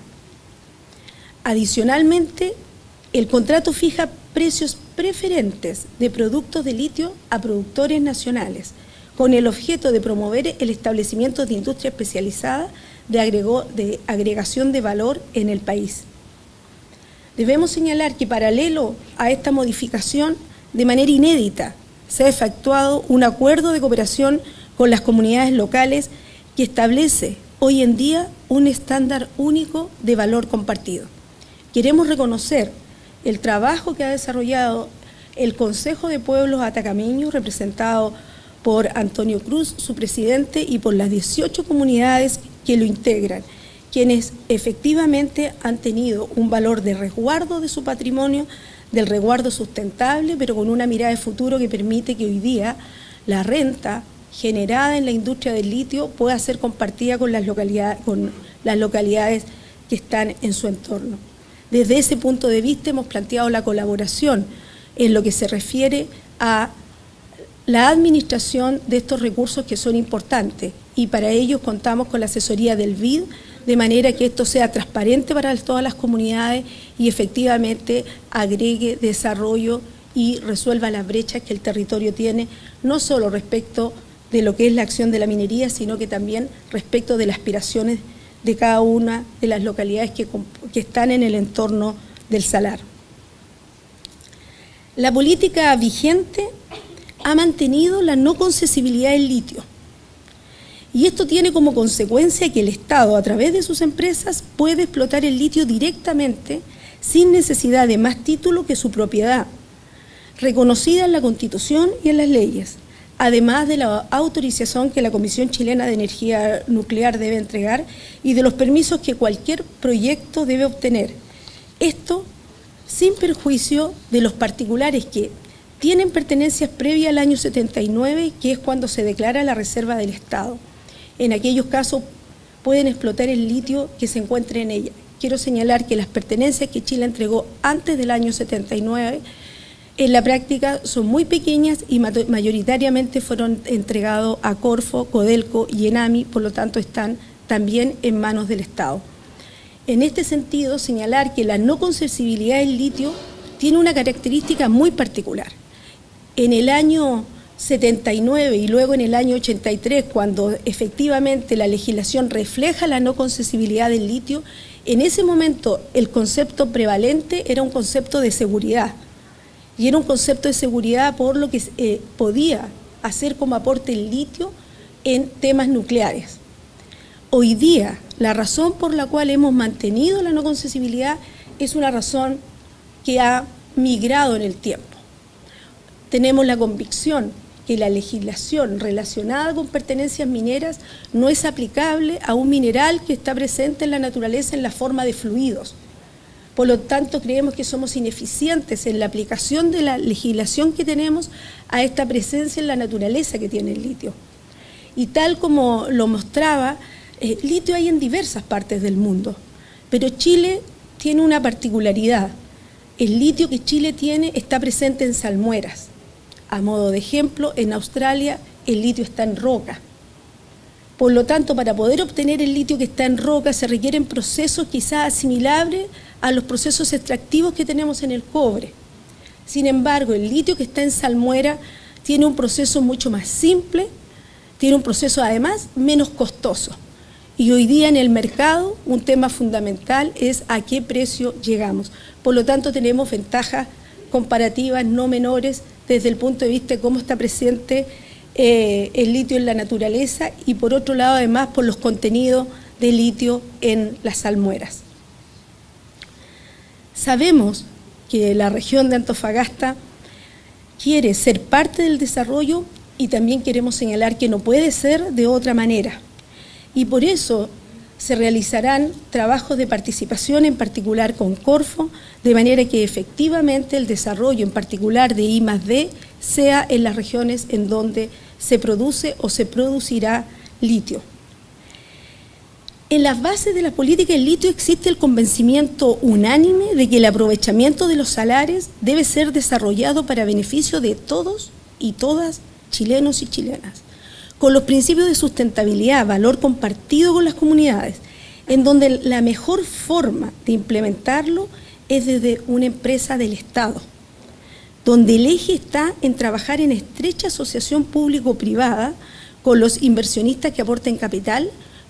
Adicionalmente, el contrato fija precios preferentes de productos de litio a productores nacionales, con el objeto de promover el establecimiento de industria especializada de, agregó, de agregación de valor en el país. Debemos señalar que paralelo a esta modificación, de manera inédita, se ha efectuado un acuerdo de cooperación con las comunidades locales que establece hoy en día un estándar único de valor compartido. Queremos reconocer el trabajo que ha desarrollado el Consejo de Pueblos Atacameños, representado por Antonio Cruz, su presidente, y por las dieciocho comunidades que lo integran, quienes efectivamente han tenido un valor de resguardo de su patrimonio, del resguardo sustentable, pero con una mirada de futuro que permite que hoy día la renta generada en la industria del litio pueda ser compartida con las localidades, con las localidades que están en su entorno. Desde ese punto de vista hemos planteado la colaboración en lo que se refiere a la administración de estos recursos que son importantes, y para ello contamos con la asesoría del B I D, de manera que esto sea transparente para todas las comunidades y efectivamente agregue desarrollo y resuelva las brechas que el territorio tiene, no solo respecto de lo que es la acción de la minería, sino que también respecto de las aspiraciones de cada una de las localidades que, que están en el entorno del salar. La política vigente ha mantenido la no concesibilidad del litio, y esto tiene como consecuencia que el Estado, a través de sus empresas, puede explotar el litio directamente sin necesidad de más título que su propiedad, reconocida en la Constitución y en las leyes, además de la autorización que la Comisión Chilena de Energía Nuclear debe entregar y de los permisos que cualquier proyecto debe obtener. Esto sin perjuicio de los particulares que tienen pertenencias previas al año setenta y nueve, que es cuando se declara la reserva del Estado. En aquellos casos pueden explotar el litio que se encuentre en ella. Quiero señalar que las pertenencias que Chile entregó antes del año setenta y nueve, en la práctica son muy pequeñas y mayoritariamente fueron entregados a Corfo, Codelco y Enami, por lo tanto están también en manos del Estado. En este sentido, señalar que la no concesibilidad del litio tiene una característica muy particular. En el año setenta y nueve y luego en el año ochenta y tres, cuando efectivamente la legislación refleja la no concesibilidad del litio, en ese momento el concepto prevalente era un concepto de seguridad, y era un concepto de seguridad por lo que eh, podía hacer como aporte el litio en temas nucleares. Hoy día, la razón por la cual hemos mantenido la no concesibilidad es una razón que ha migrado en el tiempo. Tenemos la convicción que la legislación relacionada con pertenencias mineras no es aplicable a un mineral que está presente en la naturaleza en la forma de fluidos. Por lo tanto, creemos que somos ineficientes en la aplicación de la legislación que tenemos a esta presencia en la naturaleza que tiene el litio. Y tal como lo mostraba, eh, litio hay en diversas partes del mundo, pero Chile tiene una particularidad. El litio que Chile tiene está presente en salmueras. A modo de ejemplo, en Australia el litio está en roca. Por lo tanto, para poder obtener el litio que está en roca se requieren procesos quizás asimilables a los procesos extractivos que tenemos en el cobre. Sin embargo, el litio que está en salmuera tiene un proceso mucho más simple, tiene un proceso además menos costoso. Y hoy día en el mercado un tema fundamental es a qué precio llegamos. Por lo tanto, tenemos ventajas comparativas no menores desde el punto de vista de cómo está presente eh, el litio en la naturaleza y por otro lado además por los contenidos de litio en las salmueras. Sabemos que la región de Antofagasta quiere ser parte del desarrollo y también queremos señalar que no puede ser de otra manera. Y por eso se realizarán trabajos de participación, en particular con Corfo, de manera que efectivamente el desarrollo, en particular de I más D, sea en las regiones en donde se produce o se producirá litio. En las bases de la política del litio existe el convencimiento unánime de que el aprovechamiento de los salares debe ser desarrollado para beneficio de todos y todas, chilenos y chilenas, con los principios de sustentabilidad, valor compartido con las comunidades, en donde la mejor forma de implementarlo es desde una empresa del Estado, donde el eje está en trabajar en estrecha asociación público-privada con los inversionistas que aporten capital,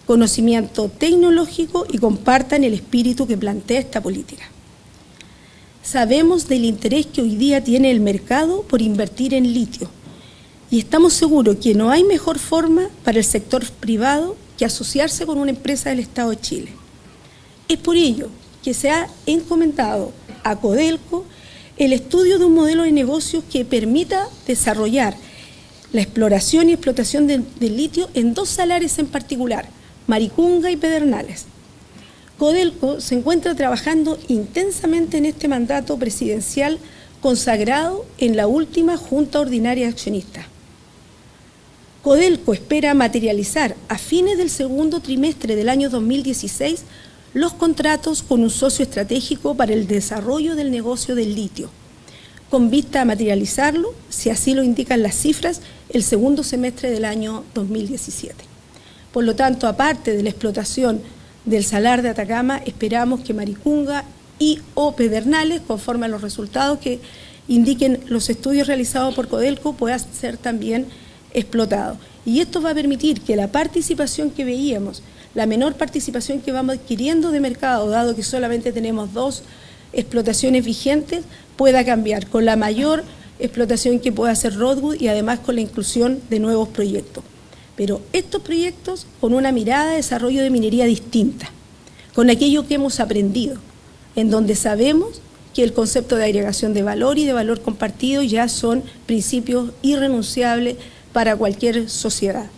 conocimiento tecnológico y compartan el espíritu que plantea esta política. Sabemos del interés que hoy día tiene el mercado por invertir en litio y estamos seguros que no hay mejor forma para el sector privado que asociarse con una empresa del Estado de Chile. Es por ello que se ha encomendado a Codelco el estudio de un modelo de negocios que permita desarrollar la exploración y explotación del de litio en dos salares en particular, Maricunga y Pedernales. Codelco se encuentra trabajando intensamente en este mandato presidencial consagrado en la última Junta Ordinaria de Accionistas. Codelco espera materializar a fines del segundo trimestre del año dos mil dieciséis los contratos con un socio estratégico para el desarrollo del negocio del litio, con vista a materializarlo, si así lo indican las cifras, el segundo semestre del año dos mil diecisiete. Por lo tanto, aparte de la explotación del salar de Atacama, esperamos que Maricunga y o Pedernales, conforme a los resultados que indiquen los estudios realizados por Codelco, puedan ser también explotados. Y esto va a permitir que la participación que veíamos, la menor participación que vamos adquiriendo de mercado, dado que solamente tenemos dos explotaciones vigentes, pueda cambiar con la mayor explotación que pueda hacer Rodwood y además con la inclusión de nuevos proyectos. Pero estos proyectos con una mirada de desarrollo de minería distinta, con aquello que hemos aprendido, en donde sabemos que el concepto de agregación de valor y de valor compartido ya son principios irrenunciables para cualquier sociedad.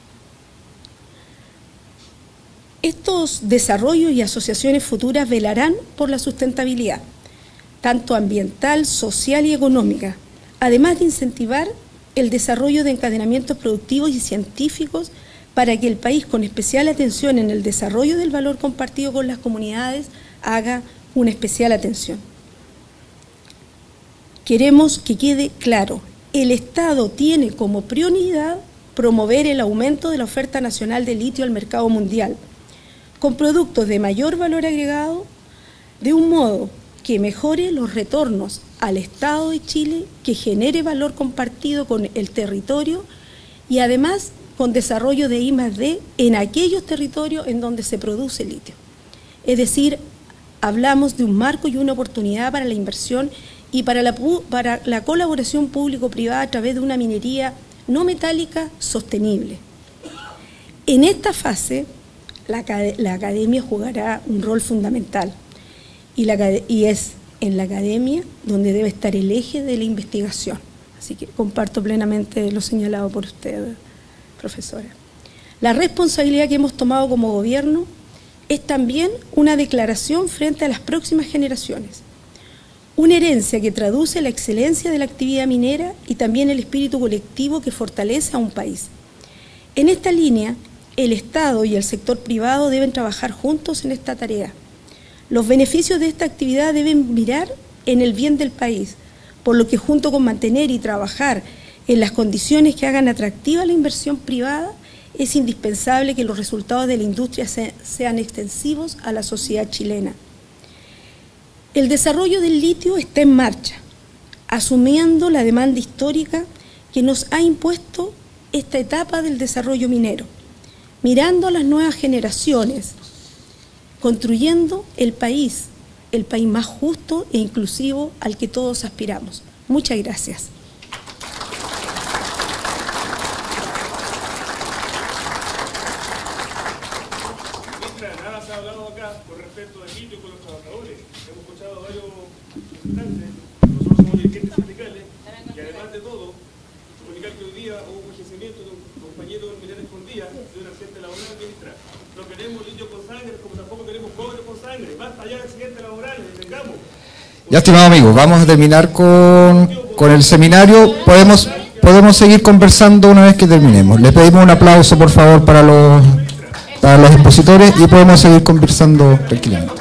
Estos desarrollos y asociaciones futuras velarán por la sustentabilidad, tanto ambiental, social y económica, además de incentivar el desarrollo de encadenamientos productivos y científicos para que el país, con especial atención en el desarrollo del valor compartido con las comunidades, haga una especial atención. Queremos que quede claro, el Estado tiene como prioridad promover el aumento de la oferta nacional de litio al mercado mundial, con productos de mayor valor agregado, de un modo que mejore los retornos al Estado de Chile, que genere valor compartido con el territorio y además con desarrollo de I más D en aquellos territorios en donde se produce litio. Es decir, hablamos de un marco y una oportunidad para la inversión y para la, para la colaboración público-privada a través de una minería no metálica sostenible. En esta fase, la, la academia jugará un rol fundamental. Y, la, y es en la academia donde debe estar el eje de la investigación. Así que comparto plenamente lo señalado por usted, profesora. La responsabilidad que hemos tomado como gobierno es también una declaración frente a las próximas generaciones. Una herencia que traduce la excelencia de la actividad minera y también el espíritu colectivo que fortalece a un país. En esta línea, el Estado y el sector privado deben trabajar juntos en esta tarea. Los beneficios de esta actividad deben mirar en el bien del país, por lo que junto con mantener y trabajar en las condiciones que hagan atractiva la inversión privada, es indispensable que los resultados de la industria se, sean extensivos a la sociedad chilena. El desarrollo del litio está en marcha, asumiendo la demanda histórica que nos ha impuesto esta etapa del desarrollo minero, mirando a las nuevas generaciones, construyendo el país, el país más justo e inclusivo al que todos aspiramos. Muchas gracias. Ministra, nada se ha hablado acá con respecto del litio con los trabajadores. Hemos escuchado a varios representantes, nosotros somos dirigentes sindicales, y además de todo, comunicar que hoy día hubo un fallecimiento de un compañero del Minera Escondida de un accidente laboral, ministra. No queremos litio con sangre, como tampoco queremos cobre con sangre. Basta ya de accidentes laborales, detengamos. Ya, estimado amigo, vamos a terminar con, con el seminario. Podemos, podemos seguir conversando una vez que terminemos. Les pedimos un aplauso, por favor, para los, para los expositores y podemos seguir conversando tranquilamente.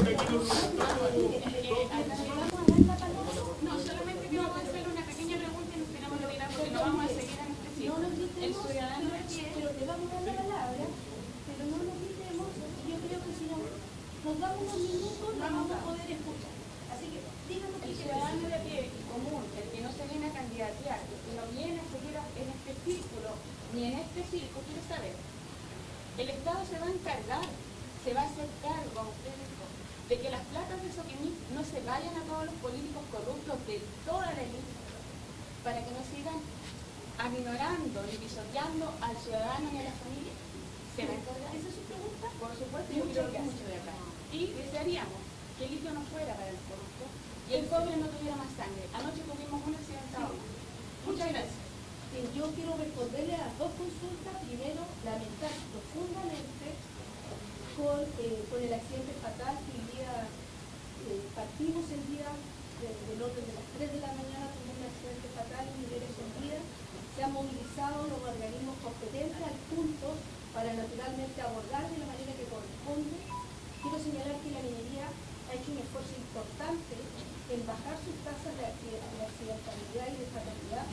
El Estado se va a encargar, se va a hacer cargo, a usted dijo, de que las platas de Soquimich no se vayan a todos los políticos corruptos de toda la élite, para que no sigan aminorando ni pisoteando al ciudadano ni a la familia. ¿Se va a encargar? ¿Esa es su pregunta? Por supuesto, yo quiero mucho de acá. Y desearíamos que el litio no fuera para el corrupto y el cobre no tuviera más sangre. Anoche tuvimos un accidentado. Muchas gracias. Yo quiero responderle a las dos consultas. Primero, lamentar profundamente con, eh, con el accidente fatal que hoy día eh, partimos el día de, del orden de las tres de la mañana, tuvimos un accidente fatal en Mineros en Vida. Se han movilizado los organismos competentes al punto para naturalmente abordar de la manera que corresponde. Quiero señalar que la minería ha hecho un esfuerzo importante en bajar sus tasas de accidentalidad y de fatalidad.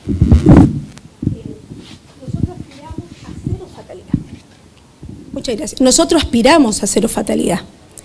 Nosotros aspiramos a cero fatalidad. Muchas gracias. Nosotros aspiramos a cero fatalidad.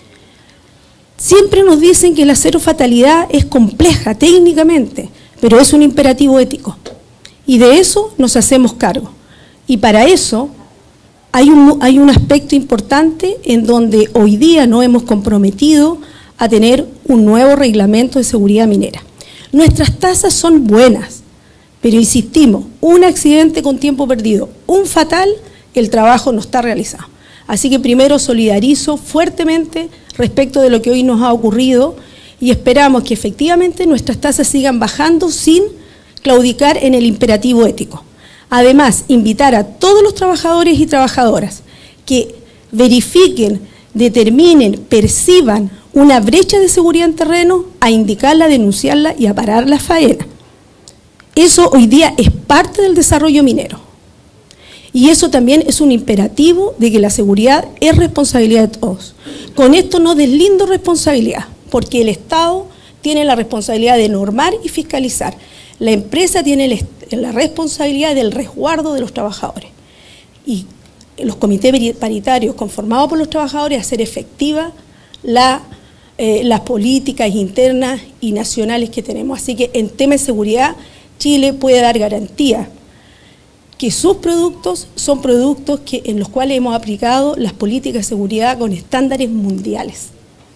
Siempre nos dicen que la cero fatalidad es compleja técnicamente, pero es un imperativo ético. Y de eso nos hacemos cargo. Y para eso hay un, hay un aspecto importante en donde hoy día nos hemos comprometido a tener un nuevo reglamento de seguridad minera. Nuestras tasas son buenas, pero insistimos, un accidente con tiempo perdido, un fatal, el trabajo no está realizado. Así que primero solidarizo fuertemente respecto de lo que hoy nos ha ocurrido y esperamos que efectivamente nuestras tasas sigan bajando sin claudicar en el imperativo ético. Además, invitar a todos los trabajadores y trabajadoras que verifiquen, determinen, perciban una brecha de seguridad en terreno, a indicarla, a denunciarla y a parar la faena. Eso hoy día es parte del desarrollo minero. Y eso también es un imperativo de que la seguridad es responsabilidad de todos. Con esto no deslindo responsabilidad, porque el Estado tiene la responsabilidad de normar y fiscalizar. La empresa tiene la responsabilidad del resguardo de los trabajadores. Y los comités paritarios conformados por los trabajadores hacer efectiva la, eh, las políticas internas y nacionales que tenemos. Así que en tema de seguridad, Chile puede dar garantía que sus productos son productos que, en los cuales hemos aplicado las políticas de seguridad con estándares mundiales.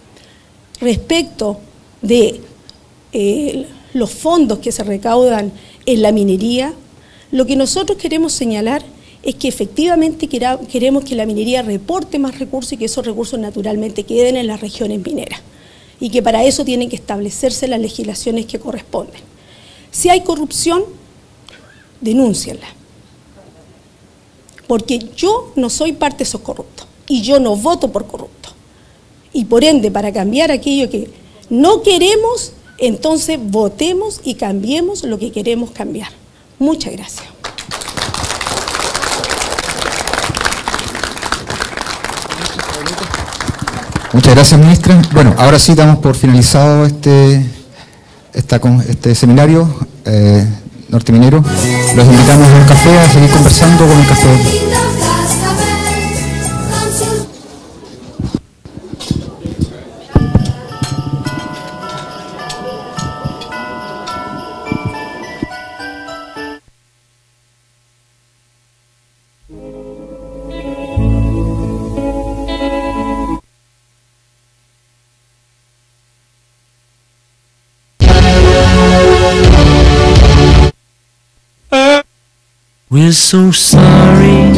Respecto de eh, los fondos que se recaudan en la minería, lo que nosotros queremos señalar es que efectivamente queremos que la minería reporte más recursos y que esos recursos naturalmente queden en las regiones mineras y que para eso tienen que establecerse las legislaciones que corresponden. Si hay corrupción, denúncienla, porque yo no soy parte de esos corruptos y yo no voto por corruptos. Y por ende, para cambiar aquello que no queremos, entonces votemos y cambiemos lo que queremos cambiar. Muchas gracias. Muchas gracias, ministra. Bueno, ahora sí damos por finalizado este, esta, este seminario eh, norteminero. Los invitamos a un café, a seguir conversando con el café. We're so sorry,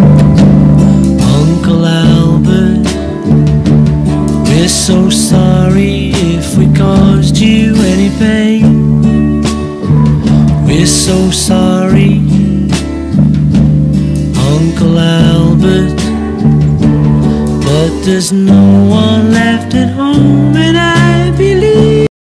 Uncle Albert. We're so sorry if we caused you any pain. We're so sorry, Uncle Albert. But there's no one left at home and I